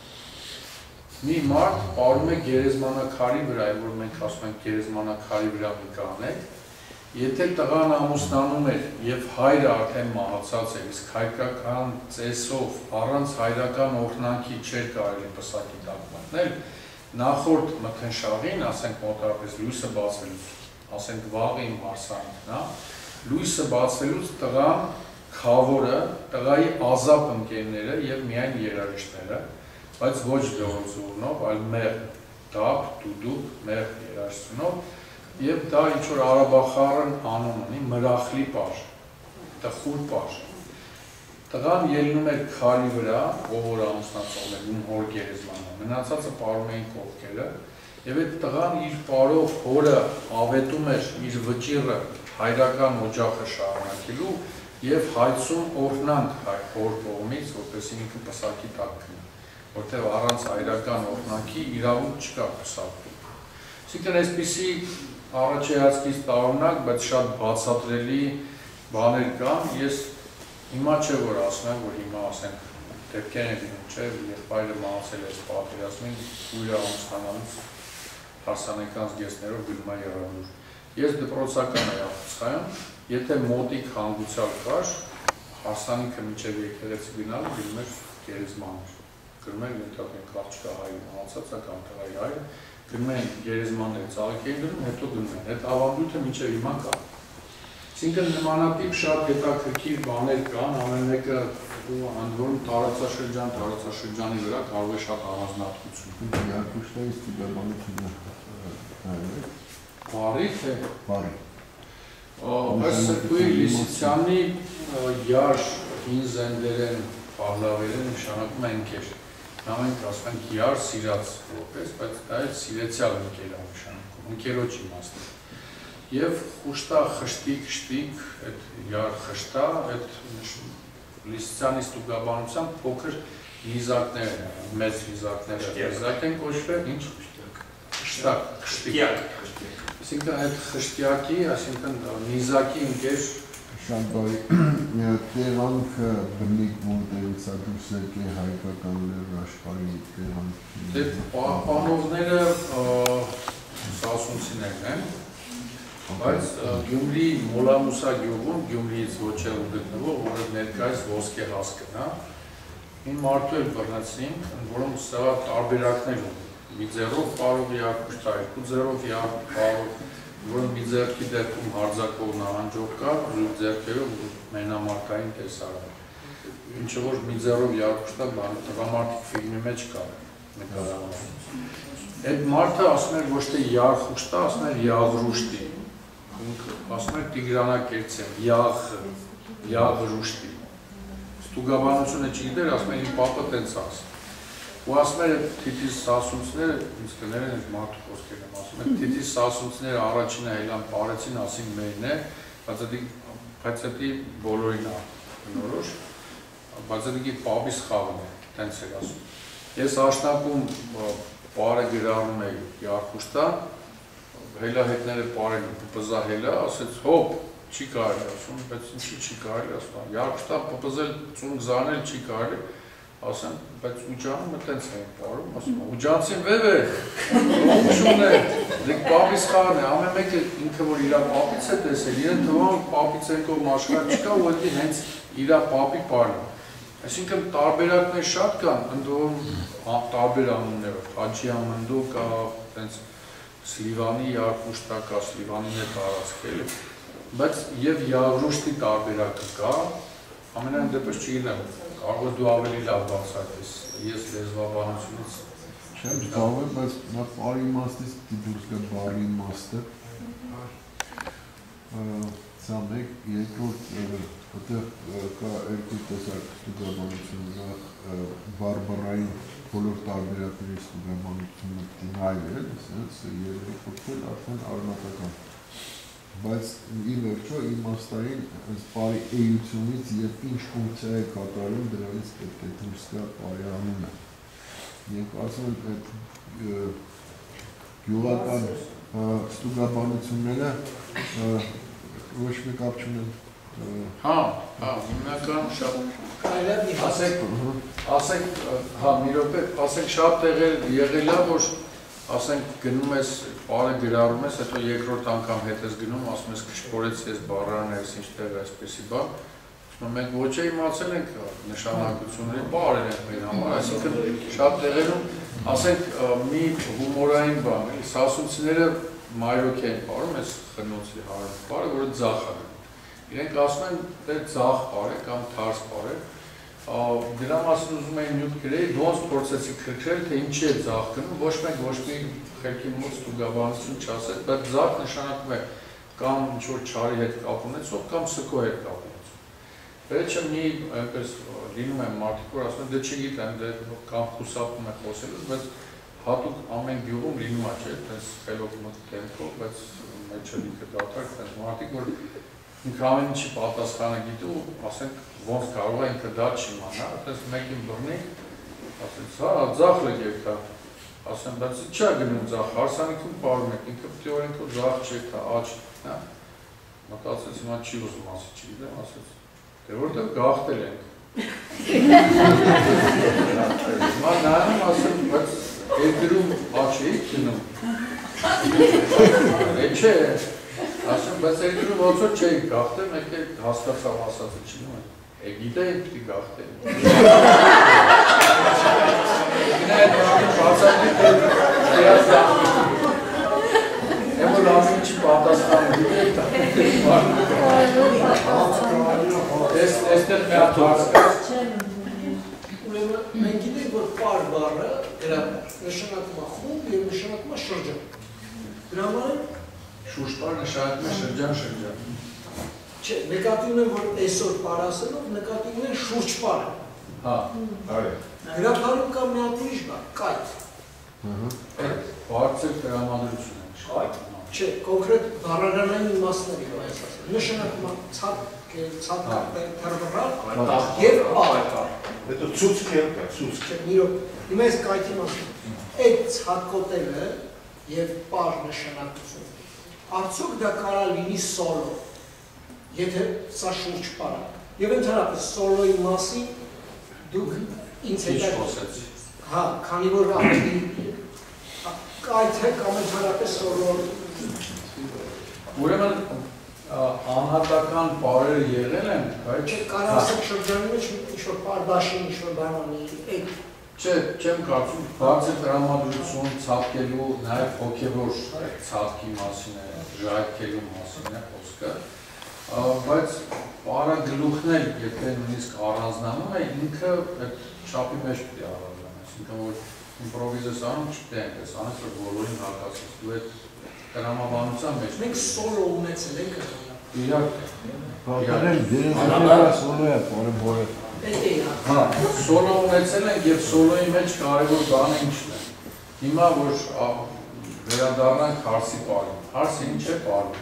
Մի մարդ պարում է գերեզմանակարի վրա, որ մենք ասում ենք գերեզմանակարի վրա մի կանեք, եթե տղան ամուսնանում էր և հայրը արդեն մահացած էր, իսկ հայկական ծեսով առանց հայրական օրհնանքի չէր կարելի պսակի տակ մտնել, նախորդ մթնշաղին, ասենք մոտավորապես լույսը բացվելուց, ասենք վաղ իմ հարսանիքն է, լույսը բացվելուց տղան քավորը, տղայի ազապ ընկերները և միայն երաժիշտները, բայց ոչ դողոցուրնով, այլ մեղ դապ, դուդուկ, մեղ երաժշտությունով և դա ինչ-որ արաբախարն անուն ունի, մրախլի պար, տխուր պար։ Տղան ելնում էր քարի վրա, ով որ ամուսնացողն էր, ում հոր գերեզմանը, մնացածը պարում էին կողքերը, և այդ տղան իր պարով հորը ավետում էր իր վճիռը հայրական օջախը շարունակելու և հայցում օրհնանք հոր կողմից, որպեսզի ինքը պսակի տակ գնա, որտեղ առանց հայրական օրհնանքի իրավունք չկա պսակվելու։ Այսինքն այսպիսի առաջացած տարօրինակ, բայց շատ բացատրելի բաներ կան, ես հիմա չէ որ ասում եմ, որ հիմա ասենք դեպքեր են լինում, չէ, եղբայրը մահացել է պատերազմին, քույրը ամուսնանալուց հարսանեկան զգեստներով գնում է եռանդուր։ Ես դպրոցական եմ Աղցխայում, եթե մոտիկ հանգուցյալ կար, հարսանիքը մինչև եկեղեցի գնալը գնում էր գերեզմաներ։ Գնում էր ենթադրենք աղջկա հայրը մահացած է կամ տղայի հայրը, գնում են գերեզմանները ծաղիկ էին գնում, հետո գնում են։ Այդ ավանդույթը մինչև հիմա կա։ Այսինքն նմանատիպ շատ հետաքրքիր բաներ կան, ամեն մեկը ընդ որում տարածաշրջանի վրա կարող է շատ առանձնահատկություն։ Երկուշտայից տիպաբանությունը Բարի թե։ բարի։ Այս Սրբույի Լիսիցյանի յար հին զենդերեն պահլավերեն նշանակում է ընկեր։ Մենք ասում ենք յար սիրած որպես, բայց դա էլ սիրեցյալ ընկեր է նշանակում, ընկերոջ իմաստը։ Եվ խուշտա խշտիկ, այդ յար խշտա, այդ Լիսիցյանի ստուգաբանությամբ փոքր նիզակներ են, մեծ նիզակները, նիզակ են կոչվել, ինչ խշտակ, խշտիկ։ Այսինքն այդ խշտյակի, այսինքն նիզակի ընկեր Շատ բարի, տեղանքը բնիկ որտեղից է դուրս եկել հայկականներ աշխարհի տեղանքի։ Դե պահպանողները սասունցիներն են, բայց Գյումրի Մոլամուսա գյուղում, Գյումրիից ոչ էլ գտնվող, որը ներկայիս ոսկե հասկն է, մի մարդու էլ բռնեցին, որոնց սա տարբերակներ ունի։ Մի ձեռով պարող երկուշտ, երկու ձեռով պարող, որը մի ձեռքի դեպքում հարձակվող նահանջող կա, զույգ ձեռքերով մենամարտային տեսարան։ Ինչը որ մի ձեռով երկուշտա տղամարդիկ ֆիլմի մեջ կա նկարահանված։ Այդ մարդը ասում էր ոչ թե յարխուշտա, ասում էր յաղրուշտի։ Ասում էր Տիգրանակերտցիան, յաղրուշտի։ Ստուգաբանությունը չգիտեր, ասում էր իմ պապը տենց ասում։ Ու ասում էր թիթիզ սասունցները, ինձ կներեն այդ մարդու խոսքեր եմ ասում, այդ թիթիզ սասունցները առաջինը հելան պարեցին, ասին մերն է, բայց էդի բոլորին է նորոշ, բայց էդի պապիս խաղն է, տենց էր ասում։ Ես աշնակում պարը գրանում էի յարխուշտա, հելահետները պարել ու պպզա հելա, ասեց հոպ, չի կարելի ասում, բայց ինչի չի կարելի ասում, յարխուշտա պպզել ծունկ զանել չի կարելի, ասեմ, բայց ուջանում մտենց էին պարում, ասում, ուջանցին վև է, ողջուն է, դեք պապիս խաղն է, ամեն մեկը ինքը որ իրա պապից է տեսել, իրեն թվում պապից ենքով մաշկար չկա ու էդի հենց իրա պապի պարն է։ Այսինքն տարբերակներ շատ կան, ընդորում տարբեր անուններով, Հաջիա Մնդու կա, տենց Սլիվանի յարխուշտա կա, Սլիվանին է տարածքել, բայց և յաղրուշտի տարբերակը կա, ամենայն դեպս չգիտեմ, կարող է դու ավելի լավ բացատրես, ես լեզվաբանությունից չեմ կարող եմ, բայց նա բարի իմաստից դուրս գա բարի իմաստը, սա մեկ, երկրորդ, որտեղ կա երկու տեսակ ստուգաբանություն, բարբարային բոլոր տարբերակների ստուգաբանությունը նայել, երևի փոխել արդեն արմատական։ Բայց ի վերջո իմաստային բարի էությունից և ինչ ֆունկցիա է կատարում դրանից պետք է դուրս գա բարի անունը։ Եվ ասում եմ այդ գյուղական ստուգաբանությունները ոչ մի կապ չունեն։ Հա, հիմնական շատ ասենք, հա, մի րոպե, ասենք շատ տեղեր եղել է, որ ասենք գնում ես, բարը գրառում ես, հետո երկրորդ անգամ հետ ես գնում, ասում ես կշպորեց ես բառարան ես ինչտեղ այսպեսի բան, մենք ոչ է իմացել ենք նշանակությունների բարեր ենք մեր համար, այսինքն շատ տեղերում, ասենք մի հումորային բան, սասունցիները մայրոք են բարում, ես խնոցի հարում բարը, որը ձախ է։ Իրենք ասում են, դե ձախ բար է կամ թարս բար է, դրա մասին ուզում էին նյութ գրեի, ոնց փորձեցի քրքրել, թե ինչի է ձախ գնում, ոչ մենք ոչ մի խելքի մոտ ստուգաբանություն չասել, բայց ձախ նշանակում է կամ ինչ-որ չարի հետ կապ ունեցող, կամ սքո հետ կապ ունեցող։ Վերջը մի այնպես լինում են մարդիկ, որ ասում են, դե չգիտեմ, դե կամ խուսափում է խոսելուց, բայց հատուկ ամեն գյուղում լինում է, չէ, այդպես խելոք մոտ տեմպով, բայց մեջը լիքը դատարկ, այդպես մարդիկ, որ ինքը ամեն ինչի պատասխանը գիտի ու ասենք ոնց կարող է ինքը դա չիմանա, այդպես մեկին բռնի, ասենց, հա, ձախ լեգեք դա, ասեմ, բայց չա գնում ձախ, հարսանիքում պարում եք, ինքը պտի օրենքով ձախ չեք, հա, աչ, հա, մտածեց, հիմա չի ուզում ասի, չգիտեմ, ասեց, դե որտեղ գաղթել ենք, հիմա նայանում ասեմ, բայց երկրում աչ էիք գնում, չէ, ասեմ, բայց երկրում ոնց որ չէիք գաղթել, մեկ է հասկացավ ասածը չինում են, գիտեին պիտի գաղթել։ Գնա այդ մարդիկ բացատի դերած դաղթել։ Էմոր ամեն ինչի պատասխանը գիտեիք Էստեղ մի հատ հարցկաց։ Ուրեմն մենք գիտենք, որ պար բառը գրաբար նշանակում է խումբ և նշանակում է շրջան։ Դրա համար շուշպար նշանակում է շրջան։ Չէ, նկատի ունեմ, որ այսօր պարասելով նկատի ունեմ շուրջ պարը։ Հա, գրաբարում կա մի հատ ուրիշ բառ, կայթ։ Այդ բարձր տրամադրություն է։ Կայթ։ Չէ, կոնկրետ բառարանային իմաստների ու այս ասել։ Նշանակում է ցած թրվռալ և պար։ Это ցուցկելկա, ցուցկ։ Չէ, մի րոպե։ Հիմա այս կայթի մասին։ Այդ ցածկոտելը և պար նշանակություն։ Արդյոք դա կարա լինի սոլո, եթե սա շուրջ պար է։ Եվ ընդհանրապես սոլոյի մասին դուք ինձ հետ խոսեցի։ Հա, քանի որ ավելի կայթե կամ ընդհանրապես սոլո։ Ուրեմն անհատական պարերը եղել են, բայց Կարա ասեք շրջանի մեջ ինչ-որ պարդաշին, ինչ-որ բանանի այդ Չէ, չեմ կարծում, բարձր տրամադրություն ցատկելու, նաև հոգևոր ցատկի մասին է, ժայթքելու մասին է խոսքը, բայց պարագլուխն էլ, եթե նույնիսկ առանձնանում է, ինքը այդ չափի մեջ պիտի առանձնանա, այսինքն որ իմպրովիզես անում չպիտի այնպես, անես որ բոլորին հարկացես, դու այդ տրամաբանության մեջ։ Մենք սոլո ունեցել ենք Իհարկե։ Պատերել դերասանները սոլո է, պարը բորը։ Հա, սոլո ունեցել ենք և սոլոյի մեջ կարևոր բանը ինչն է։ Հիմա որ վերադառնանք հարսի պարին, հարսը ինչ է պարում։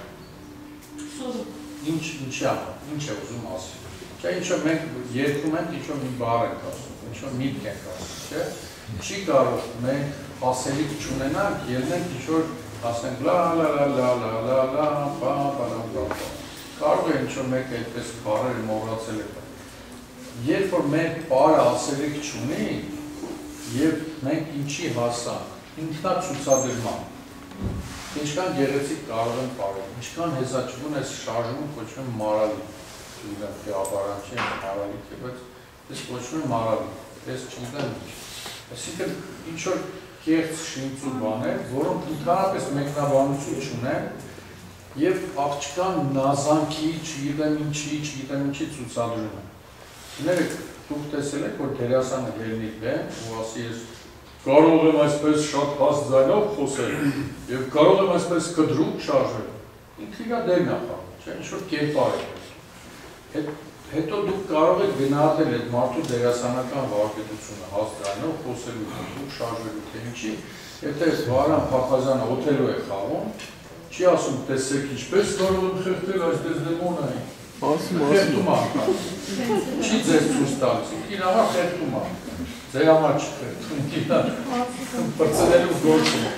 Ինչ է ուզում ասել։ Չէ, ինչ-որ մենք երկում ենք, ինչ-որ մի բառ ենք ասում, ինչ-որ միտք ենք ասում, չէ։ Չի կարող մենք ասելիք չունենանք, ելնենք ինչ-որ ասենք լա լա լա լա լա լա լա պա պա լա լա պա։ Կարող է ինչ-որ մեկ այդպես բառերը մոռացել է։ Երբ որ մենք պարը ասելիք չունի և մենք ինչի հասանք, ինքնացուցադրման, ինչքան գեղեցիկ կարող են պարել, ինչքան հեզաչվում ես շարժում կոչվում եմ մարալի, ապարանք չեմ մարալիք է, բայց ես կոչվում եմ մարալի, ես չգիտեմ ինչ, այսինքն ինչ-որ կեղծ շինծու բաներ, որոնք ընդհանրապես մեկնաբանություն չունեն և աղջկան նազանքի, չգիտեմ ինչի ցուցադրում են։ Ներեք, դուք տեսել եք, որ դերասանը ելնի բեմ ու ասի ես կարող եմ այսպես շատ հաստ ձայնով խոսել և կարող եմ այսպես կդրուկ շարժել, ինքը իրա դերն է խաղում, չէ, ինչ-որ կերպար է։ Հետո դուք կարող եք գնահատել այդ մարդու դերասանական վարպետությունը հաստ ձայնով խոսելու, դուք շարժելու, թե ինչի, եթե Վարան Փափազյանը Օթելո է խաղում, չի ասում տեսեք ինչպես կարող եմ խեղդել այս Դեզդեմոնային։ Խեղդում անգամ, չի ձեզ ցույց տալիս, իր համար խեղդում ա, ձեր համար չի խեղդում, պրծնելու գործում։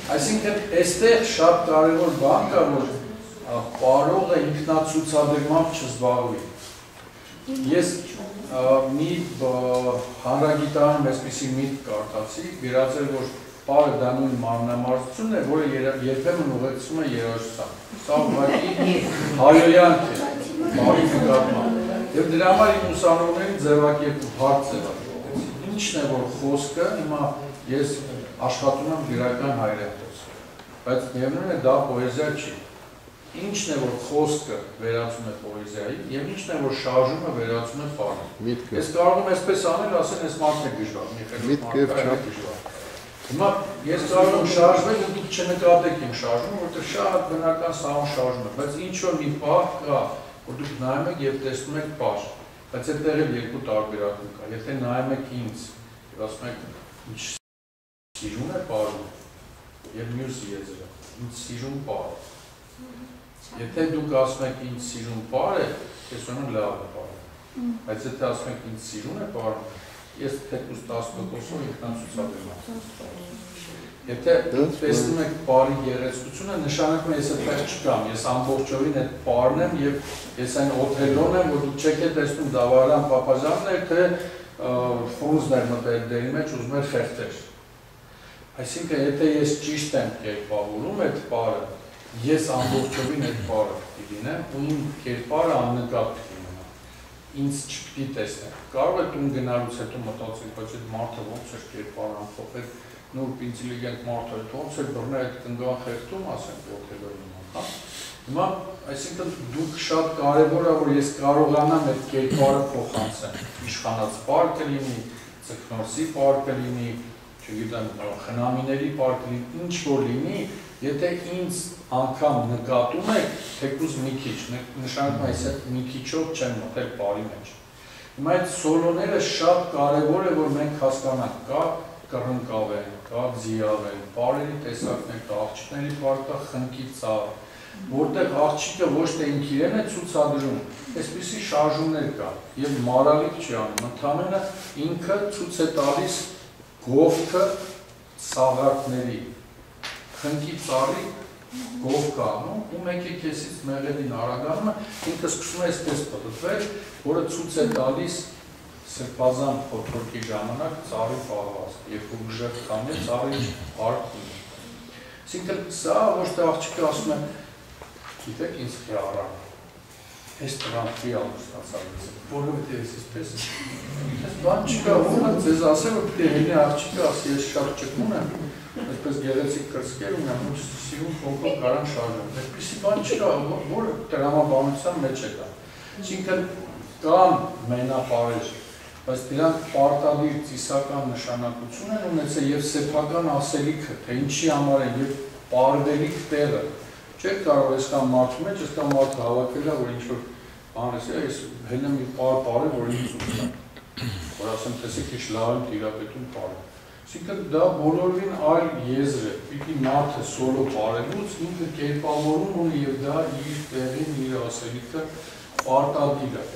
Այսինքն այստեղ շատ կարևոր բան կա, որ պարողը ինքնացուցադրմամբ չզբաղվի։ Ես մի հանրագիտարանում այսպիսի միտք կարդացի, գրածել, որ պարը դա նույն մարմնամարզությունն է, որը երբեմն ուղեկցում է երաժշտության։ Սա ուղղակի հայոյանք է, բարի նկատմամբ։ Եվ դրա համար իմ ուսանողներին ձևակերպում հարց ձևակերպեցի։ Ինչն է, որ խոսքը, հիմա ես աշխատում եմ գրական հայրենտոց, բայց միևնույն է դա պոեզիա չի։ Ինչն է, որ խոսքը վերածում է պոեզիայի, և ինչն է, որ շարժումը վերածում է պարը։ Ես կարող եմ այսպես անել, ասեն, ես մարդն է գժվար, Հիմա ես կարող եմ շարժվել ու դուք չնկատեք իմ շարժումը, որտեղ շատ բնական սահուն շարժում է, բայց ինչ-որ մի պահ կա, որ դուք նայում եք և տեսնում եք պար, բայց այդտեղ էլ երկու տարբերակում կա, եթե նայում եք ինձ և ասում եք ինչ սիրուն է պարում և մյուս եզրը, ինձ սիրուն պար է, եթե դուք ասում եք ինձ սիրուն պար է, ես ունեմ լավ է պարում, բայց եթե ասում եք ինձ սիրուն է պարում, ես թեկուզ 10%-ով ինքնացուցադրում եմ։ Եթե դուք տեսնում եք պարի գեղեցկությունը, նշանակում է ես այդտեղ չկամ, ես ամբողջովին այդ պարն եմ և ես այն Օթելոն եմ, որ դուք չեք է տեսնում Դավարան Պապազյանն էր, թե Ֆրունզն էր մտել դերի մեջ ուզում էր խեղդեր։ Այսինքն, եթե ես ճիշտ եմ կերպավորում այդ պարը, ես ամբողջովին այդ պարը կլինեմ ու իմ կերպարը աննկատ կլինեմ, ինձ չպիտի տեսնեմ։ Կարող է տուն գնալուց հետո մտածել, բայց այդ մարդը ոնց էր կերպարը անփոխել, նուրբ ինտելիգենտ մարդը ոնց էր բռնել այդ կնգան խեղդում, ասենք Օթելոյի նման։ Հիմա, այսինքն դուք շատ կարևոր է, որ ես կարողանամ այդ կերպարը փոխանցեմ։ Իշխանած պար կլինի, ձկնորսի պար կլինի, չգիտեմ, խնամիների պար կլինի, ինչ որ լինի, եթե ինձ անգամ նկատում եք, թեկուզ մի քիչ, նշանակում է, ես մի քիչով չեմ մտել պարի մեջ։ Հիմա այդ սոլոները շատ կարևոր է, որ մենք հասկանանք, կա կռնկավ են, կա ձիավ են, պարերի տեսակներ կա, աղջիկների պար կա խնկի ծավ, որտեղ աղջիկը ոչ թե ինք իրեն է ցուցադրում, այսպիսի շարժումներ կա, և մարալիկ չի անում, ընդամենը ինքը ցույց է տալիս գովքը սաղարթների, խնկի ծառի գովքը անում, ու մեկ է կեսից մեղեդին արագանում է, ինքը սկսում է այսպես պտտվել, որը ցույց է տալիս սրբազան փոթորկի ժամանակ ծառի պահվածք, երբ որ ուժեղ քամի ծառի արկ ունի։ Այսինքն սա ոչ թե աղջիկը ասում է, գիտեք ինձ խիարան, այս տրանքի ամուսնացած, որովհետև ես այսպես այս բան չկա, ումը ձեզ ասեմ, որ պիտի հենի աղջիկը ասի, ես շատ ճկուն եմ, այսպես գեղեցիկ կրծքեր ունեմ, ու սիրուն փոքր կարան շարժեմ, այսպիսի բան չկա, որը տրամաբանության մեջ է կա։ Այսինքն կան մենապարեր, բայց դրանք պարտադիր ծիսական նշանակություն են ունեցել և սեփական ասելիքը, թե ինչի համար են և պարվելիք տեղը։ Չեք կարող այսքան մարդու մեջ, այսքան մարդ հավաքել է, որ ինչ-որ բան է, ես հենեմ մի պար է, որ ինձ ուտում է, որ ասեմ, տեսեք ինչ լավ եմ տիրապետում պարը։ Այսինքն դա բոլորին այլ եզր է, պիտի մարդը սոլո պարելուց ինքը կերպավորում ունի և դա իր տեղին, իր ասելիքը պարտադիր է։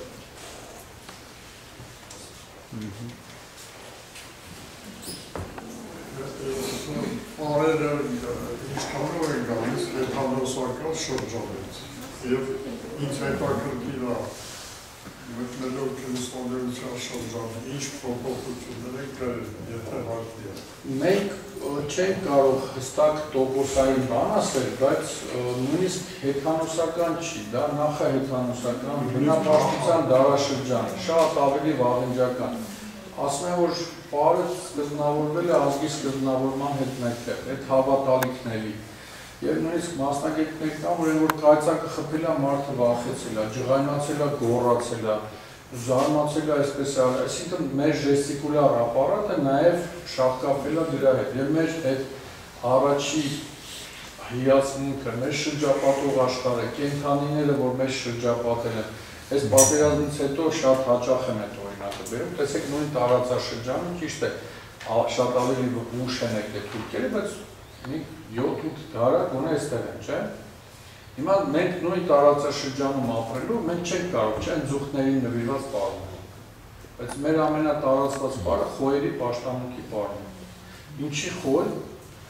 Պարերը ինչքանով են գալիս կենդանոսական շրջանից և ինձ հետաքրքիր է մտնելով քրիստոնեության շրջանը, ինչ փոփոխություններ են կրել, եթե հարցի է։ Մենք չենք կարող հստակ տոկոսային բան ասել, բայց նույնիսկ հեթանոսական չի, դա նախահեթանոսական բնապաշտության դարաշրջան, շատ ավելի վաղնջական։ Ասում եմ, որ պարը սկզբնավորվել է ազգի սկզբնավորման հետ մեկտեղ, այդ հավատալիքների։ Եվ նույնիսկ մասնագետներ կան, որ կայծակը խփել է, մարդը վախեցել է, ջղայնացել է, գոռացել է, զարմացել է, այսպես է, այսինքն մեր ժեստիկուլյար ապարատը նաև շաղկապել է դրա հետ։ Եվ մեր այդ առաջի հիացմունքը, մեր շրջապատող աշխարհը, կենդանիները, որ մեր շրջապատել են, այս պատերազմից հետո շատ հաճախ եմ այդ օրինակը բերում, տեսեք նույն տարածաշրջանում ճիշտ է, շատ ավելի ուշ են եկել թուրքերը, բայց մի 7-8 դար գոնե այստեղ են, չէ՞։ Հիմա մենք նույն տարածաշրջանում ապրելու, մենք չենք կարող, չէ՞, ձուխներին նվիրված պարն է։ Բայց մեր ամենատարածված պարը խոյերի պաշտամունքի պարն է։ Ինչի խոյ,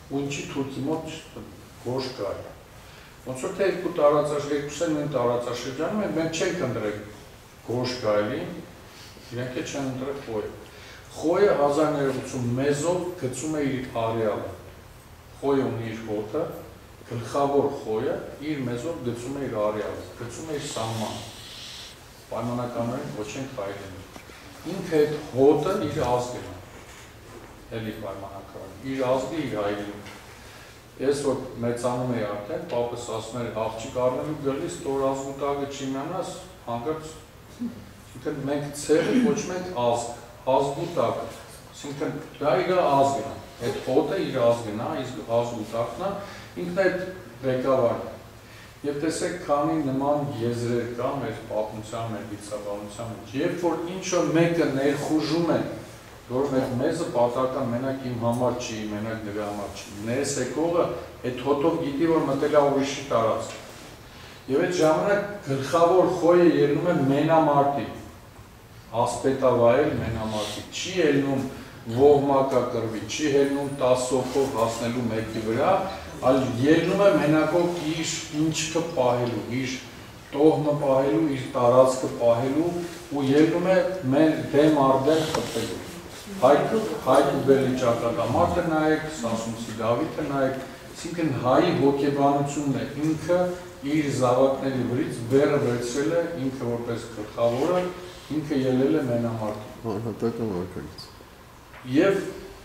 ու ինչի թուրքի մոտ գոշ կա։ Ոնց որ թե երկու տարածաշրջան, նույն տարածաշրջանում են, մենք չենք ընտրել գոշ գայլի, իրենք չեն ընտրել խոյը։ Խոյը 1980 մեզով գծում է իր արեալը։ Խոյը ունի իր հոտը, գլխավոր խոյը իր մեզով գծում է իր արեալը, գծում է իր սահմանը։ Պայմանականորեն կոչենք հայրենի։ Ինքը այդ հոտը իր ազգն է, էլի պայմանականորեն, իր ազգը իր հայրենի։ Ես որ մեծանում էի արդեն, պապս ասում էր աղջիկ առնելու գլիս, տոր ազգուտակը չիմանաս, հանկարծ, այսինքն մենք ցեղը կոչում ենք ազգ, ազգուտակը, այսինքն դա իր ազգն է, այդ հոտը իր ազգն է, իսկ ազգուտակն է, ինքն այդ ղեկավարն է։ Եվ տեսեք, քանի նման եզրեր կա մեր պատմության, մեր գիտաբանության մեջ, երբ որ ինչ-որ մեկը ներխուժում է, որ մեր մեզը պատահական մենակ իմ համար չի, մենակ նրա համար չի, ներս եկողը այդ հոտով գիտի, որ մտել է ուրիշի տարածք։ Եվ այդ ժամանակ գլխավոր խոյը ելնում է մենամարտի, ասպետավայել մենամարտի, չի ելնում ոհմակակրվի, չի ելնում 10 հոգով հասնելու մեկի վրա, այլ ելնում է մենակով իր ինչքը պահելու, իր տոհմը պահելու, իր տարածքը պահելու ու ելնում է մեր դեմ արդեն խփելու։ Հայկ ու բերի ճակատամարտը նայեք, Սասունցի Դավիթը նայեք, այսինքն հայի հոգեբանությունն է, ինքը իր զավակների վրից բեռը վերցրել է, ինքը որպես գլխավորը, ինքը ելել է մենամարտի։ Անհատական վարկագիծ։ Եվ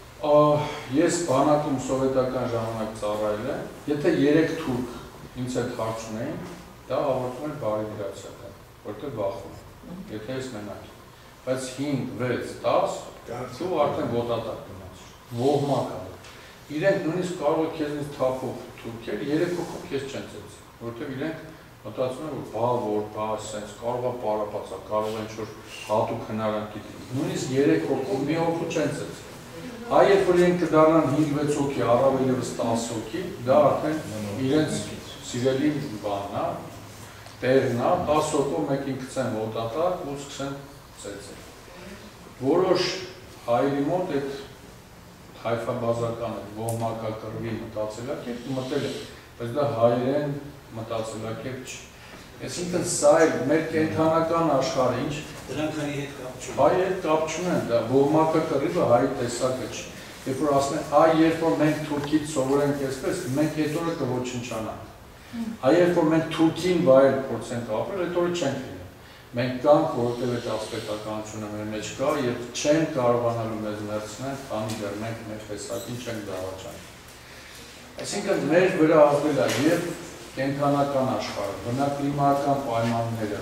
ես բանակում սովետական ժամանակ ծառայել եմ, եթե 3 թուրք ինձ հետ հարց ունեին, դա ավարտում էր բարի միգրացիական, որտեղ բախում եմ, եթե ես մենակ եմ, բայց 5, 6, 10 ու արդեն ոտատակ գնաց, ոհմակ ալ։ Իրենք նույնիսկ կարող է քեզնից թափող թուրքեր 3 հոգով քեզ չեն ծեծի, որտեղ իրենք մտածում են, որ բա, սենց կարող է պարապացա, կարող է ինչ-որ հատուկ հնարանքի դիմի, նույնիսկ 3 հոգով մի հոգու չեն ծեծի։ Այ երբ որ իրենք կդառնան 5-6 հոգի, առավել ևս 10 հոգի, դա արդեն իրենց սիրելի բանն է, տեղն է, 10 հոգով մեկին գցեն ոտատակ ու սկսեն ծեծել։ Որոշ հայերի մոտ այդ հայֆաբազականը, ոհմակակրվի մտածելակերպ մտել է, բայց դա հայերեն մտածելակերպ չի։ Այսինքն սա է մեր կենդանական աշխարհը, ինչ դրանք հայի հետ կապ չունեն։ Հայի հետ կապ չունեն, դա ոհմակակռիվը հայի տեսակը չի։ Երբ որ ասում են, այ երբ որ մենք թուրքից սովորենք այսպես, մենք այդ օրը կոչնչանանք։ Այ երբ որ մենք թուրքին վայել փորձենք ապրել, այդ օրը չենք լինի։ Մենք կանք, որովհետև այդ ասպետականությունը մեր մեջ կա եւ չեն կարողանալու մեզ մերցնել, քանի դեռ մենք մեր տեսակին չենք դավաճանում։ Այսինքն մեր վրա ազդել է եւ կենդանական աշխարհը, բնակլիմայական պայմանները,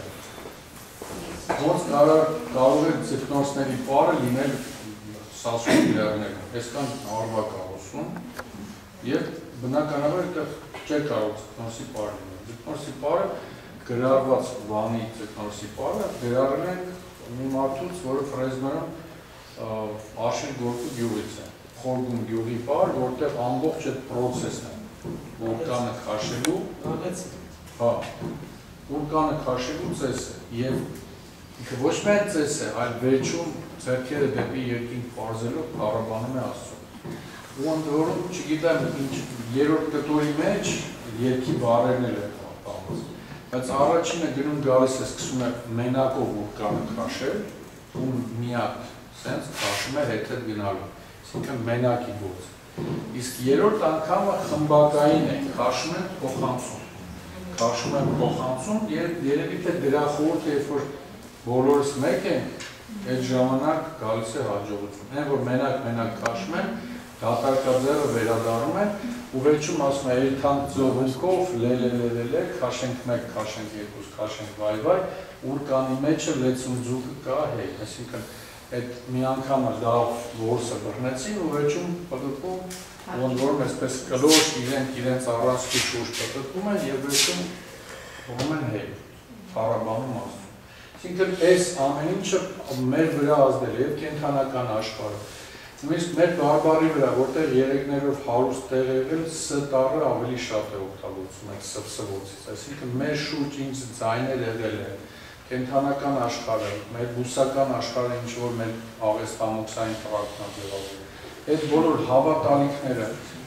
ոնց կարող է ձկնորսների պարը լինել Սասունի լեռներում, այսքան արվա կա ոսում եւ բնականաբար այդտեղ չէ կարող ձկնորսի պար լինել։ Ձկնորսի պարը գրառված Վանի ձկնորսի պարը գրառել են մի մարդուց, որը Ֆրեզներում Աշիլ Գորկու գյուղից է, Խորգում գյուղի պար, որտեղ ամբողջ այդ պրոցեսն է, վուլկանը քաշելու, հա, վուլկանը քաշելու ծես է եւ ինքը ոչ միայն ծես է, այլ վերջում ձեռքերը դեպի երկինք պարզելով փառաբանում է Աստծուն։ Ու ընդ որում չգիտեմ ինչ երրորդ կտորի մեջ երկի բառերն էլ են պահված։ Բայց առաջինը գնում գալիս է սկսում է մենակով վուլկանը քաշել ու միակ սենց քաշում է հետ գնալու։ Այսինքն մենակի գործ։ Իսկ երրորդ անգամը խմբակային է, քաշում են փոխանցում։ Քաշում են փոխանցում եւ երևի թե դրա խորհուրդը երբ որ բոլորս մեկ են, այդ ժամանակ գալիս է հաջողություն։ Այն որ մենակ քաշում են, դատարկաձևը վերադառնում են ու վերջում ասում է երթանք ձողունքով լելելելելե, քաշենք 1, քաշենք 2, քաշենք վայ, ուրկանի մեջը 60 ձուկը կա հեյ, այսինքն այդ մի անգամը լավ որսը բռնեցին ու վերջում պտտվում, ոնց որ այսպես կլոր իրենց առանցքի շուրջ պտտվում են եւ վերջում ում են հեյ, փառաբանում Աստծուն։ Այսինքն այս ամեն ինչը մեր վրա ազդել է եւ կենդանական աշխարհը։ Նույնիսկ մեր բարբարի վրա, որտեղ երեքներով հարուստ տեղ եղել, ս տառը ավելի շատ է օգտագործում այդ սվսվոցից, այսինքն մեր շուրջ ինչ ձայներ եղել են, կենդանական աշխարհը, մեր բուսական աշխարհը, ինչ որ մեր աղեստամոքսային պրակտիկան ձևավորել։ Այդ բոլոր հավատալիքները,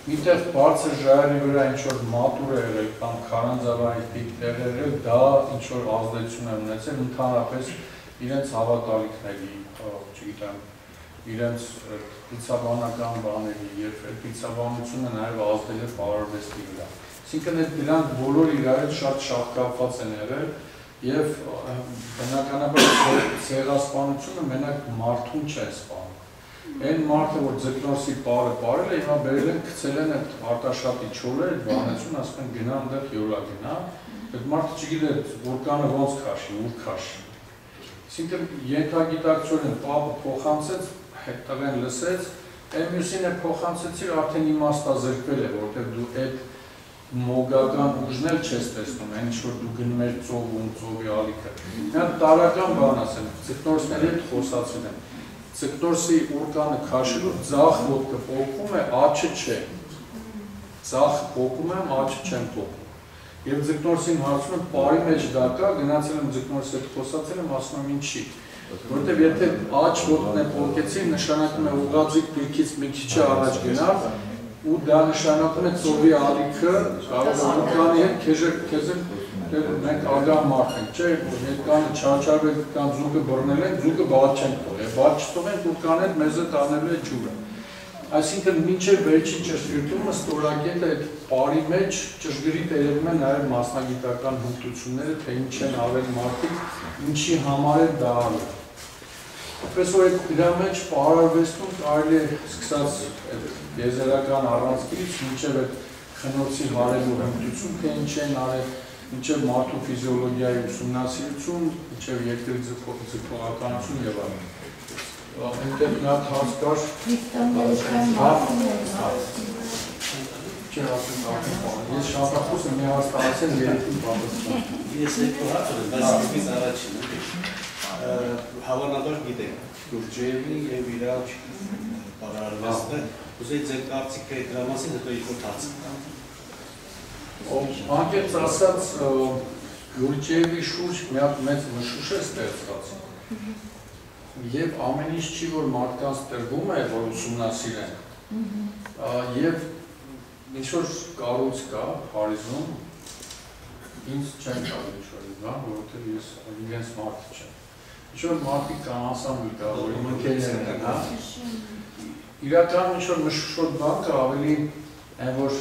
միտեղ բարձր ժայռի վրա ինչ-որ մատուր է եղել կամ քարանձավային տիպ տեղեր էլ դա ինչ-որ ազդեցություն է ունեցել ընդհանրապես իրենց հավատալիքների, չգիտեմ, իրենց պիցաբանական բաների և պիցաբանությունը նաև ազդել է պարարվեստի վրա։ Այսինքն դրանք բոլոր իրար հետ շատ շահկապված են եղել և բնականաբար ցեղասպանությունը մենակ մարդուն չէ սպանում։ Այն մարդը, որ ձկնորսի պարը պարել է, հիմա բերել են, գցել են այդ արտաշատի չորը, այդ բանեցուն, ասում են գնա այնտեղ յոլա գնա, այդ մարդը չգիտեր որկանը ոնց քաշի, ուր քաշի։ Այսինքն ենթագիտակցորեն պապը փոխանցեց, հետտեղեն լսեց, այն մյուսին է փոխանցեցիր արդեն իմաստազրկվել է, որտեղ դու այդ մոգական ուժն էլ չես տեսնում, այն ինչ-որ դու գնում ես ծովում, ծովի ալիքը։ Նա տարական բան ասեմ, ձկնորսների հետ խոսացել եմ, ձկնորսի ուրկանը քաշելու ձախ ոտքը պոկվում է, աչը չէ, ձախ պոկում եմ, աչը չեմ պոկում։ Եվ ձկնորսին հարցում եմ, պարի մեջ դա կա, գնացել եմ ձկնորսի հետ խոսացել եմ, ասում եմ ինչի։ Որտև եթե աչ ոտքն է պոկեցի, նշանակում է ուղղաձիգ դիրքից մի քիչ առաջ գնալ, ու դա նշանակում է ծովի ալիքը, կարող է ուրկանի հետ քեզ մենք ագահ մարդ ենք, չէ, հետկանը չաչարվել կամ ձուկը բռնել ենք, ձուկը բաց չենք թողել, բաց չթողենք ուրկան հետ մեզ հետ անելու է ջուրը։ Այսինքն մինչև վերջի ճշգրտումը ստորակետը այդ պարի մեջ ճշգրիտ երևում է նաև մասնագիտական հմտությունները, թե ինչ են արել մարդիկ, ինչի համար է դա արել։ Պես որ այդ դրա մեջ պարարվեստում կարելի է սկսած եզերական առանցքից, մինչև այդ խնոցի հարելու հմտություն, թե ինչ են արել, մինչև մարդու ֆիզիոլոգիայի ուսումնասիրություն, մինչև երկրի ձգողականություն և այլն։ Այնտեղ մի հատ հարց կար։ Ես շատախոս եմ մի հարց տարածել երեքին պատասխան։ Ես երկու հարց ունեմ, բայց սկզբից առաջինը։ Հավանաբար գիտեք, Գուրջեևի և իր պարարվեստը, ուզեի ձեր կարծիքը դրա մասին, հետո երկու հարց կան։ Անկեղծ ասած, Գուրջեևի շուրջ մի հատ մեծ մշուշ է ստեղծված։ Եվ ամեն ինչ չի, որ մարդկանց տրվում է, որ ուսումնասիրեն, և ինչ-որ կառույց կա Փարիզում, ինձ չեն կարող ինչ-որ բան, որովհետև ես իրենց մարդը չեմ։ Ինչ-որ մարդիկ կան անսամբլ կա, որ իմ ընկերներն են, իրական ինչ-որ մշուշոտ բան կա, ավելի այն որ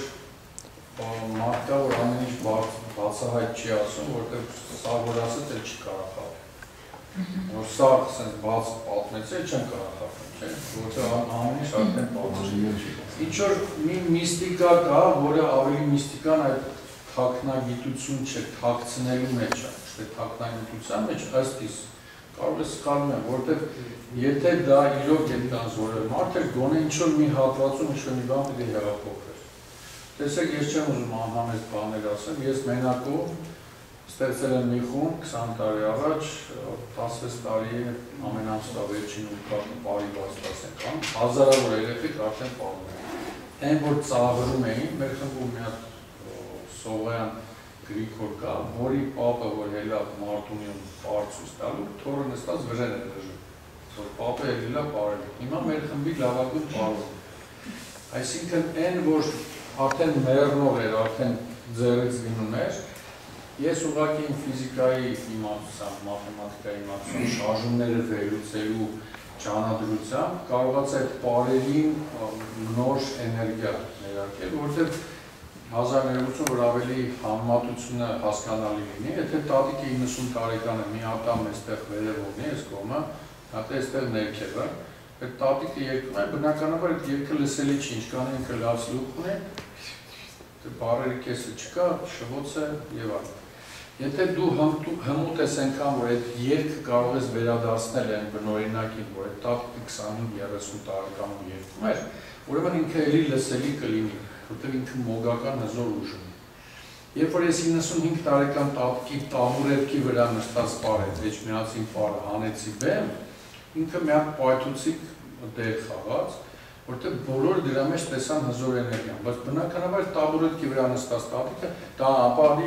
մարդ կա, որ ամեն ինչ բացահայտ չի ասում, որովհետև սա որ ասեց, էլ չի կարող խաղալ։ Որ սա բաց պատմեցի, չեմ կարող խաղալ, որովհետև ամեն ինչ արդեն պատմեցի։ Ինչ-որ մի միստիկա կա, որը ավելի միստիկան այդ թաքնագիտություն չէ, թաքցնելու մեջ է, չէ թաքնագիտության մեջ ըստ իս կարող է սխալվում եմ, որովհետև եթե դա իրոք է տան զորել մարդ էր, գոնե ինչ-որ մի հատվածում ինչ-որ մի բան պետք է հեղափոխվեր։ Տեսեք, ես չեմ ուզում անհամեստ բաներ ասեմ, ես մենակով ստեղծել եմ մի խումբ 20 տարի առաջ, 16 տարի ամենամստավերջին ու պարի բաստասենք ան, հազարավոր երեխեք արդեն պարում են։ Այն, որ ծաղրում էին, մեր խմբում մի հատ Սողոյան Գրիգոր կա, որի պապը, որ հելա Մարտունիում պարցույց տալու, թորը նստած վրեն է դժում, որ պապը հելիլա պարել։ Հիմա մեր խմբի լավագույն պարում։ Այսինքն այն, որ արդեն մեռնող էր, արդեն ձեռից գնում էր, ես ուղղակի իմ ֆիզիկայի իմացությամբ, մաթեմատիկայի իմացությամբ, շարժումները վերլուծելու ճանաչությամբ կարողացա այդ պարերին նոր էներգիա ներարկել, որովհետև հազար ներողություն, որ ավելի համեմատությունը հասկանալի լինի, եթե տատիկը 90 տարեկան է, մի ատամ էստեղ վերևողն է, ես կողմը, հատե էստեղ ներքև է, այդ տատիկը երկում է, բնականաբար այդ երկը լսելի չի, ինչքան ինքը լավ սլուք ունի, բարերի կեսը չկա, շվոց է և այլ։ Եթե դու հմուտ ես ենքան, որ այդ երկը կարող ես վերադասնել են բնորինակին, որ այդ տատիկը 25-30 տարեկան ու երկում էր, ուրեմն ինքը էլի լսելի կլինի, որտեղ ինքը մոգական հզոր ուժ ունի։ Երբ որ ես 95 տարեկան տատիկի տամուրետքի վրա նստած պարեց, էջմիածին պարը հանեցի բեմ, ինքը մի հատ պայթուցիկ դեր խաղաց, որտեղ բոլորը դրա մեջ տեսան հզոր էներգիան, բայց բնականաբար տաբուրետքի վրա նստած տատիկը դա ապադի,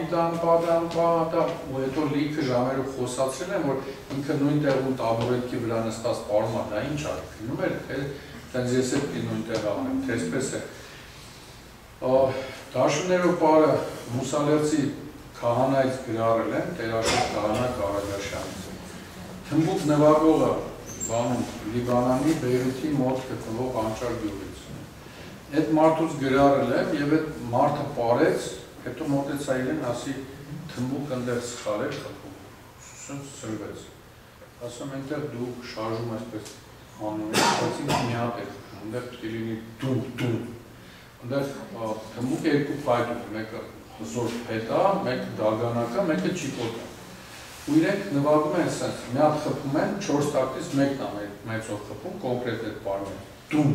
ու հետո լիքը ժամերով խոսացրել են, որ ինքը նույն տեղում տաբուրետքի վրա նստած պարում է, դա ինչ արեք, լինում էր, թե տենց ես էդ նույն տեղ անեմ, թե սպես է։ Դաշուներով պարը Մուսալերցի քահանայից գրարել են, Տերաշոտ քահանա Կարագաշյանից։ Թմբուկ նվագողը բանում Լիբանանի Բեյրութի մոտ գտնվող Անճար գյուղից։ Այդ մարդուց գրարել եմ եւ այդ մարդը պարեց, հետո մոտեցա իրեն, ասի թմբուկ ընդեղ սխալ էր խփում։ Սենց սրվեց։ Ասում այնտեղ դու շարժում այսպես անում ես, բայց ինձ մի հատ է խփում, այնտեղ պետք է լինի դում։ Այնտեղ թմբուկ երկու փայտ ունի, մեկը հզոր փետա, մեկը դագանակա, մեկը ճիպոտա։ Ու իրենք նվագում են սենց, մի հատ խփում են, 4 տակտից մեկն է մեծով խփում, կոնկրետ այդ բառը։ Դում,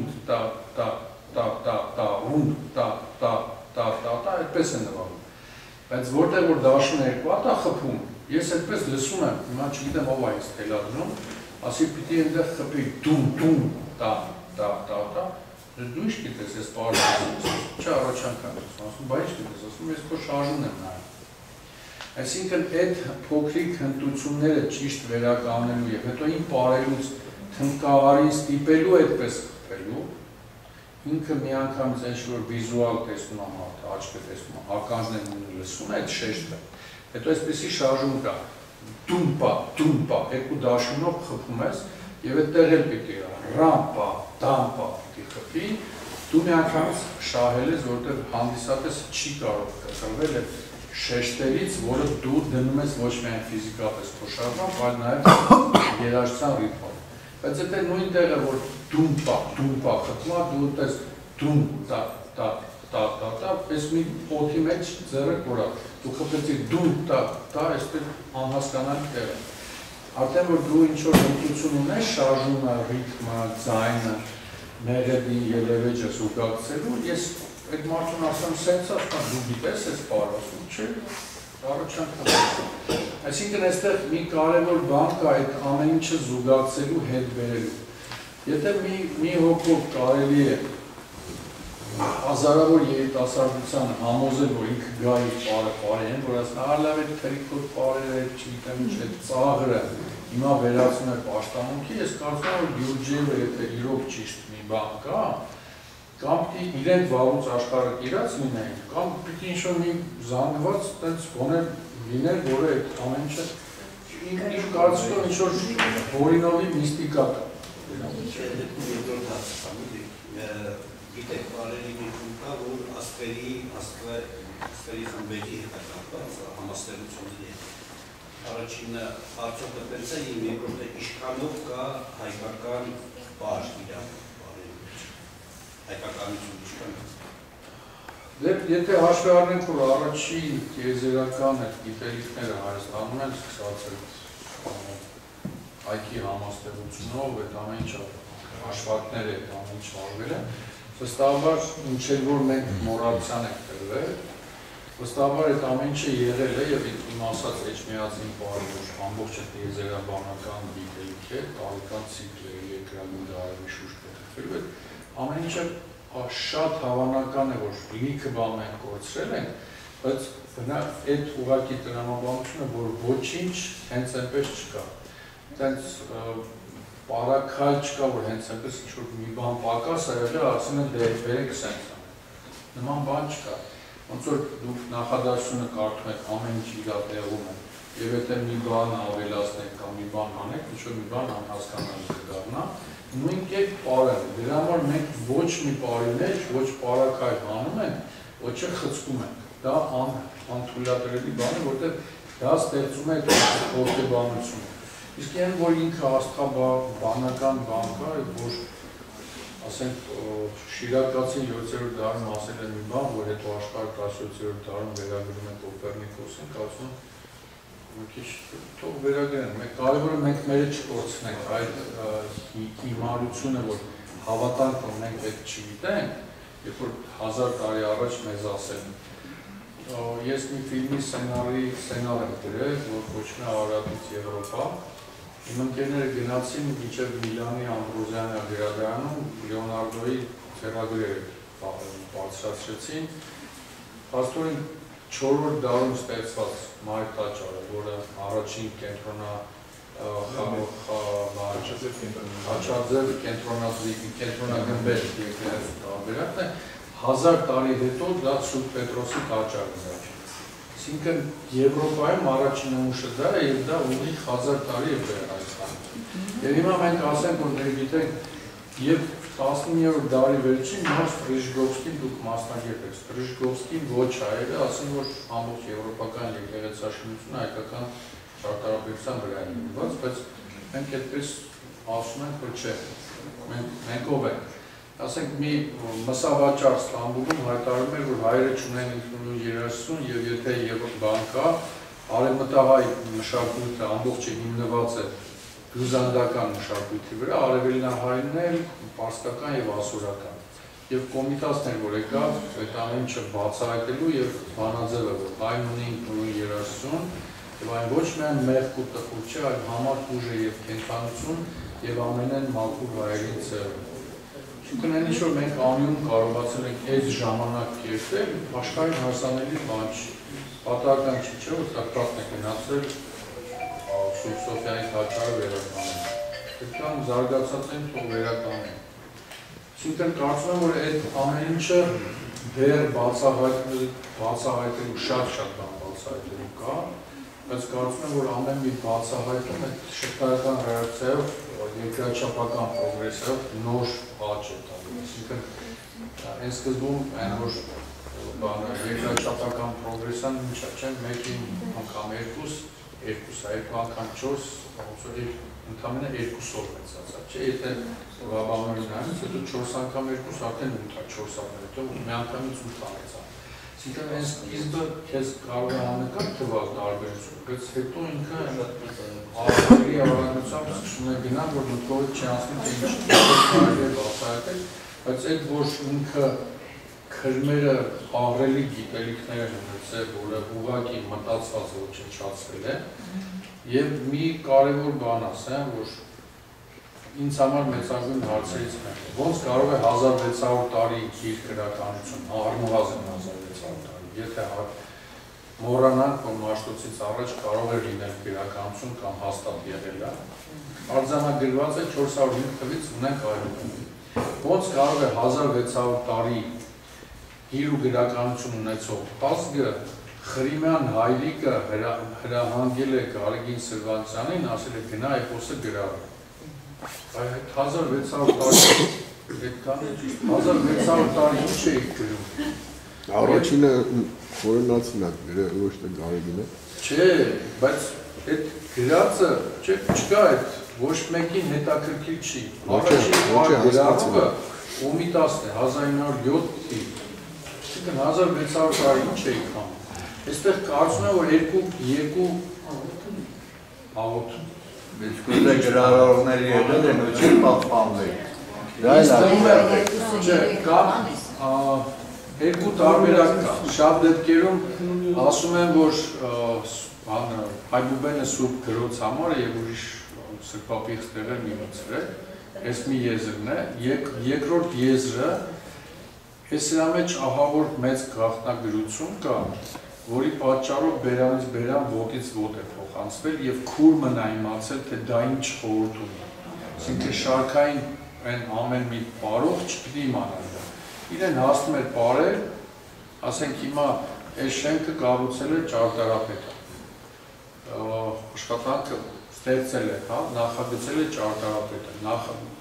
տա, ռունդ, տա, այդպես են նվագում։ Բայց որտեղ որ դաշուն երկու հատ է խփում, ես այդպես լսում եմ, հիմա չգիտեմ ով է ինձ թելադրում, ասի պիտի այնտեղ խփի դում, տա, դու ինչ գիտես, ես պարզ եմ, չէ առաջանքան, ասում, բա ինչ գիտես, ասում, ես քո շարժումն եմ նայում։ Այսինքն այդ փոքրիկ հմտությունները ճիշտ վերականգնելու եւ հետո ին պարելուց թմկավարին ստիպելու այդպես խփելու, ինքը միանգամից ինչ-որ վիզուալ տեսնում է մարդը, աչքը տեսնում է, ականջներն ունի լսում է այդ շեշտը, հետո այսպեսի շարժում կա, դումպա, երկու դաշունով խփում ես եւ այդտեղ էլ պիտի ռամպա, դամպա պիտի խփի, դու միանգամից շահել ես, որտեղ հանդիսատեսը չի կարող կտրվել այդ շեշտերից, որը դու դնում ես ոչ միայն ֆիզիկապես քո շարժմամբ, այլ նաեւ երաժշտության ռիթմով։ Բայց այդ նույն տեղը, որ դումպա, խփում է, դու տես դում, տա, պես մի օդի մեջ ձեռը կորա, դու խփեցիր դում, տա, այսպես անհասկանալի տեղ է։ Արդեն որ դու ինչ-որ հմտություն ունես, շարժումը, ռիթմը, ձայնը, մեղեդին, ելևեջը զուգակցելու, ես այդ մարդուն ասեմ սենց ասում, դու գիտես ես պար ասում, չէ, առաջանք այսինքն այստեղ մի կարևոր բան կա այդ ամեն ինչը զուգակցելու հետ բերելու։ Եթե մի հոգով կարելի է հազարավոր երիտասարդության համոզել, որ ինքը գա իր պարեն, որ ասնա լավ այդ թրիկոտ պարերը, չգիտեմ ինչ, այդ ծաղրը հիմա վերացում է պաշտամունքի, ես կարծում եմ, որ Գյուրջիևը եթե իրոք ճիշտ մի բան կա, կամ պիտի իրենք վաղուց աշխարհը իրաց լինեին, կամ պիտի ինչ-որ մի զանգված տենց գոնե լիներ, որը այդ ամեն ինչը իմ կարծիքով ինչ-որ Որինովի միստիկա կա։ Գիտեք, բարերի միտում կա, որ աստղերի խմբերի հետակապված համաստեղությունների հետ։ Առաջինը արդյոք տենց է, իմ երկրորդը ինչքանով կա հայկական բար իրավ բարերի մեջ, հայկականություն ինչքան։ Եթե հաշվի առնենք, որ առաջին տիեզերական գիտելիքները Հայաստանում են սկսած հայքի համաստեղությունով, այդ ամեն ինչ հաշվարկները այդ ամեն ինչ վարվել է, վստահաբար ինչեր որ մենք մորալության ենք տրվել, վստահաբար այդ ամեն ինչը եղել է եւ իմ ասած Էջմիածին բարի որ ամբողջը տիեզերաբանական գիտելիք է, տարեկան ցիկլերի երկրագույն դարերի շուրջ պետքվելու է, ամեն ինչը շատ հավանական է, որ լիքը բան մենք կորցրել ենք, բայց այդ ուղղակի տրամաբանությունը, որ ոչինչ հենց այնպես չկա, հենց պարակալ չկա, որ հենց այնպես ինչ-որ մի բան պակաս է եղել, ասում են դե բերեք սենց նման բան չկա, ոնց որ դուք նախադասությունը կարդում եք ամեն ինչ իր տեղում է, եւ եթե մի բան ավելացնեք կամ մի բան անեք, ինչ-որ մի բան անհասկանալի կդառնա, նույն կերպ պարել, դրա համար մենք ոչ մի պարի մեջ, ոչ պարակայ անում ենք, ոչ է խցկում ենք, դա անթույլատրելի բան է, որտեղ դա ստեղծում է հոգեբանություն։ Իսկ այն, որ ինքը աստղաբանական բան կա, որ ասենք Շիրակացին 7-րդ դարում ասել է մի բան, որ հետո աշխարհը 17-րդ դարում վերագրում է Կոպեռնիկոսին, կարծում թող վերագրեն, կարևորը մենք մերը չկորցնենք այդ հիմարությունը, որ հավատանք, որ մենք պետք չգիտենք, երբ որ 1000 տարի առաջ մեզ ասեն։ Ես մի ֆիլմի սցենար եմ գրել, որ կոչվում է Արարատից Եվրոպա։ Իմ ընկերները գնացին մինչև Միլանի Ամբրոզյանի գրադարանում Լեոնարդոյի ձեռագրերը բարձրացրեցին։ Փաստորեն 4-րդ դարում ստեղծված մայր տաճարը, որը առաջին Խաչաձև կենտրոնագմբեր եկեղեցու տարբերակն է, 1000 տարի հետո դա Սուրբ Պետրոսի տաճարն է։ Այսինքն Եվրոպայում առաջին նմուշը դա է եւ դա ունի 1000 տարի է Հայաստանում։ Եվ հիմա մենք ասենք, որ գիտենք, եւ 19-րդ դարի վերջին մաս Ստրիժգովսկին դուք մասնագետ եք։ Ստրիժգովսկին ոչ հայերը, ասում որ ամբողջ եվրոպական եկեղեցաշինությունը հայկական ճարտարապետության վրա է նվիրված, բայց մենք այդպես ասում ենք, որ չէ, մենք ով ենք։ Ասենք մի մսավաճառ Ստամբուլում հայտարարում էր, որ հայերը չունեն ինքնուրույն երաժշտություն եւ եթե բան կա, արևմտահայ մշակույթը ամբողջը հիմնված է բյուզանդական մշակույթի վրա, արևելնահայինն էլ պարսկական եւ ասորական։ Եվ կոմիտասներ, որ եկավ այդ ամեն ինչը բացահայտելու եւ բանաձևը, որ այն ունի ինքնուրույն երաժշտություն, եւ այն ոչ միայն մեղք ու տխուր չէ, այլ համառ ուժ է եւ կենթանություն եւ ամենայն մաքուր հայերի ձեռը։ Այսինքն այն ինչ որ մենք անում կարողացել ենք այս ժամանակ կերտել, աշխարհին հասանելի բան չի։ Պատահական չի, չէ՞ որ տակտակն է գնացել Սուրբ Սոֆիայի տաճարը վերականգնել։ Այդքան զարգացած են, թող վերականգնեն։ Այսինքն կարծում եմ, որ այդ ամեն ինչը դեռ բացահայտելու շատ բան բացահայտելու կա, բայց կարծում եմ, որ ամեն մի բացահայտում այդ շղթայական ռեակցիայով, երկրաչափական պրոգրեսիվ նոր աճ է տալու։ Այսինքն այն սկզբում այն որ երկրաչափական պրոգրեսիան ինչա չէ, մեկին անգամ երկու անգամ 4, ընդամենը 2 օր մեծացած, չէ, եթե վաբանորին այնից, հետո 4 անգամ 2, արդեն 8-4 ամեն, հետո մի անգամից 8 ամեցան։ Այսինքն այն սկիզբը քեզ կարող է աննկատ թվալ տարբերություն, բայց հետո ինքը ահռելի ավանդությամբ սկսում է գնալ, որ մտքովդ չի անցնում, թե ինչ կարելի է բացահայտել, բայց այդ որ ինքը քրմերը ահռելի գիտելիքներ են ունեցել, որը ուղղակի մտածված ոչնչացրել է, եւ մի կարևոր բան ասեմ, որ ինձ համար մեծագույն հարցերից մեկը, ոնց կարող է 1600 տարի իր գրականություն, առնվազն 1600 տարի, եթե մոռանանք, որ Մաշտոցից առաջ կարող է լինել գրականություն կամ հաստատ եղել է, արձանագրված է 405 թվից ունենք այլուր։ Ոնց կարող է 1600 տարի իր ու գրականություն ունեցող ազգը Խրիմյան հայրիկը հրահանգել է Գարեգին Սրվանցյանին, ասել է գնա էպոսը գրավի։ Այդ 1600 տարի ինչ էիք գրում։ Առաջինը խորենացին է գրել, ոչ թե Գարեգինը։ Չէ, բայց այդ գրածը չկա այդ ոչ մեկին հետաքրքիր չի։ Առաջին գրառումը Կոմիտասն է 1907 թիվ։ Այսինքն 1600 տարի ինչ էիք անում։ Այստեղ կարծում եմ, որ երկու աղոտ Բիցկուտը գրարողների եղել են ու չի պահպանվել։ Երկու տարբերակ կա։ Շատ դեպքերում ասում են, որ Հայբուբենը սուրբ գրոց համար է և ուրիշ սրբապիղ ստեղեր մի մցրել, այս մի եզրն է, երկրորդ եզրը, ես իրա մեջ ահավոր մեծ գաղտնագրություն կա, որի պատճառով բերանից բերան ոտից ոտ է փոխանցվել և քուր մնա իմացել, թե դա ինչ խորհուրդ ունի։ Այսինքն շարքային այն ամեն մի պարող չպիտի իմանալ դա։ Իրեն հասնում էր պարել, ասենք հիմա այս շենքը կառուցել է ճարտարապետը։ Աշխատանքը ստեղծել է, նախագծել է ճարտարապետը։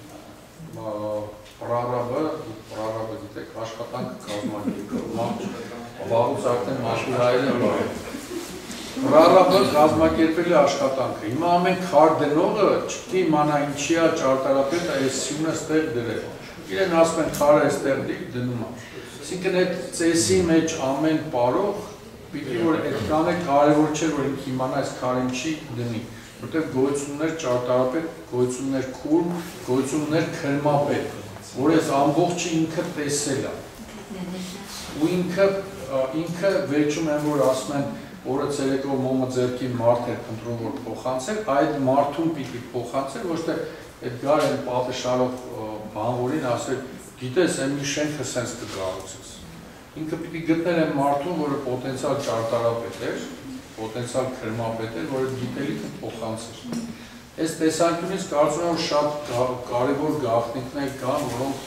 Պրարաբը գիտեք, աշխատանքը կազմակերպել, վաղուց արդեն մաշուր հայել է Պրարաբը կազմակերպել է աշխատանքը, հիմա ամեն քար դնողը չպիտի իմանա ինչի է ճարտարապետը այս սյունը ստեղ դրել, իրեն ասում են քարը այստեղ դնում է, այսինքն այդ ծեսի մեջ ամեն պարող պիտի որ այդքան է կարևոր չէ, որ ինքը իմանա այս քարը ինչի դնի, որտեղ գոյություններ ճարտարապետ, գոյություններ քուրմ, գոյություններ քրմապետ, որ այս ամբողջը ինքը տեսել է, ու ինքը վերջում են, որ ասում են, օրը ցերեկով մոմը ձերքի մարդ էր փնտրում, որ փոխանցել, այդ մարդուն պիտի փոխանցել, ոչ թե այդ գար են պատշարով բանվորին ասել, գիտես, այն մի շենքը սենց կկառուցես։ Ինքը պիտի գտնել են մարդուն, որը պոտենցիալ ճարտարապետ էր, պոտենցիալ քրմապետ էր, որը գիտելիքը փոխանցեր։ Այս տեսանկյունից կարծում եմ շատ կարևոր գաղտնիքներ կան, որոնք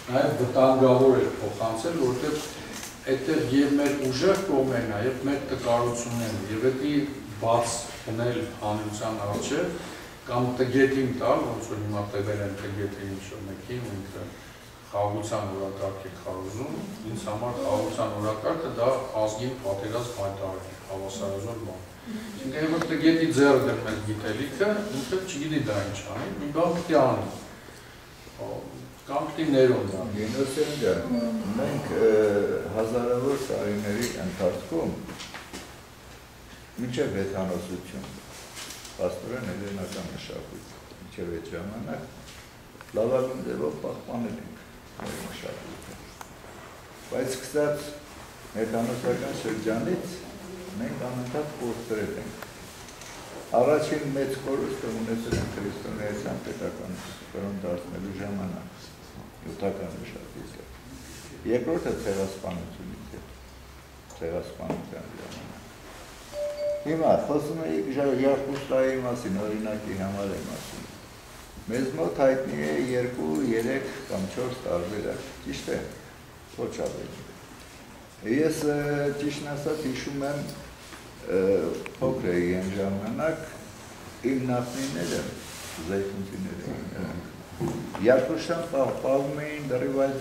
նաև վտանգավոր էր փոխանցել, որովհետև այդտեղ եւ մեր ուժեղ կողմերն է, եւ մեր տկարություններն, եւ դա բաց դնել հանրության առջև կամ տգետին տալ, ոնց որ հիմա տվել են տգետին ինչ-որ մեկին, ու ինքը խաղաղության օրակարգ է խարոզում, ինձ համար խաղաղության օրակարգը դա ազգին պատերազմ հայտարարել, հավասարազոր բան։ Ինքը որ տգետի ձեռը դնում է գիտելիքը, ինքը չգիտի դա ինչ անի, մի բան պետք է անի։ Կամ պետք է ներում դա։ Գենոսեն ջան, մենք հազարավոր տարիների ընթացքում մինչև վեթանոսություն, պաստորեն հելենական մշակույթ, մինչև այդ ժամանակ լավագույն ձևով պահպանել ենք մեր մշակույթը։ Բայց սկսած վեթանոսական շրջանից մենք անընդհատ կորցրել ենք։ Առաջին մեծ կորուստը ունեցել ենք քրիստոնեական պետական կրոն դարձնելու ժամանակ, յութական մշակույթը։ Երկրորդը ցեղասպանությունից է, ցեղասպանության ժամանակ։ Հիմա խոսում էի Ժախուստայի մասին, օրինակի համար եմ ասում։ Մեզ մոտ հայտնի է 2, 3 կամ 4 տարբերակ, ճիշտ է, ոչ ավելի։ Ես ճիշտն ասած հիշում եմ փոքր էի այն ժամանակ իմ նախնիները զայթունցիները էին Երկուշան պահպանում էին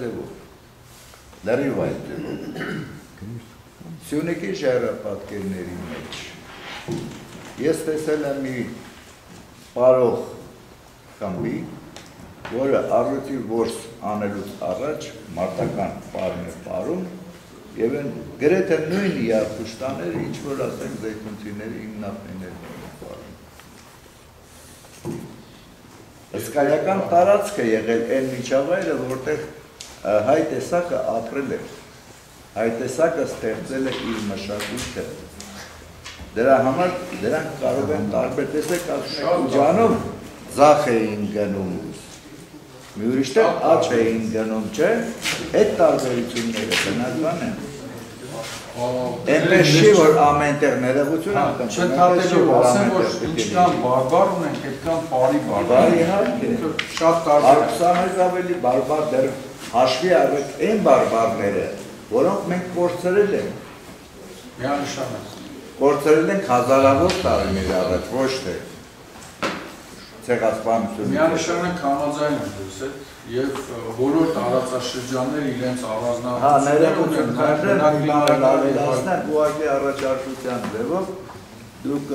լրիվ այդ ձևով Սյունիքի ժայռապատկերների մեջ ես տեսել եմ մի պարող խմբի որը առյուծի որս անելուց առաջ մարտական պարն է պարում Եվ են գրեթե նույն Երկուշտաները, ինչ որ ասենք զայթունցիների իմ նախնիներն էին պարում։ Հսկայական տարածք է եղել այն միջավայրը, որտեղ հայ տեսակը ապրել է, հայ տեսակը ստեղծել է իր մշակույթը։ Դրա համար դրանք կարող են տարբեր տեսեք ասում ջանում ձախ էին գնում, մի ուրիշտեղ աչ էին գնում, չէ, այդ տարբերությունները բնական են։ Այնպես չի, որ ամենտեղ ներողություն անգամ։ Չընդհատելով ասեմ, որ ինչքան բարբար ունենք, այդքան բարի բարբար։ Իհարկե։ Շատ տարբեր։ Արկուսանից ավելի բարբար դեռ հաշվի առեք այն բարբարները, որոնք մենք կորցրել ենք։ Միանշանակ։ Կորցրել ենք հազարավոր տարիներ առաջ, ոչ թե ցեղասպանություն։ Միանշանակ համաձայն եմ դες հետ եւ բոլոր տարածաշրջանները իրենց առանձնահատկությունները Հա, ներողություն քարներ ուղղակի առաջարկության ձևով դուք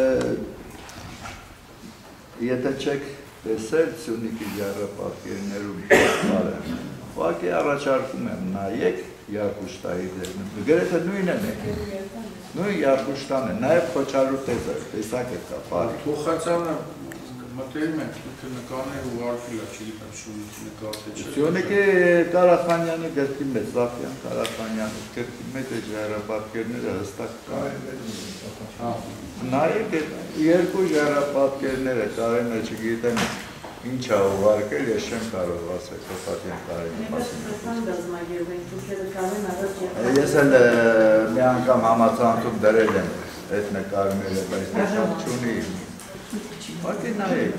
եթե չեք տեսել Սյունիքի ժայռապատկերներում բարը ուղղակի առաջարկում եմ նայեք Երկուշտայի ձեռն գրեթե նույնն է նույն Երկուշտան է նաեւ Խոչարու տեսակ է կա բարի Թոխացյանը մտերիմ ենք, ինքը նկարներ ուղարկել է, չգիտեմ Սյունիքի նկար թե չէ։ Սյունիքի Կարախանյանի գրքի մեջ, Զաֆյան Կարախանյանի գրքի մեջ այդ ժայռապատկերները հստակ կան։ Նայեք երկու ժայռապատկերները կարեն է չգիտեմ ինչ է ուղարկել, ես չեմ կարող ասել, Կոստատյան Կարենի մասին։ Ես էլ մի անգամ համացանցում դրել եմ այդ նկարները, բայց նշան չունի Ուղղակի նայեք,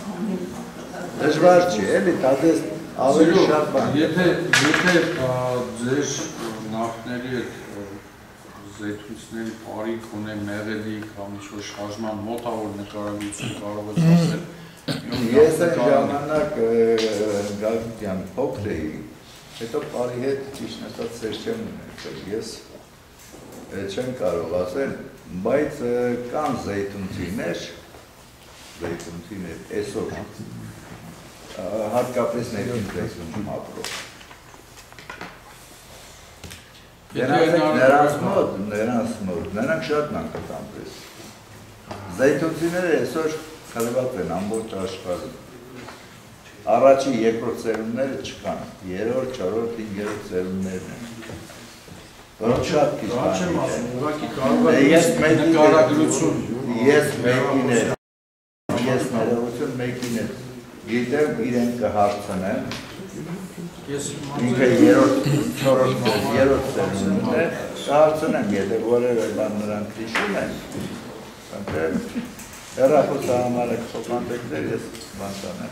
դժվար չի, էլի տատես ավելի շատ բան։ Եթե ձեր նախների հետ զայթունցիների պարիք ունեն մեղեդի կամ ինչ-որ շարժման մոտավոր նկարագրություն կարող ես ասել։ Ես այն ժամանակ Գալստյան փոքր էի, հետո պարի հետ ճիշտ ասած սեր չեմ ունեցել, ես չեմ կարող ասել, բայց կան զայթունցիներ, այսօր հատկապես ներքին տեսնում ապրող։ Նրանց մոտ, նրանք շատ նանկտան պես։ Զայթունցիները այսօր խրված են ամբողջ աշխարհում։ Առաջի երկրորդ ծերունները չկան, երրորդ, չորրորդ, հինգերորդ ծերուններն են։ Որոնք շատ քիչ բան։ Ես նկարագրություն, ես մեկին եմ։ Ես ներողություն մեկին է գիտեմ իրեն կհարցնեմ ինքը երրորդ ծերունն է կհարցնեմ եթե որևէ բան նրանք հիշում են Հեռախոսահամարը կխոքանտեքներ ես բանտանեմ։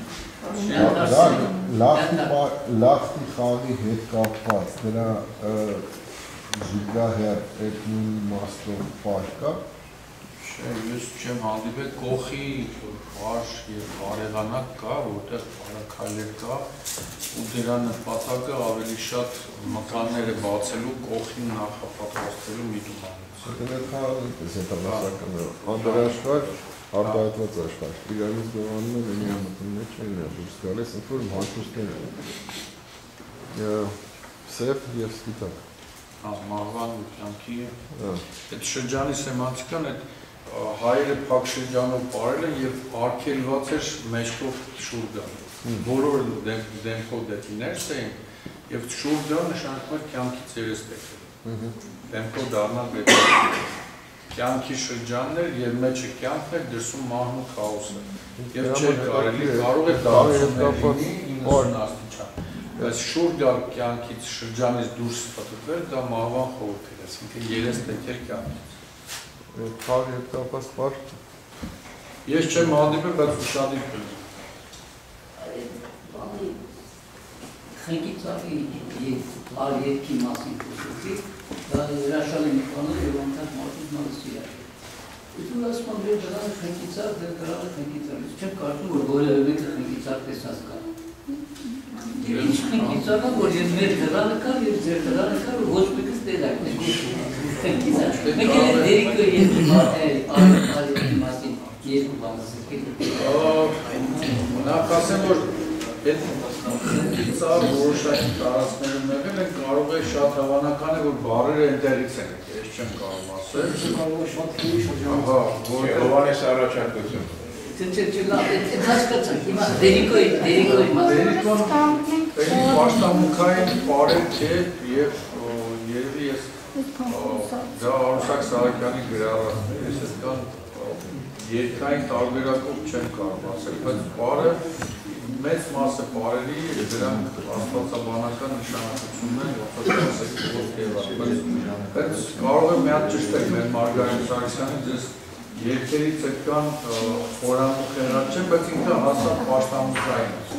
Լախտի խաղի հետ կապված դրա զուգահեռ այդ նույն իմաստով պահ կա։ Ես չեմ հանդիպել կողի պաշ և արեղանակ կա, որտեղ պարաքայլեր կա ու դրա նպատակը ավելի շատ մկանները բացելու կողին նախապատրաստելու միտումանից։ Դրա խաղը պես է տվասական անդրաշվար, արտահայտված աշխար, իրանից գողանում են ինի ամտում մեջ են դուրս գալիս, ընդ որ հաշուստներ են սև և սպիտակ։ Մահվան ու կյանքի այդ շրջանի սեմանտիկան այդ հայերը փակ շրջանով պարել են և արգելված էր մեջքով շուր գան։ Բոլոր դեմքով դեպի ներս էին և շուր գան նշանակում էր կյանքից երես տեկել։ Դեմքով դառնալ դեպի կյանքի շրջաններ և մեջը կյանքն էր դրսում մահն ու քաոսը։ Եվ չէր կարելի, կարող է դարձումներ լինի 90 աստիճան։ Բայց շուր գալ կյանքից շրջանից դուրս պտտվել, դա մահվան խորհուրդ էր, այսինքն երես տեկել կյանքից։ Խաղի հետ կապված պար։ Ես չեմ հանդիպել, բայց ուշադիր կլինի։ Խնկի ծաղի երկի մասին խոսեցի, դա հրաշալի մի բան է և անդակ մարդուց մալսի է։ Դու ասում եմ, որ դրանը խնկի ծաղ, դրանը խնկի ծաղ, ես չեմ կարծում, որ որևէ մեկը խնկի ծաղ տեսած կա։ Ինչ խնկի ծաղը, որ ես մեր դրանը կար և ձեր դրանը կար, ոչ մեկս տեղակ է խնկի ծաղ։ Մեկ էլ դերիկը երկի մասին երկու բանս է։ Նախ ասեմ, որ այդ խնկի ծաղ որոշակի տարածքներում եղել են, կարող է շատ հավանական է, որ բառերը ընդերից են, ես չեմ կարող ասել։ Հովանես առաջարկություն։ Դերիկոն պաշտամունքային պարել չէ և երևի ես դա Արուսակ Սահակյանի գրառածն է, ես այդքան երկրային տարբերակով չեմ կարող ասել, բայց պարը մեծ մասը պարերի դրանք աստվածաբանական նշանակություններ բայց կարող է մի հատ ճշտել մեր Մարգարիտ Սարգսյանի ձեզ երկերից այդքան խորանուք հեռատ չեն, բայց ինքը հաստատ պաշտամունքային է։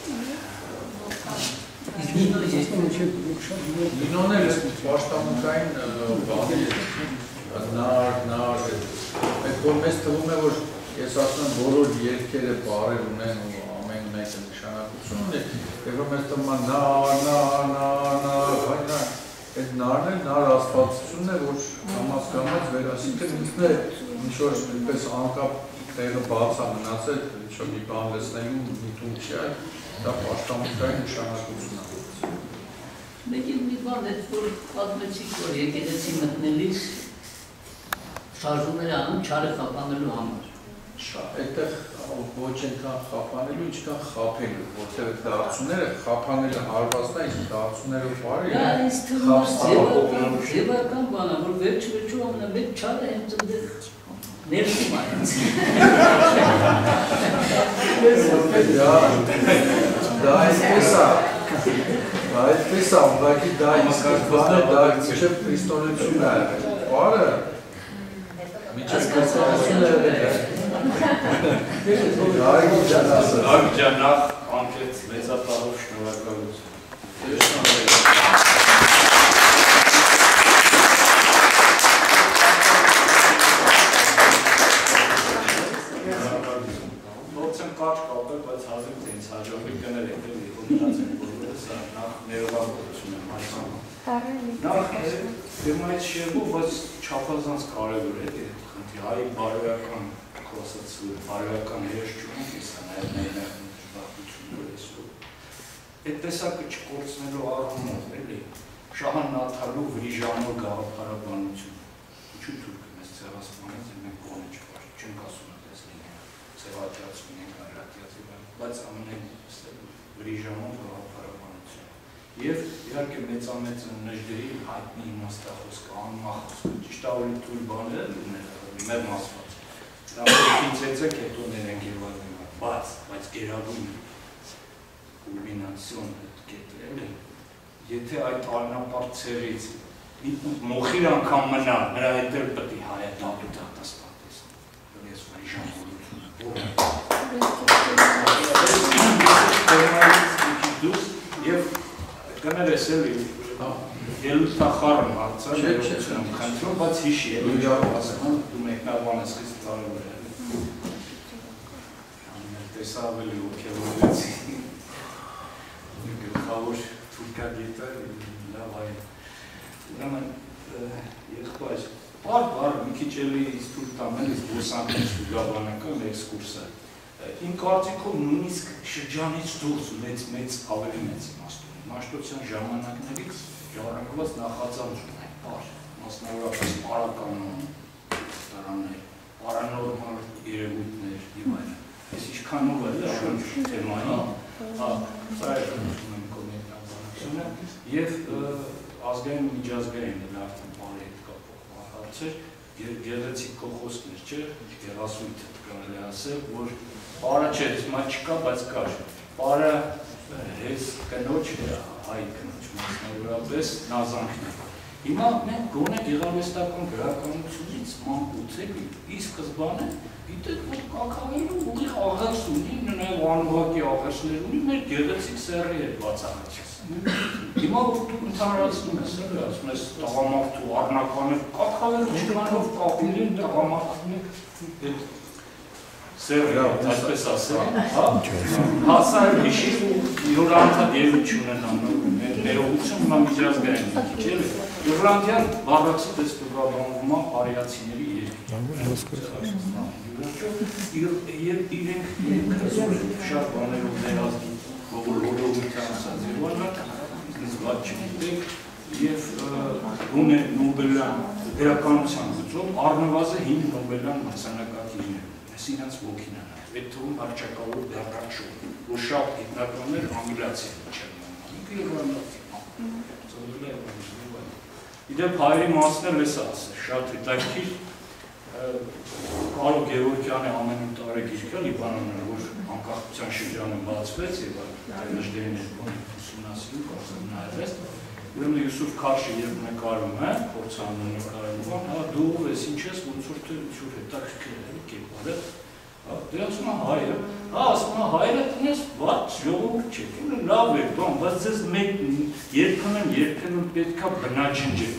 Նինոն էլ պաշտամունքային բանի նար, այդ որ մեզ թվում է, որ ես ասում եմ բոլոր երկերը բարեր ունեն ու ամեն մեկը նշանակություն ունի, և որ մեզ թվում է այդ նարն է, նար աստվածությունն է, որ կամաց վերասինքն ինքն է ինչ-որ պես անկապ տեղը բաց է մնացել, ինչ-որ մի բան լսնելու միտում չի այլ, դա պաշտամունքային նշանակություն է։ Մեկ էլ մի բան է, որ պատմեցիք, որ եկեղեցի մտնելիս շարժումներ անում չարը խափանելու համար։ Այդտեղ ոչ ենքան խափանելու, ինչքան խափելու, որտեղ դարձունները խափանելը հարվածն է, իսկ դարձունները պարը Դա ինձ թվում է ձևական բան է, որ վերջ-վերջում ամենամեծ չարը հենց ընդեղ ներսում է ինձ։ Դա այսպես է, ուղղակի դա իսկական բան է, դա մինչև քրիստոնեություն է եղել, պարը մինչև քրիստոնեություն է եղել։ Արիգի ջան ասել։ Արիգի ջան նախ անկետ մեծապահով շնորհակալություն։ Ոնց եմ կարճ կապել, բայց հազիվ թե ինձ հաջողվի գնել եկել երկու մնաց են բոլորս, նախ ներողամտություն եմ այսօր։ Նախ դեմայից շեղով, բայց չափազանց կարևոր է, հայ բարոյական խոսացու, բարոյական երեշչուհուն կիսա, նաև ներնայություն այսօր։ Այդ տեսակը չկործնելու առումով, էլի, Շահան Նաթալու վրիժանոր գաղափարաբանություն։ Ինչու թուրքը մեզ ցեղասպանեց, մենք կողմը չկար, չենք ասում այդպես լինի, ցեղատյացում ենք, այրատյացի, բայց ամենայն վրիժանոր գաղափարաբանություն։ Եվ իհարկե մեծամեծ նժդերի հայտնի իմաստախոսքը, անմախոսքը, ճիշտ ավելի թույլ բաներ ուներ, մեր մասված։ Ինձ եծեք հետո ներենք և այլն, բայց գերագույն կուլմինացիոն կետել է, եթե այդ արնապարտ ցեղից մոխիր անգամ մնա, նրա հետ էլ պետք է հայ դատաստան տեսնել, ես վրիժանորում Եվ կներես էլի ելույթախառն հարցը, խնդրում, բայց հիշի էլի դու մեկնաբան ես խիստ կարևոր է։ Տեսա ավելի ոգևորվեցի գլխավոր թուրքագետը լավ այ ուրեմն եղբայր բար մի քիչ էլի թույլ տամ էլի զբոսանքից գաբանական էքսկուրսը իմ կարծիքով նույնիսկ շրջանից դուրս մեծ ավելի մեծ իմաստ ունի մաշտոցյան ժամանակներից ժառանգված նախածանց ունենք բար մասնավորապես պարականոն տարաններ պարանորմալ երևույթներ եւ այլն Ես ինչքանով էլ շուրջ թեմայի, սա է շնորհում կոմենտաբանությունը և ազգային ու միջազգային արդեն բարի հետ կապող հարցեր, գեղեցիկ խոսքներ չէ, գեղասույթ կարելի ասել, որ պարը չէ, հիմա չկա, բայց կար, պարը հեզ կնոջ, հայ կնոջ մասնավորապես նազանքն է։ Հիմա մենք գոնե գեղարվեստական գրականությունից մանկուցեք, ի սկզբանե գիտեք, որ կակավելու ուղիղ աղերս ունի, նաև անուղակի աղերսներ ունի, մեր գեղեցիկ սեռի հետ բացահայտես։ Հիմա որ դու ընդհանրացնում ես, ասում ես տղամարդու առնականը, կակավելու չկանով կապիլին տղամարդն եք սեռի, այսպես ասել, հասա էլ հիշի ու յուրանդատ ելություն են անում, ներողություն հիմա միջազգային մի քիչ էլ Իռլանդիան բառացի պես տվաբանվում է արիացիների Եվ իրենք շատ բաներով ներազգի ոլորության ասած և այլն ինձ ված չգիտեք և գոնե նոբելյան գրականության գծով առնվազն 5 նոբելյան մրցանակակիրներ ես իրենց ոգին են այդ թվում հռչակավոր Բեռնարդ Շոու որ շատ գիտնականներ անգլիացի չեն ինքը իռլանդացի Իդեպ հայերի մասն էլ ես ասել շատ հետաքրքիր Կարո Գևորգյանի ամենուր տարեգիրքը Լիբանանը, որ անկախության շրջանը բացվեց և այլժդերիներ ուսումնասիրում կարծեմ նայվես, ուրեմն Յուսուֆ Քաշը երբ նկարում է, փորձանում նկարում, դու ով ես, ինչ ես, ոնց որ թե ինչ-որ հետաքրքիր է կերպարը, դե ասում է հայը, ասում է հայերը տնես վատ ժողովուրդ չեք, լավ է, բայց ձեզ երբեմն պետք է բնաջնջել,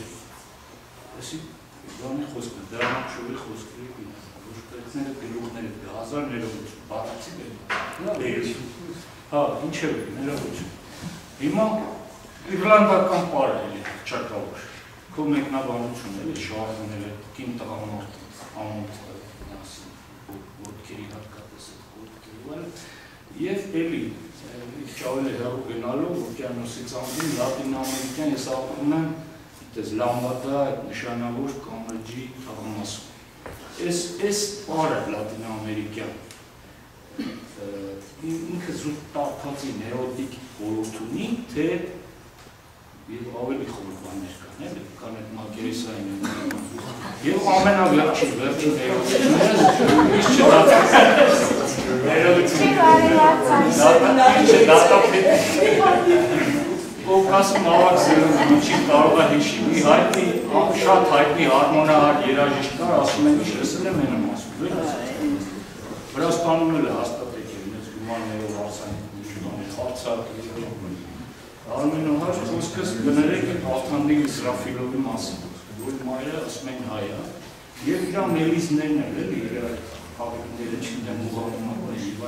Բանի խոսքը, դրանք շողի խոսքերի կուշկերիցները, գլուխները, հազար ներողություն, բառացի ներողություն, ինչ է ներողություն, հիմա իռլանդական պարը էլի չակավոր, քո մեկնաբանություն էլի շարժուները, կին տղամարդ, ամոտ, ոտքերի հատկատես և էլի, չավել է հեռու գնալով, օկյանոսից անգին, լատին ամերիկյան ես ապրում եմ Դες լամբադա նշանավոր կամրջի թաղամասում։ Ես պարը լատինամերիկյան, ինքը զուտ տարպացի ներոտիկ ոլորտ ունի, թե և ավելի խոր բաներ կան, կան այդ մակերեսային և ամենավերջին Կովկասում ավակ սերուն չի կարող է հիշի, մի հայտնի, շատ հայտնի հարմոնահար երաժիշտ կար, ասում են ինչ լսել եմ են եմ ասում, Վրաստանում էլ է հաստատեք էր, մեծ գումաններով հարցակ, Արմենոհար խոսքս գներեք են Ալթանդիկ Իսրաֆիլովի մասին, որ մայրը ասում են հայա, և իրա մելիզներն էլ էլ իր հավիկները չգիտեմ ուղղատումակը և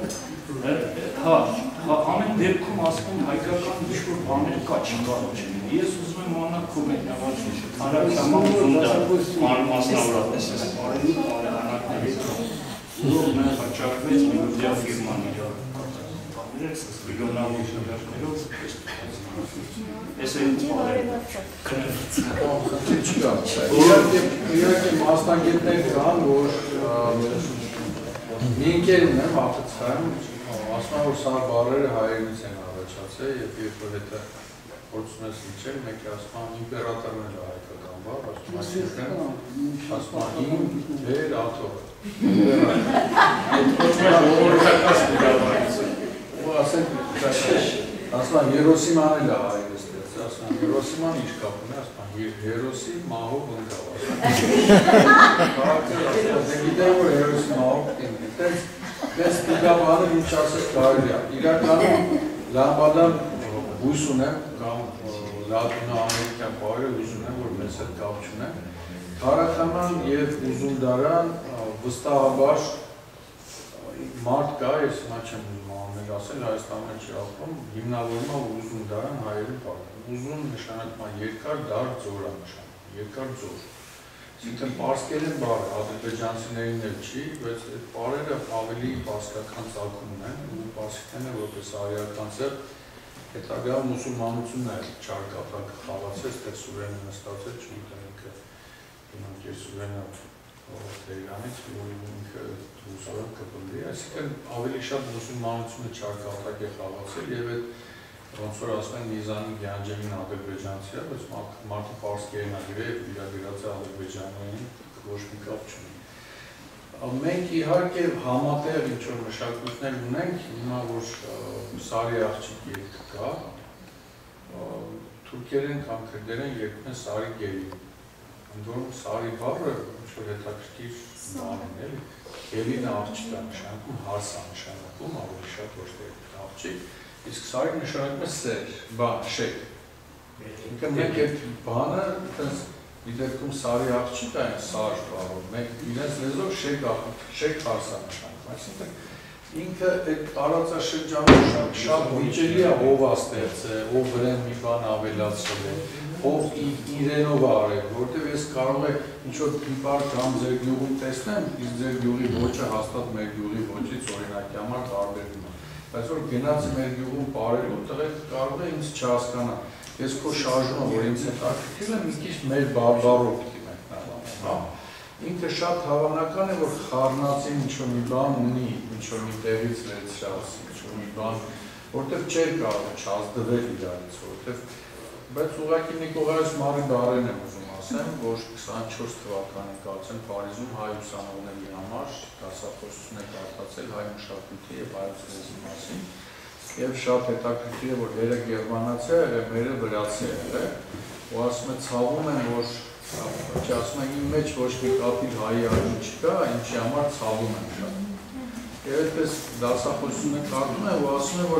ամեն դեպքում ասում են հայկական ինչ-որ բաներ կա չի կարող չեն։ Ես ուզում եմ անակ քո մեկնաբանություն հանրաքյաման ուզում դա մասնավորապես ես բարելու բարեհանակներից ուրով նա հաճակվեց մելոդիա ֆիրման իր բիլոնավոր շրջակներով ես է ինձ բարել Իհարկե մասնագետներ կան, որ մի ընկերն եմ ապծխայում, ասում որ սա բարերը հայերից են առաջացել և երբ որ հետը փորձում ես իջել, մեկը ասում իմպերատորն էլ հայկական բառ, ասում իմ դեր աթող ասում Երոսիման էլ է հայերը ստեղծել, ասում հերոսի ման ինչ կապ ունի, ասում հերոսի մահով ընկավ, գիտեի, որ հերոսի մահով ընկավ, դες պիտաբանը ինչ ասես կարելի է, իրականում լամբադան հույս ունեմ, կամ լատինա-ամերիկյան պարերը հույս ունեմ, որ մեզ հետ կապ չունեմ, Քարախանան և Ուզունդարան վստահաբար մարդ կա, ես հիմա չեմ ուզում աններ ասել, Հայաստանում չի ապրում, հիմնավորում է Ուզունդարան հայերի պարը։ Ուզուն նշանակում է երկար, դար, ձորա նշանակում, երկար ձոր։ Այսինքն պարսկերեն բառը, ադրբեջանցիներին էլ չի, բայց այդ պարերը ավելի պարսկական ծագում ունեն, ու պարսիկներն է որպես արիականցը հետագա մուսուլմանությունն է չարկապակ խաղացեց, թե Սուրենը նստացել չգիտեմ ինքը իմանք ես Սուրենը Տերանից, որ ինքը ռուսորեն կպնդի, այսինքն ավելի շատ մուսուլմանությունը չարկապակ է խաղացել և այդ ոնց որ ասում են Նիզանի Գյանջեմին ադրբեջանցի է, բայց մարդը պարսկերեն ագրեև իրագրած է ադրբեջանային ոչ մի կապ չունի։ Մենք իհարկե համատեղ ինչ-որ մշակույթներ ունենք, հիմա որ Սարի աղջիկ երգ կա, թուրքերեն կամ քրդերեն երգում են Սարի գերի, ընդորում Սարի բառը ինչ-որ հետաքրքիր բան են էլի, գելին աղջիկ է նշանակում, հարս է նշանակում, ավելի շատ ոչ թե աղջիկ, իսկ Սարի նշանակում է սեր, բան, շեք։ Ինքը մենք այդ բանը մի դեպքում Սարի աղջիկ այն Սար բառով, մենք իրենց լեզվով շեք հարս է նշանակում, այսինքն ինքը այդ տարածաշրջանում շատ վիճելի է ով է ստեղծել, ով վրան մի բան ավելացրել է, ով իրենով արել, որտեղ ես կարող եմ ինչ-որ պիպար կամ ձեր գյուղում տեսնեմ, իսկ ձեր գյուղի ոճը հաստատ մեր գյուղի ոճից օրինակի համար տարբերվում է։ Բայց որ գնացի մեր գյուղում պարելու, տղեկ կարող է ինձ չհասկանա, ես քո շարժումը, որ ինձ հետաքրքրել է, մի քիչ մեր բառով պիտի մեկնաբանեմ։ Ինքը շատ հավանական է, որ խառնածին ինչ-որ մի բան ունի, ինչ-որ մի տեղից վերցրած, ինչ-որ մի բան, որտեղ չէր կարող չազդվել իրարից, բայց ուղղակի Նիկողայոս Մարի բառերն եմ ուզում ասեմ, որ 24 թվականին կարծեմ Փարիզում հայ ուսանողների համար դասախոսություն է կարդացել հայ մշակույթի և հայոց լեզվի մասին, և շատ հետաքրքիր է, որ հերը գերմանացի է, մերը վրացի է, ու ասում է ցավում եմ, որ ասում է իմ մեջ ոչ մի կապիլ հայի արժի չկա, ինչի համար ցավում եմ շատ։ Եվ այդպես դասախոսությունը կարդում է ու ասում է, որ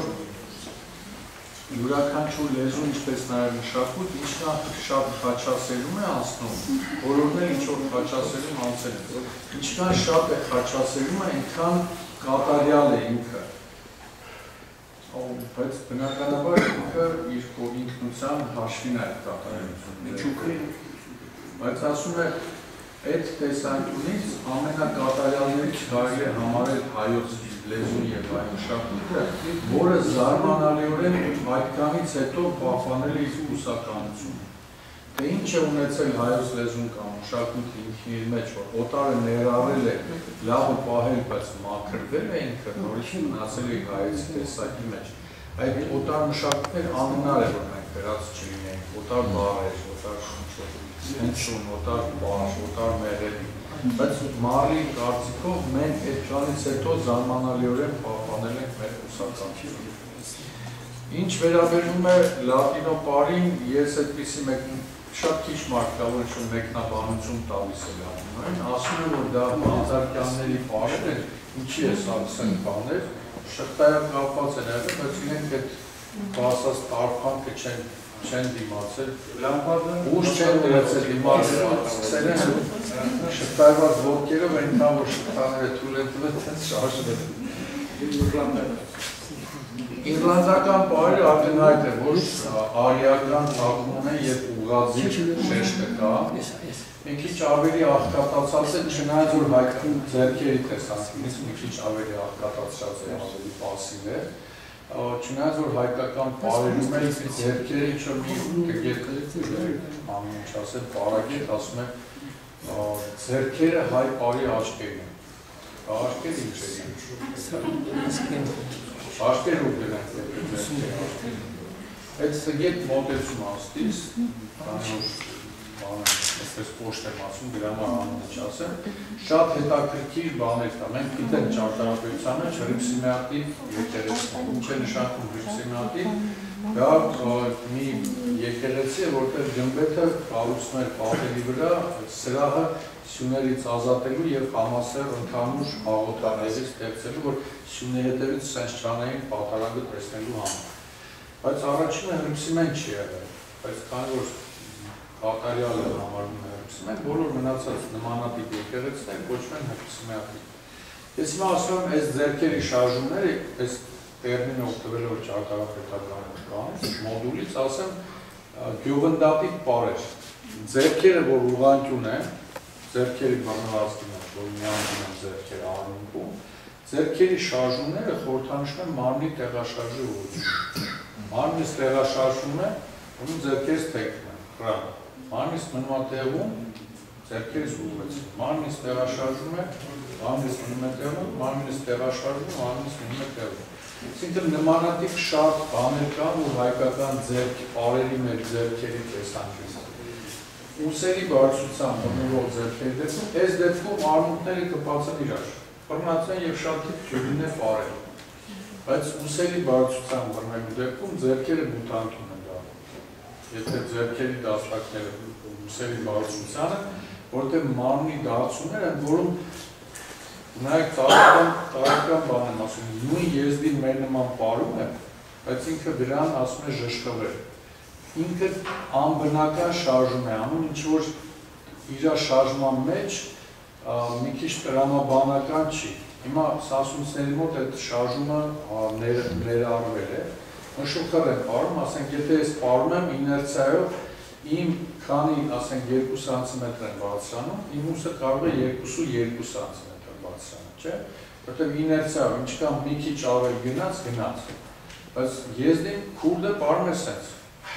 յուրաքանչյուր լեզու, ինչպես նաև մշակույթ, ինչքան շատ խաչասերում է անցնում, բոլորն էլ ինչ-որ խաչասերում անցել է, ինչքան շատ է խաչասերում է, այնքան կատարյալ է ինքը։ Բայց բնականաբար ինքը իր ինքնության հաշվին է կատարելություն։ Բայց ասում է, այդ տեսանկյունից ամենակատարյալներից կարելի է համարել հայոց լեզուն և հայ մշակույթը, որը զարմանալիորեն այդքանից հետո պահպանել է իր բուսականությունը։ Թե ինչ է ունեցել հայոց լեզուն կամ մշակույթը ինքն իր մեջ, որ օտարը ներառել է, լավը պահել, բայց մաքրվել է ինքը, նորից մնացել է հայեցի տեսակի մեջ։ Այդ օտար մշակույթներ անհնար է, որ մենք վերած չլինենք, օտար բառեր, օտար հնչյուն, օտար բառ, օտար մեղեդի։ Բայց Մարի կարծիքով մենք այդքանից հետո զարմանալիորեն պահպանել ենք մեր բուսականությունը։ Ինչ վերաբերում է լատինո պարին, ես այդպիսի շատ քիչ մարդ կա, որ ինչ-որ մեկնաբանություն տալիս է լատինոյին, ասում է, որ դա բանտարկյանների պարեր են, ինչի է սարսեն բաներ, շղթայակ կապված են եղել, բայց իրենք այդ բասած տարփանքը չեն դիմացել, ուժ չեն դրեցել դիմացել, սկսել են շղթայված ոտքերով այնքան, որ շղթաները թույլ են տվել, տենց շարժվել են։ Իռլանդական պարերը ակնհայտ է, որ արիական ծագում են և ուղղաձիգ շեշտը կա, մի քիչ ավելի աղքատացած է, չնայած որ հայկական ձեռքերի տեսանկյունից մի քիչ ավելի աղքատացած է, ավելի պասիվ է, չնայած որ հայկական պարերում է ձեռքերը ինչ-որ մի կգետ ամեն ինչ ասել, պարագետ ասում է ձեռքերը հայ պարի աչկերն են, աչկեր ինչ է Աշկեր ու դրանք այդ սգետ մոտեցում աստիս, այսպես պոշտ եմ ասում, գրամար անունը չասեմ, շատ հետաքրքիր բաներ կա, մենք գիտենք ճարտարապետության մեջ հրիպսիմեատիվ եկեղեցի, ինչ է նշանակում հրիպսիմեատիվ, Դա մի եկեղեցի է, որտեղ գմբեթը կառուցվում էր պատերի վրա, սրահը սյուներից ազատելու եւ համասեր ընդհանուր հաղորդակցի ստեղծելու, որ սյունի հետևից sense չանային պատարագը տեսնելու համար։ Բայց առաջինը հրպսիմեն չի եղել, բայց քանի որ կատարյալը համարվում է հրպսիմեն, բոլոր մնացած նմանատիպ եկեղեցիներ կոչվում են հրպսիմեատիպ։ Ես հիմա ասում եմ, այս ձեռքերի շարժումները, այս տերմինը օգտվելով ճարտարապետական մոդուլից, ասեմ, գյուղնդատիպ պարեր։ Ձեռքերը, որ ուղղանկյուն են, ձեռքերի բռնվածքին են, որ միանգուն են ձեռքերը անունքում, ձեռքերի շարժումները խորհրդանշում են մարմնի տեղաշարժի ուղղությունը։ Մարմնից տեղաշարժում է, ում ձեռքերից թեքվում են, խրամ։ Մարմնից մնում է տեղում, ձեռքերից ուղղեցին։ Մարմնից տեղաշարժում է, մարմնից մնում է տեղում, մարմնից տեղաշարժում, մարմնից մնում է տեղում։ Այսինքն նմանատիպ շատ բաներ կան, որ հայկական պարերի մեր ձեռքերի տեսանկյունից։ Ուսերի բարձրության բռնվող ձեռքերի դեպքում, այս դեպքում արմունկները կպացեն իրար, բռնած են և շատ թյուղին է պարել։ Բայց ուսերի բարձրության բռնելու դեպքում ձեռքերը մուտանտում են դառնում։ Եթե ձեռքերի դաստակները ուսերի բարձրությանը, որտեղ մարմնի դարձումներ են, որում նայեք տարական բան եմ ասում, նույն եզդի մեր նման պարում է, բայց ինքը դրան ասում է ժշկվել։ Ինքը անբնական շարժում է անում, ինչ որ իր շարժման մեջ մի քիչ տրամաբանական չի։ Հիմա սասունցների մոտ այդ շարժումը ներառվել է։ Նշուխր են պարում, ասենք, եթե ես պարում եմ իներցիայով, իմ քանի, ասենք, 2 սանտիմետր են բարձրանում, իմ ուսը կարող է 2.2 սանտիմետր բարձրանալ, չէ՞։ Որտեղ իներցիայով ինչքան մի քիչ ավել գնաց, բայց եզդին քուրդը պարում է սենց։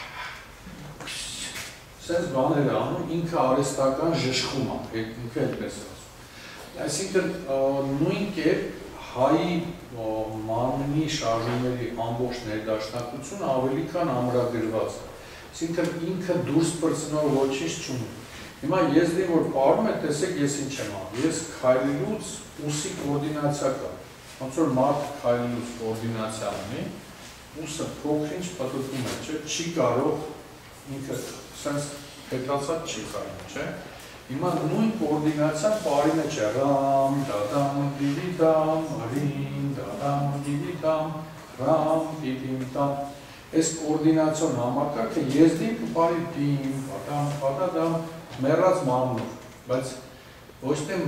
Սենց բաներ անում, ինքը արհեստական ժշխում է, ինքը այդպես ասում։ Այսինքն նույն կերպ հայի մարմնի շարժումների ամբողջ ներդաշնակությունը ավելի քան ամրագրված է։ Այսինքն ինքը դուրս պրծնող ոչինչ չունի։ Հիմա եզդին որ պարում է, տեսեք ես ինչ եմ անում։ Ես քայլելուց ուսի կոորդինացիա կա։ Ոնց որ մարդ քայլելուց կոորդինացիա ունի, ուսը փոքր-ինչ պտտվում է, չէ՞, չի կարող ինքը սենց հետացած չի քայլում, չէ՞։ Հիմա նույն կոորդինացիան պարի մեջ է, ռամ, դադամ, դիվիդամ, արին, դադամ, դիվիդամ, ռամ, դիվիդամ։ Այս կոորդինացիոն համակարգը եզդին կպարի դիմ, պատամ, պատադամ, մեռած մարմնով, բայց ոչ թե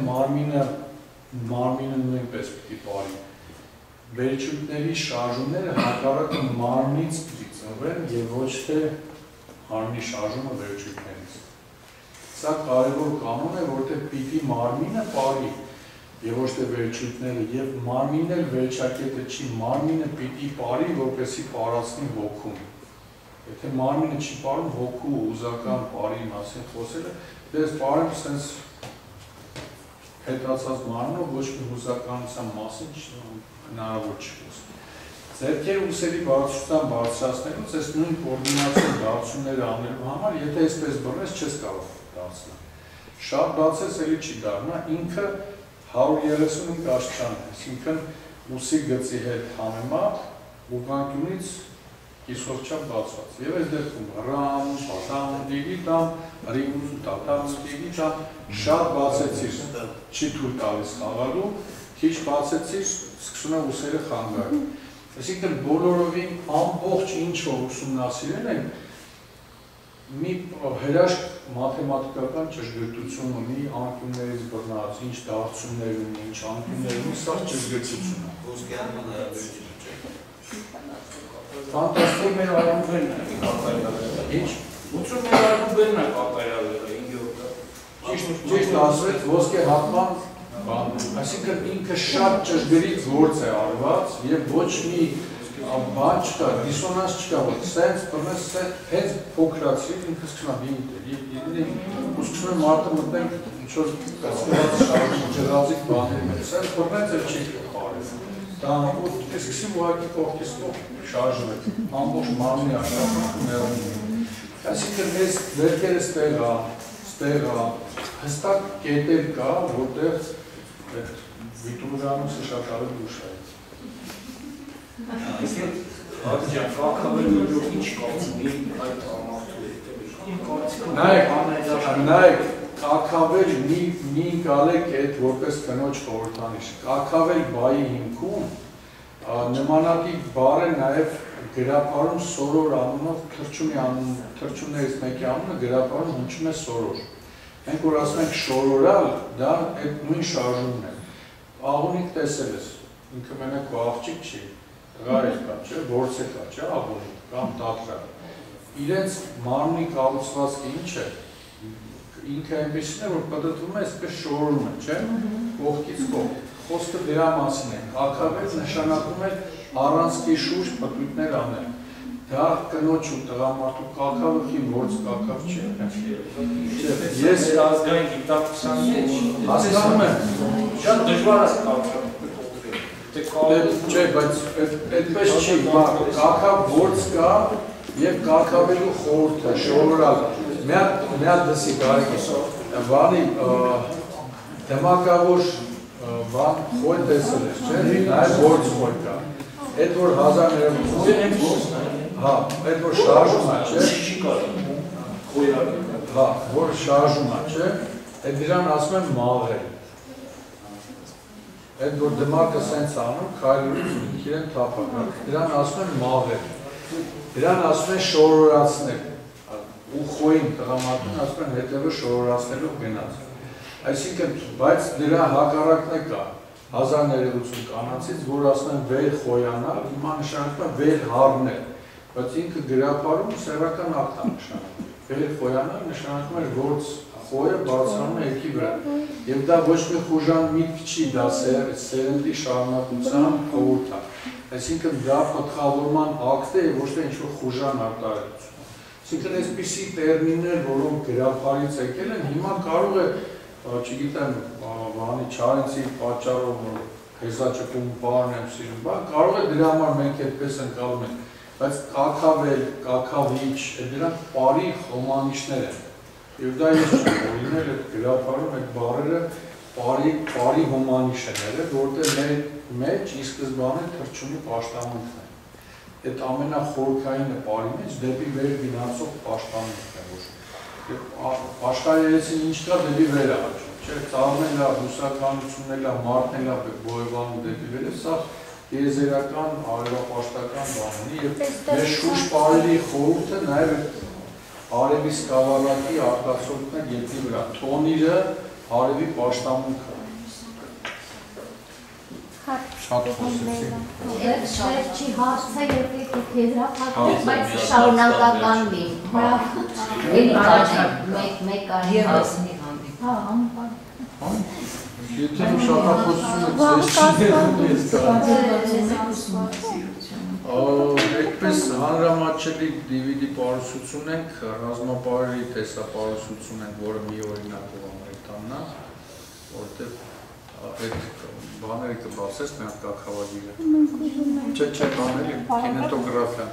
մարմինը նույնպես պիտի պարի։ Վերջույթների շարժումները հակառակը մարմնից պիտի ծնվեն և ոչ թե մարմնի շարժումը վերջույթներից։ Սա կարևոր կանոն է, որտեղ պիտի մարմինը պարի և ոչ թե վերջույթները և մարմինն էլ վերջակետը չի, մարմինը պիտի պարի, որպեսզի պարացնի հոգուն։ Եթե մարմինը չի պարում, հոգու ուզական պարի մասին խոսելը, դες պարեմ սենց հետացած մարմնով ոչ մի հուզականության մասին հնարավոր չի խոսել։ Ձեռքերը ուսերի բարձրության բարձրացնելուց այս նույն կոորդինացիոն դարձումները անելու համար, եթե այսպես բռնես, չես կարող դարձնել։ Շատ բացես էլի չի դառնա, ինքը 135 աստիճան է, այսինքն ուսի գծի հետ համեմատ ուղղանկյունից կիսով չափ բացված։ Եվ այս դեպքում ռամ, պատամ, դիվիդամ, ռիմ, տատամ, դիվիդամ, շատ բացեցիր, չի թույլ տալիս խաղալու, քիչ բացեցիր, սկսում է ուսերը խանգարել։ Այսինքն բոլորովին ամբողջ ինչ որ ուսումնասիրել են, մի հրաշք մաթեմատիկական ճշգրտություն ունի, անկյուններից բռնած, ինչ դարձումներ ունի, ինչ անկյուններ ունի, սա ճշգրտություն է։ Ոսկեանման հարաբերությունը չէ։ Ֆանտաստիկ մեր արամբերն է կատարյալը։ Ինչ։ 80 մեր արամբերն է կատարյալը, 5 Ճիշտ ասվեց, ոսկե հատման բան, այսինքն ինքը շատ ճշգրիտ գործ է արված և ոչ մի բան չկա, դիսոնանս չկա, որ սենց բռնես, հենց փոքրացրի, ինքը սկսում է դինտել, ու սկսում է մարդը մտնենք ինչ-որ կասկված շարժում ջրազիկ բաների մեջ, սենց բռնեց էլ չի պարել։ Դա սկսում ուղղակի կողքից կողք շարժում է, ամբողջ մարմնի աշխատանքը ներառում։ Այսինքն այս ձեռքերը ստեղ հստակ կետեր կա, որտեղ Վիտուրյանուսը շատ ավելի ուշ է։ Ադջան, կակավելու ինչ կացնի այդ ամարտու հետ։ Նայեք, կակավել մի գալեք այդ որպես կնոջ խորհրդանիշ։ Կակավել բայի հիմքում նմանատիպ բառ է նաև գրապարում սորոր անունով թրջուններից մեկի անունը գրապարում հնչում է սորոր։ Մենք որ ասում ենք շորորալ, դա այդ նույն շարժումն է։ Աղունիկ տեսել ես, ինքը մենակ աղջիկ չի, տղա կա, չէ, որց է կա, չէ, աղունիկ կամ տատրա։ Իրենց մարմնի կառուցվածքը ինչ է, ինքը այնպեսին է, որ պտտվում է, այսպես շորորում է, չէ, կողքից կողք։ Խոսքը դրա մասին է, կակավել նշանակում է առանցքի շուրջ պտույտներ անել։ Դա կնոջ ու տղամարդու կակավխի որց կակավ չի։ Ես ազգային գիտակցության հասկանում եմ։ Շատ դժվար է կակավ։ Չէ, բայց այդպես չի, կակավ որց կա և կակավելու խորհուրդը, շորորալ։ Մի հատ դսի կարիք է, բանի դեմակավոր բան խոյ տեսել ես, չէ, նաև որց խոյ կա։ Այդ որ 1900 հա, այդ որ շարժում է, չէ, հա, որ շարժում է, չէ, այդ դրան ասում են մաղել։ Այդ որ դմակը սենց անում, քայլուրից իրեն թափակալ, դրան ասում են մաղել։ Դրան ասում են շորորացնել, ու խոյին տղամարդուն ասում են հետևը շորորացնելով գնաց։ Այսինքն, բայց դրա հակառակն է կա, 1980 կանացից, որ ասում են վեր խոյանալ, հիմա նշանակում է վեր հարնել, բայց ինքը գրապարում սեռական ակտ է նշանակում։ Վեր խոյանալ նշանակում է որց խոյը բարձրանում է երգի վրա։ Եվ դա ոչ մի խուժան միտք չի, դա սերնդի շարունակության խորհուրդ է։ Այսինքն դա պտղավորման ակտ է, ոչ թե ինչ-որ խուժան արտահայտություն։ Այսինքն այսպիսի տերմիններ, որոնք գրապարից եկել են, հիմա կարող է, չգիտեմ, բանի Չարենցի պատճառով, որ հեզաճկում բառն եմ սիրում, կարող է դրա համար մենք այդպես ընկալում ենք, բայց կակավել, կակավիչ, դրանք պարի խոմանիշներ են։ Եվ դա ես չեմ օրինել այդ գրապարում այդ բառերը պարի հոմանիշ են եղել, որտեղ մեր մեջ ի սկզբանե թռչունի պաշտամունքն է։ Այդ ամենախորքայինը պարի մեջ դեպի վեր գնացող պաշտամունքն է, որ աշխարհերեցին ինչ կա դեպի վեր է աճում, չէ՞, ծառն է, բուսականությունն է, մարդն է, բոյվանում դեպի վեր է, սա եզերական, արևապաշտական բան ունի եւ մեր շուրջ պարերի խորհուրդը նաեւ արևի սկավառակի արտացոլքն է երկրի վրա, թոնիրը արևի պաշտամունքը։ Շատ խոսեցի։ Շերջի հարցը եկեք եզրափակեք, բայց շարունակական մի։ Մեկ արի հասնի հանդիպ։ Հա, անպար։ Եթե շատախոսությունը այդպես հանրամատչելի DVD պարուսություն ենք, ռազմապարերի տեսապարուսություն ենք, որը մի օրինակով ամերիկանն է, որտեղ այդ բաները կբացես մի հատ կաքավագիրը։ Չէ, բաների, կինետոգրաֆիա։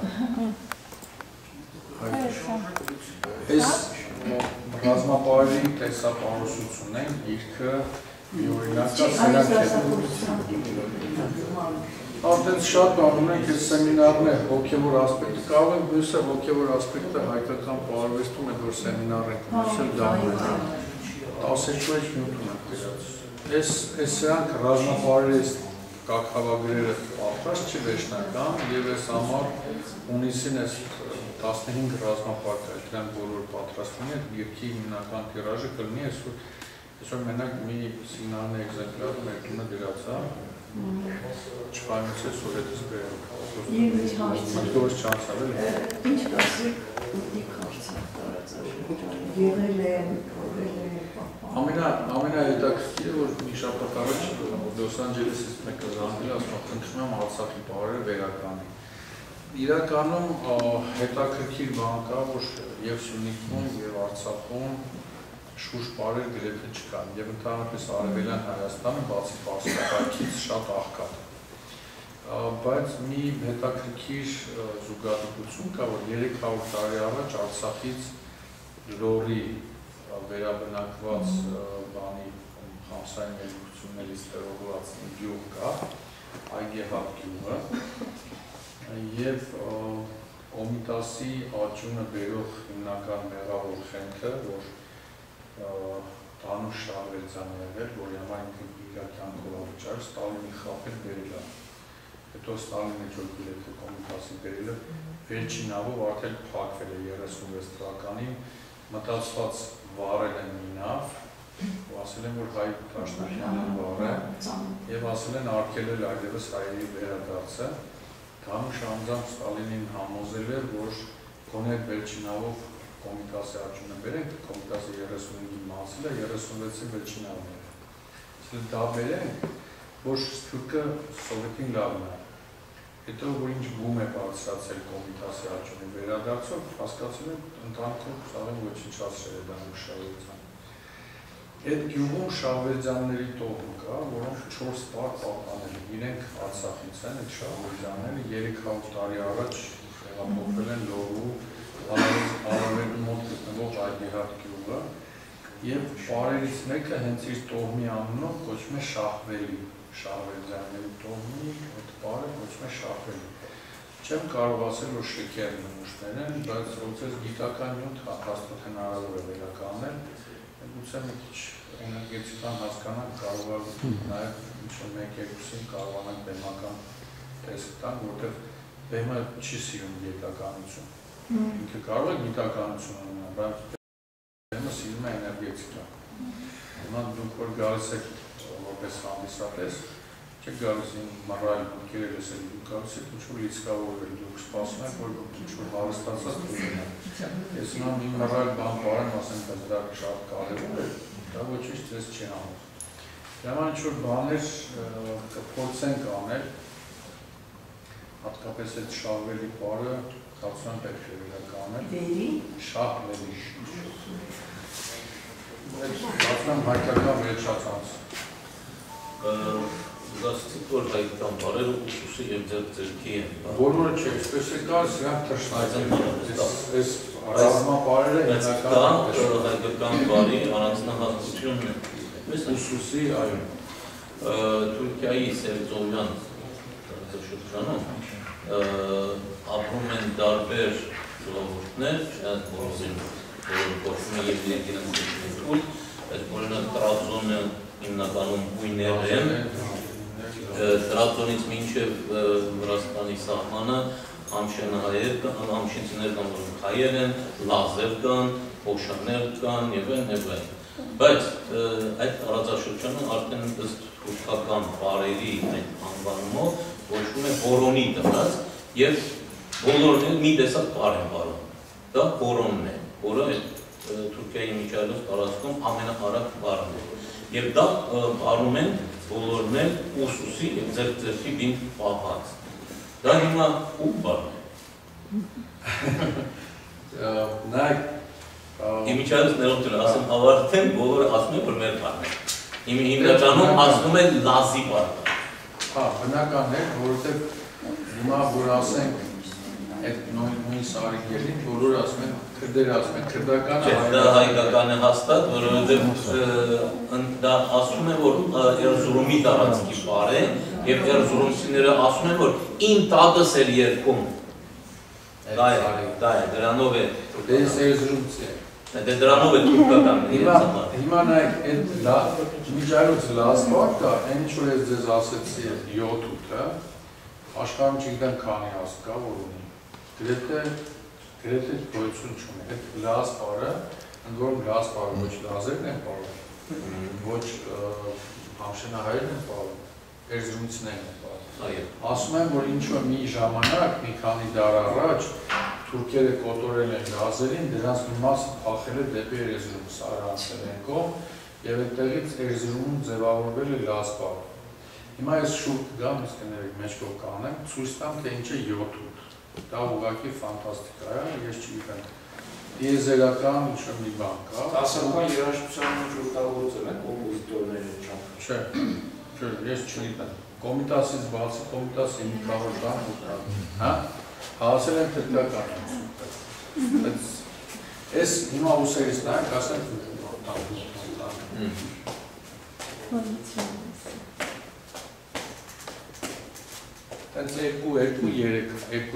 Այս ռազմապարերի տեսապարուսություն ենք, իրքը մի օրինակա սրանք Արդեն շատ բան ունենք այս սեմինարն է հոգևոր ասպեկտը, կարող ենք մյուսը հոգևոր ասպեկտը հայկական պարվեստում է, որ սեմինար ենք մյուսել դա ունենք, 12 մյութ ունենք գրած։ Այս սրանք ռազմապարերի կաքավագրերը պատրաստ չի վերջնական և այս համար ունիսին այս 15 ռազմապար կա, դրանք բոլոր պատրաստվում են, երկի հիմնական տիրաժը կլինի այսօր մենակ մի սիգնալն էգզեմպլար մեկունը գրած է, չպայմից է սովետից բերել, մտորս չանցավել է։ Ինչ կասեք ուտիկ հարցը տարածաշրջան, եղել է, կորել է, ամենահետաքրքիրը, որ մի շաբաթ առաջ Լոս Անջելեսից մեկը զանգել, ասում խնդրում եմ Արցախի բառերը վերականի։ Իրականում հետաքրքիր բան կա, որ և Սյունիքում, և Արցախում շուրջ բառեր գրեթե չկան, և ընդհանրապես Արևելյան Հայաստանը բացի պարսկակարգից շատ աղքատ է։ Բայց մի հետաքրքիր զուգադիպություն կա, որ 300 տարի առաջ Արցախից լորի վերաբնակված բանի խամսային ներկություններից տրողված գյուղ կա, Այգեհապ գյուղը, եւ Կոմիտասի աճյունը բերող հիմնական մեղավոր խենթը, որ Տանուշ Շահվերդյանն եղել, որի համար ինքը իր կյանքով ավճար Ստալինի խաբել բերել է։ Հետո Ստալինի ջոկիլետը Կոմիտասի բերելը վերջին նավով արդեն փակվել է 36 թվականին, մտածված վարել են մի նավ, ու ասել են, որ հայ դաշնակյանն վարը, եւ ասել են արգելել այլևս հայերի վերադարձը։ Տանուշ անձամբ Ստալինին համոզել էր, որ գոնե վերջին նավով Կոմիտասի աճյունը բերենք, Կոմիտասի 35-ի մասը 36-ի վերջին նավն էր։ Իսկ դա բերենք, որ Սփյուռքը սովետին լավն է։ Հետո որ ինչ բում է բարձրացել Կոմիտասի աճյունի վերադարձով, հասկացել են ընտանիքով Ստալին ոչնչացրել է Տանուշ Շահվերդյանին։ Այդ գյուղում Շահվերդյանների տոհմ կա, որոնք 4 պար պահպանել են։ Իրենք Արցախից են, այդ Շահվերդյանները 300 տարի առաջ տեղափոխվել են Լոռու Արավերդի մոտ գտնվող Այգեհատ գյուղը, եւ պարերից մեկը հենց իր տոհմի անունով կոչվում է Շահվելի, Շահվերդյանների տոհմի այդ պարը կոչվում է Շահվելի։ Չեմ կարող ասել, որ շքեր նմուշներ են, բայց ոնց գիտական նյութ հաստատ հնարավոր է վերականգնել։ Գուցե մի քիչ էներգետիկան հասկանանք, կարող է նաև ինչ-որ 1-2-ին կարողանանք բեմական տեսք տանք, որտեղ բեմը չի սիրում գիտականություն։ Ինքը կարող է գիտականություն ունենալ, բայց բեմը սիրում է էներգետիկա։ Հիմա դուք որ գալիս եք որպես հանդիսատես, չեք գալիս իմ մռայլ բունկերը լսել, դուք գալիս եք ինչ-որ լիցքավորվել, դուք սպասում եք, որ ինչ-որ հարստացած ունենալ։ Ես հիմա մի մռայլ բան բարեմ, ասեմ, բայց դա շատ կարևոր է, դա ոչինչ ձեզ չի անում։ Դրա ինչ-որ բաներ կփորձենք անել, հատկապես այդ Շահվելի պարը Կացան պետք է վերականգնել։ Վերի։ Շահվելի։ Կացան հայկական վերջացած։ Զգացիք, որ հայկական պարերը ուսուսի և ձերքի են։ Բոլորը չէ, այսպես է կար, սրանք թշնայցեն։ Այս ռազմա պարերը հայկական պարի առանձնահատկությունն է։ Ուսուսի, այո։ Թուրքիայի Սևծովյան շրջանում ապրում են տարբեր ժողովուրդներ, չնայած բոլորին կոչվում է և երկիրը, այդ բոլորը Տրաբզոնը հիմնականում հույներ են, Տրաբզոնից մինչև Վրաստանի սահմանը ամշենահայեր կան, ամշինցիներ կան, որոնք հայեր են, լազեր կան, հոշաներ կան և են, բայց այդ տարածաշրջանը արդեն ըստ թուրքական պարերի այդ անվանումով կոչվում է Հորոնի դրած և բոլորն մի տեսակ պար են պարում, դա Հորոնն է, որը Թուրքիայի միջայլոց տարածքում ամենահարակ պարն է և դա պարում են բոլորն էլ ուսուսի և ձերքի բինդ պահած, դա հիմա ու պարն է։ Միջայլոց ներողություն ասեմ ավարտեմ, բոլորը ասում են, որ մեր պարն է, հիմնականում ասում են լազի պարն է։ Հա, բնական է, որովհետև հիմա որ ասենք այդ նույն սարիկերին, բոլորը ասում են, քրդերը ասում են, քրդականը դա հայկական է հաստատ, որովհետև դա ասում է, որ Էրզուրումի տարածքի պար է և էրզուրումցիները ասում են, որ իմ տատս էր երկում։ Դա է, դրանով է Էրզուրումցի է։ Դրանով է թուրքական։ Հիմա նայեք, այդ միջայլոց լազբար կա, այն ինչ որ ես ձեզ ասեցի 7 ութը, աշխարհում չգիտեմ քանի հաստ կա, որ ունի, գրեթե գոյություն չունի, այդ լազբարը, ընդ որում լազբարը ոչ լազերն են պարում, ոչ ամշենահայերն են պարում, էրզրումցիներն են պարում։ Ասում են, որ ինչ-որ մի ժամանակ, մի քանի դար առաջ, թուրքերը կոտորել են լազերին, դրանց մի մասը փախել է դեպի Էրզրում, Սարհանցելենկով, և այդտեղից Էրզրումում ձևավորվել է լազբարը։ Հիմա ես շուտ կգամ, իսկ կներեք մեջ կով կանեմ, ցույց տամ, թե ինչ է 7 ութ։ Դա ուղղակի ֆանտաստիկա է, ես չգիտեմ։ Դիեզերական ինչ-որ մի բան կա։ Դասական երաժշտության մեջ օգտագործել են կոմպոզիտորները չափ։ Չէ, ես չգիտեմ։ Կոմիտասից բացի Կոմիտասի մի քավոր բան օգտագործել։ Հա։ Հասել են թրկական են, բայց ես հիմա ուսերից նայք, ասենք Հենց 2-2-3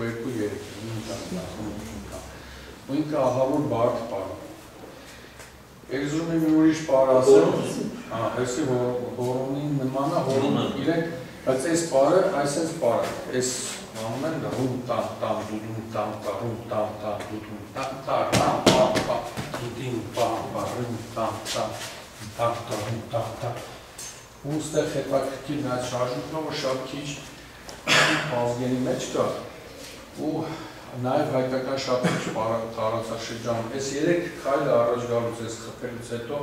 ու ինքը ահավոր բարդ պար։ Եզրում եմ ուրիշ պար ասեմ, հեսի հորոնի նմանը, իրենք, բայց այս պարը, այսենց պարը, այս անում են ռում տան, դուդում տան, ռում տան, դուդում տան, ռամ պան, դուդին պան, ռում տան, ռում տան, ու ստեղ հետաքրքիր նայց շարժունքն որ շատ քիչ ազգերի մեջ կա ու նաև հայկական շատ քիչ տարածաշրջանում այս 3 քայլը առաջ գալուց ես խփելուց հետո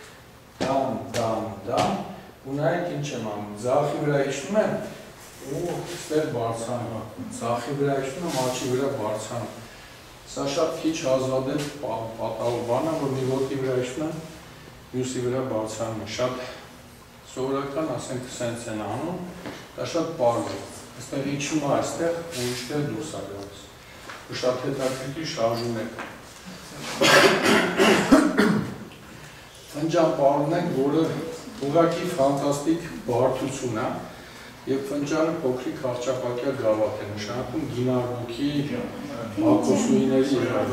դամ ու նայեք ինչ եմ անում ձախի վրա իջնում եմ ու ստեղ բարձրանում ձախի վրա իջնում եմ աչքի վրա բարձրանում սա շատ քիչ հազվադեպ պատահող բան է որ մի ոտքի վրա իջնում եմ մյուսի վրա բարձրանում եմ շատ սովորական ասենք սենց են անում դա շատ պարզ է այստեղ իջնում է այստեղ ու իջտեղ դուրս է գալիս ու շատ հետաքրքիր շարժում է ֆնջան պարում ենք որը ուղղակի ֆանտաստիկ բարդություն է եւ ֆնջանը փոքրիկ հաղճապակյա գավաթ է նշանակում գինարդուքի ակոսուիների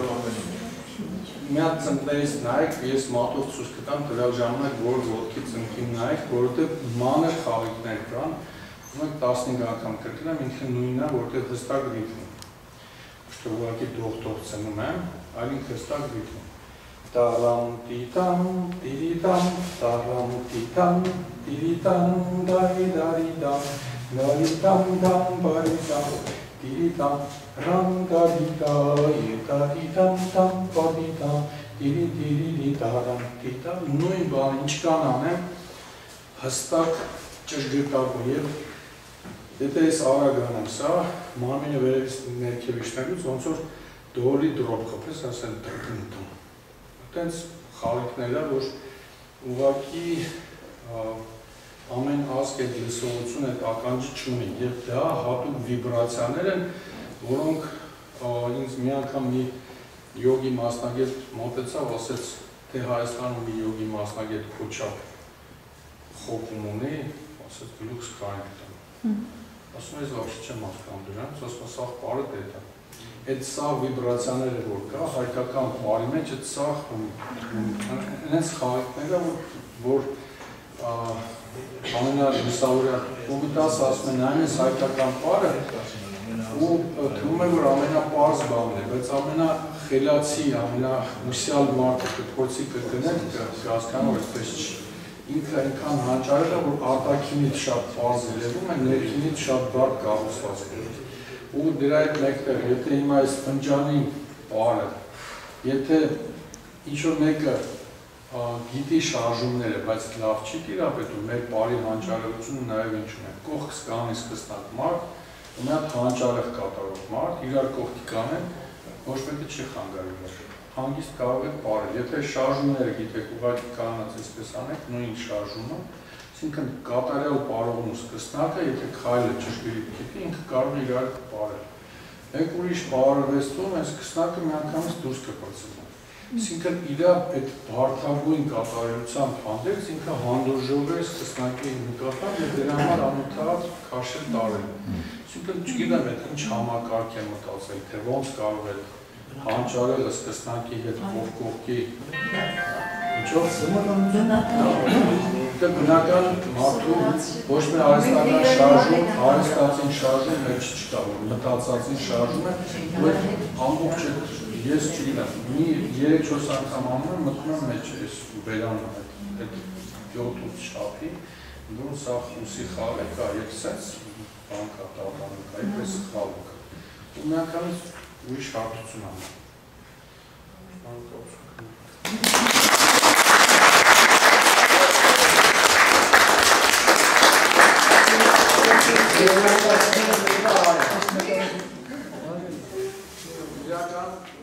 մի հատ ծնկներից նայեք, ես մատով ցույց կտամ տվյալ ժամանակ որ ոտքի ծնկին նայեք, որովհետև մանր խաղիկներ կան, ունենք 15 անգամ կրկնել եմ, ինքը նույնն է, որովհետև հստակ ռիթմ։ Ոչ թե ուղղակի դողտող ծնում եմ, այլ ինքը հստակ ռիթմ։ Տարամ տիտամ, տիրիտամ, տարամ տիտամ, տիրիտամ, դարի-դարի-դամ, դարի-դամ, դամ, բարի-դամ, տիրիտամ, Ram gadita, gadita, tam gadita, diri diri daram dita. Նույն բան ինչ կան անեմ, հստակ ճշգրտավոր եւ եթե ես արագ անեմ սա, մարմինը վերևից ներքև իջնելուց ոնց որ դորի դրոպ պես ասեն տրտնտում։ Այդտենց խաղիկներ է, որ ուղղակի ամեն ազգ այդ լսողություն այդ ականջը չունի եւ դա հատուկ վիբրացիաներ են որոնք ինձ մի անգամ մի յոգի մասնագետ մոտեցավ, ասեց, թե Հայաստանում մի յոգի մասնագետ քոչապ խոպում ունի, ասեց, գլուքս կային տան։ Ասում ես, вообще չեմ հասկանում դրանց, ասում սաղ պարը դետ է։ Այդ սաղ վիբրացիաները որ կա, հայկական պարի մեջ այդ սաղ հենց խաղիկները, որ ամենալուսավորյա կոմիտաս ասում են, այն ես հայկական պարը, ու թվում է, որ ամենապարզ բանն է, բայց ամենախելացի, ամենամուսյալ մարդը կտպոցի կգնեք, կհասկանում որ այդպես չի։ Ինքը այնքան հանճարել է, որ արտաքինից շատ պարզ երևում է, ներքինից շատ բարդ կառուցվածք է։ Ու դրա այդ մեկտեղ, եթե հիմա այս ֆնջանի պարը, եթե ինչ-որ մեկը գիտի շարժումները, բայց լավ չի տիրապետում, մեր պարի հանճարելությունը նաև ինչում է, կողքս կանից կստանք մարդ, ու մի հատ հանճարեղ կատարող մարդ, իրար կողքի կանեն, ոչ մեկը չի խանգարում իրար, հանգիստ կարող եք պարել, եթե շարժումները գիտեք ուղղակի կանած այսպես անեք, նույն շարժումը, այսինքն կատարյալ պարողն ու սկսնակը, եթե քայլը ճշգրիտ գիտի, ինքը կարող է իրար պարել։ Մեկ ուրիշ պարարվեստում այս սկսնակը միանգամից դուրս կպրծվում։ Այսինքն իրա այդ բարդագույն կատարելությամբ հանդերձ ինքը հանդուրժող է սկսնակի նկատմամբ եւ դրա համար անընդհատ քաշել տարել։ Այսինքն չգիտեմ այդ ինչ համակարգ է մտածել, թե ոնց կարող է հանճարելը սկսնակի հետ կողքի ինչով բնական մարդու ոչ մի արհեստական շարժում, արհեստացին շարժում մեջ չկա, որ մտածածին շարժում է, ու այդ ամբողջ ես չգիտեմ, մի 3-4 անգամ անում եմ, մտնում եմ մեջ ես բերանում այդ 7-8 շապի, որը սա ուսի խաղ է կա, և սենց բան կա, տաղանում կա, և ես խաղ կա, ու մի անգամից ուրիշ հարթություն անում։ Իրական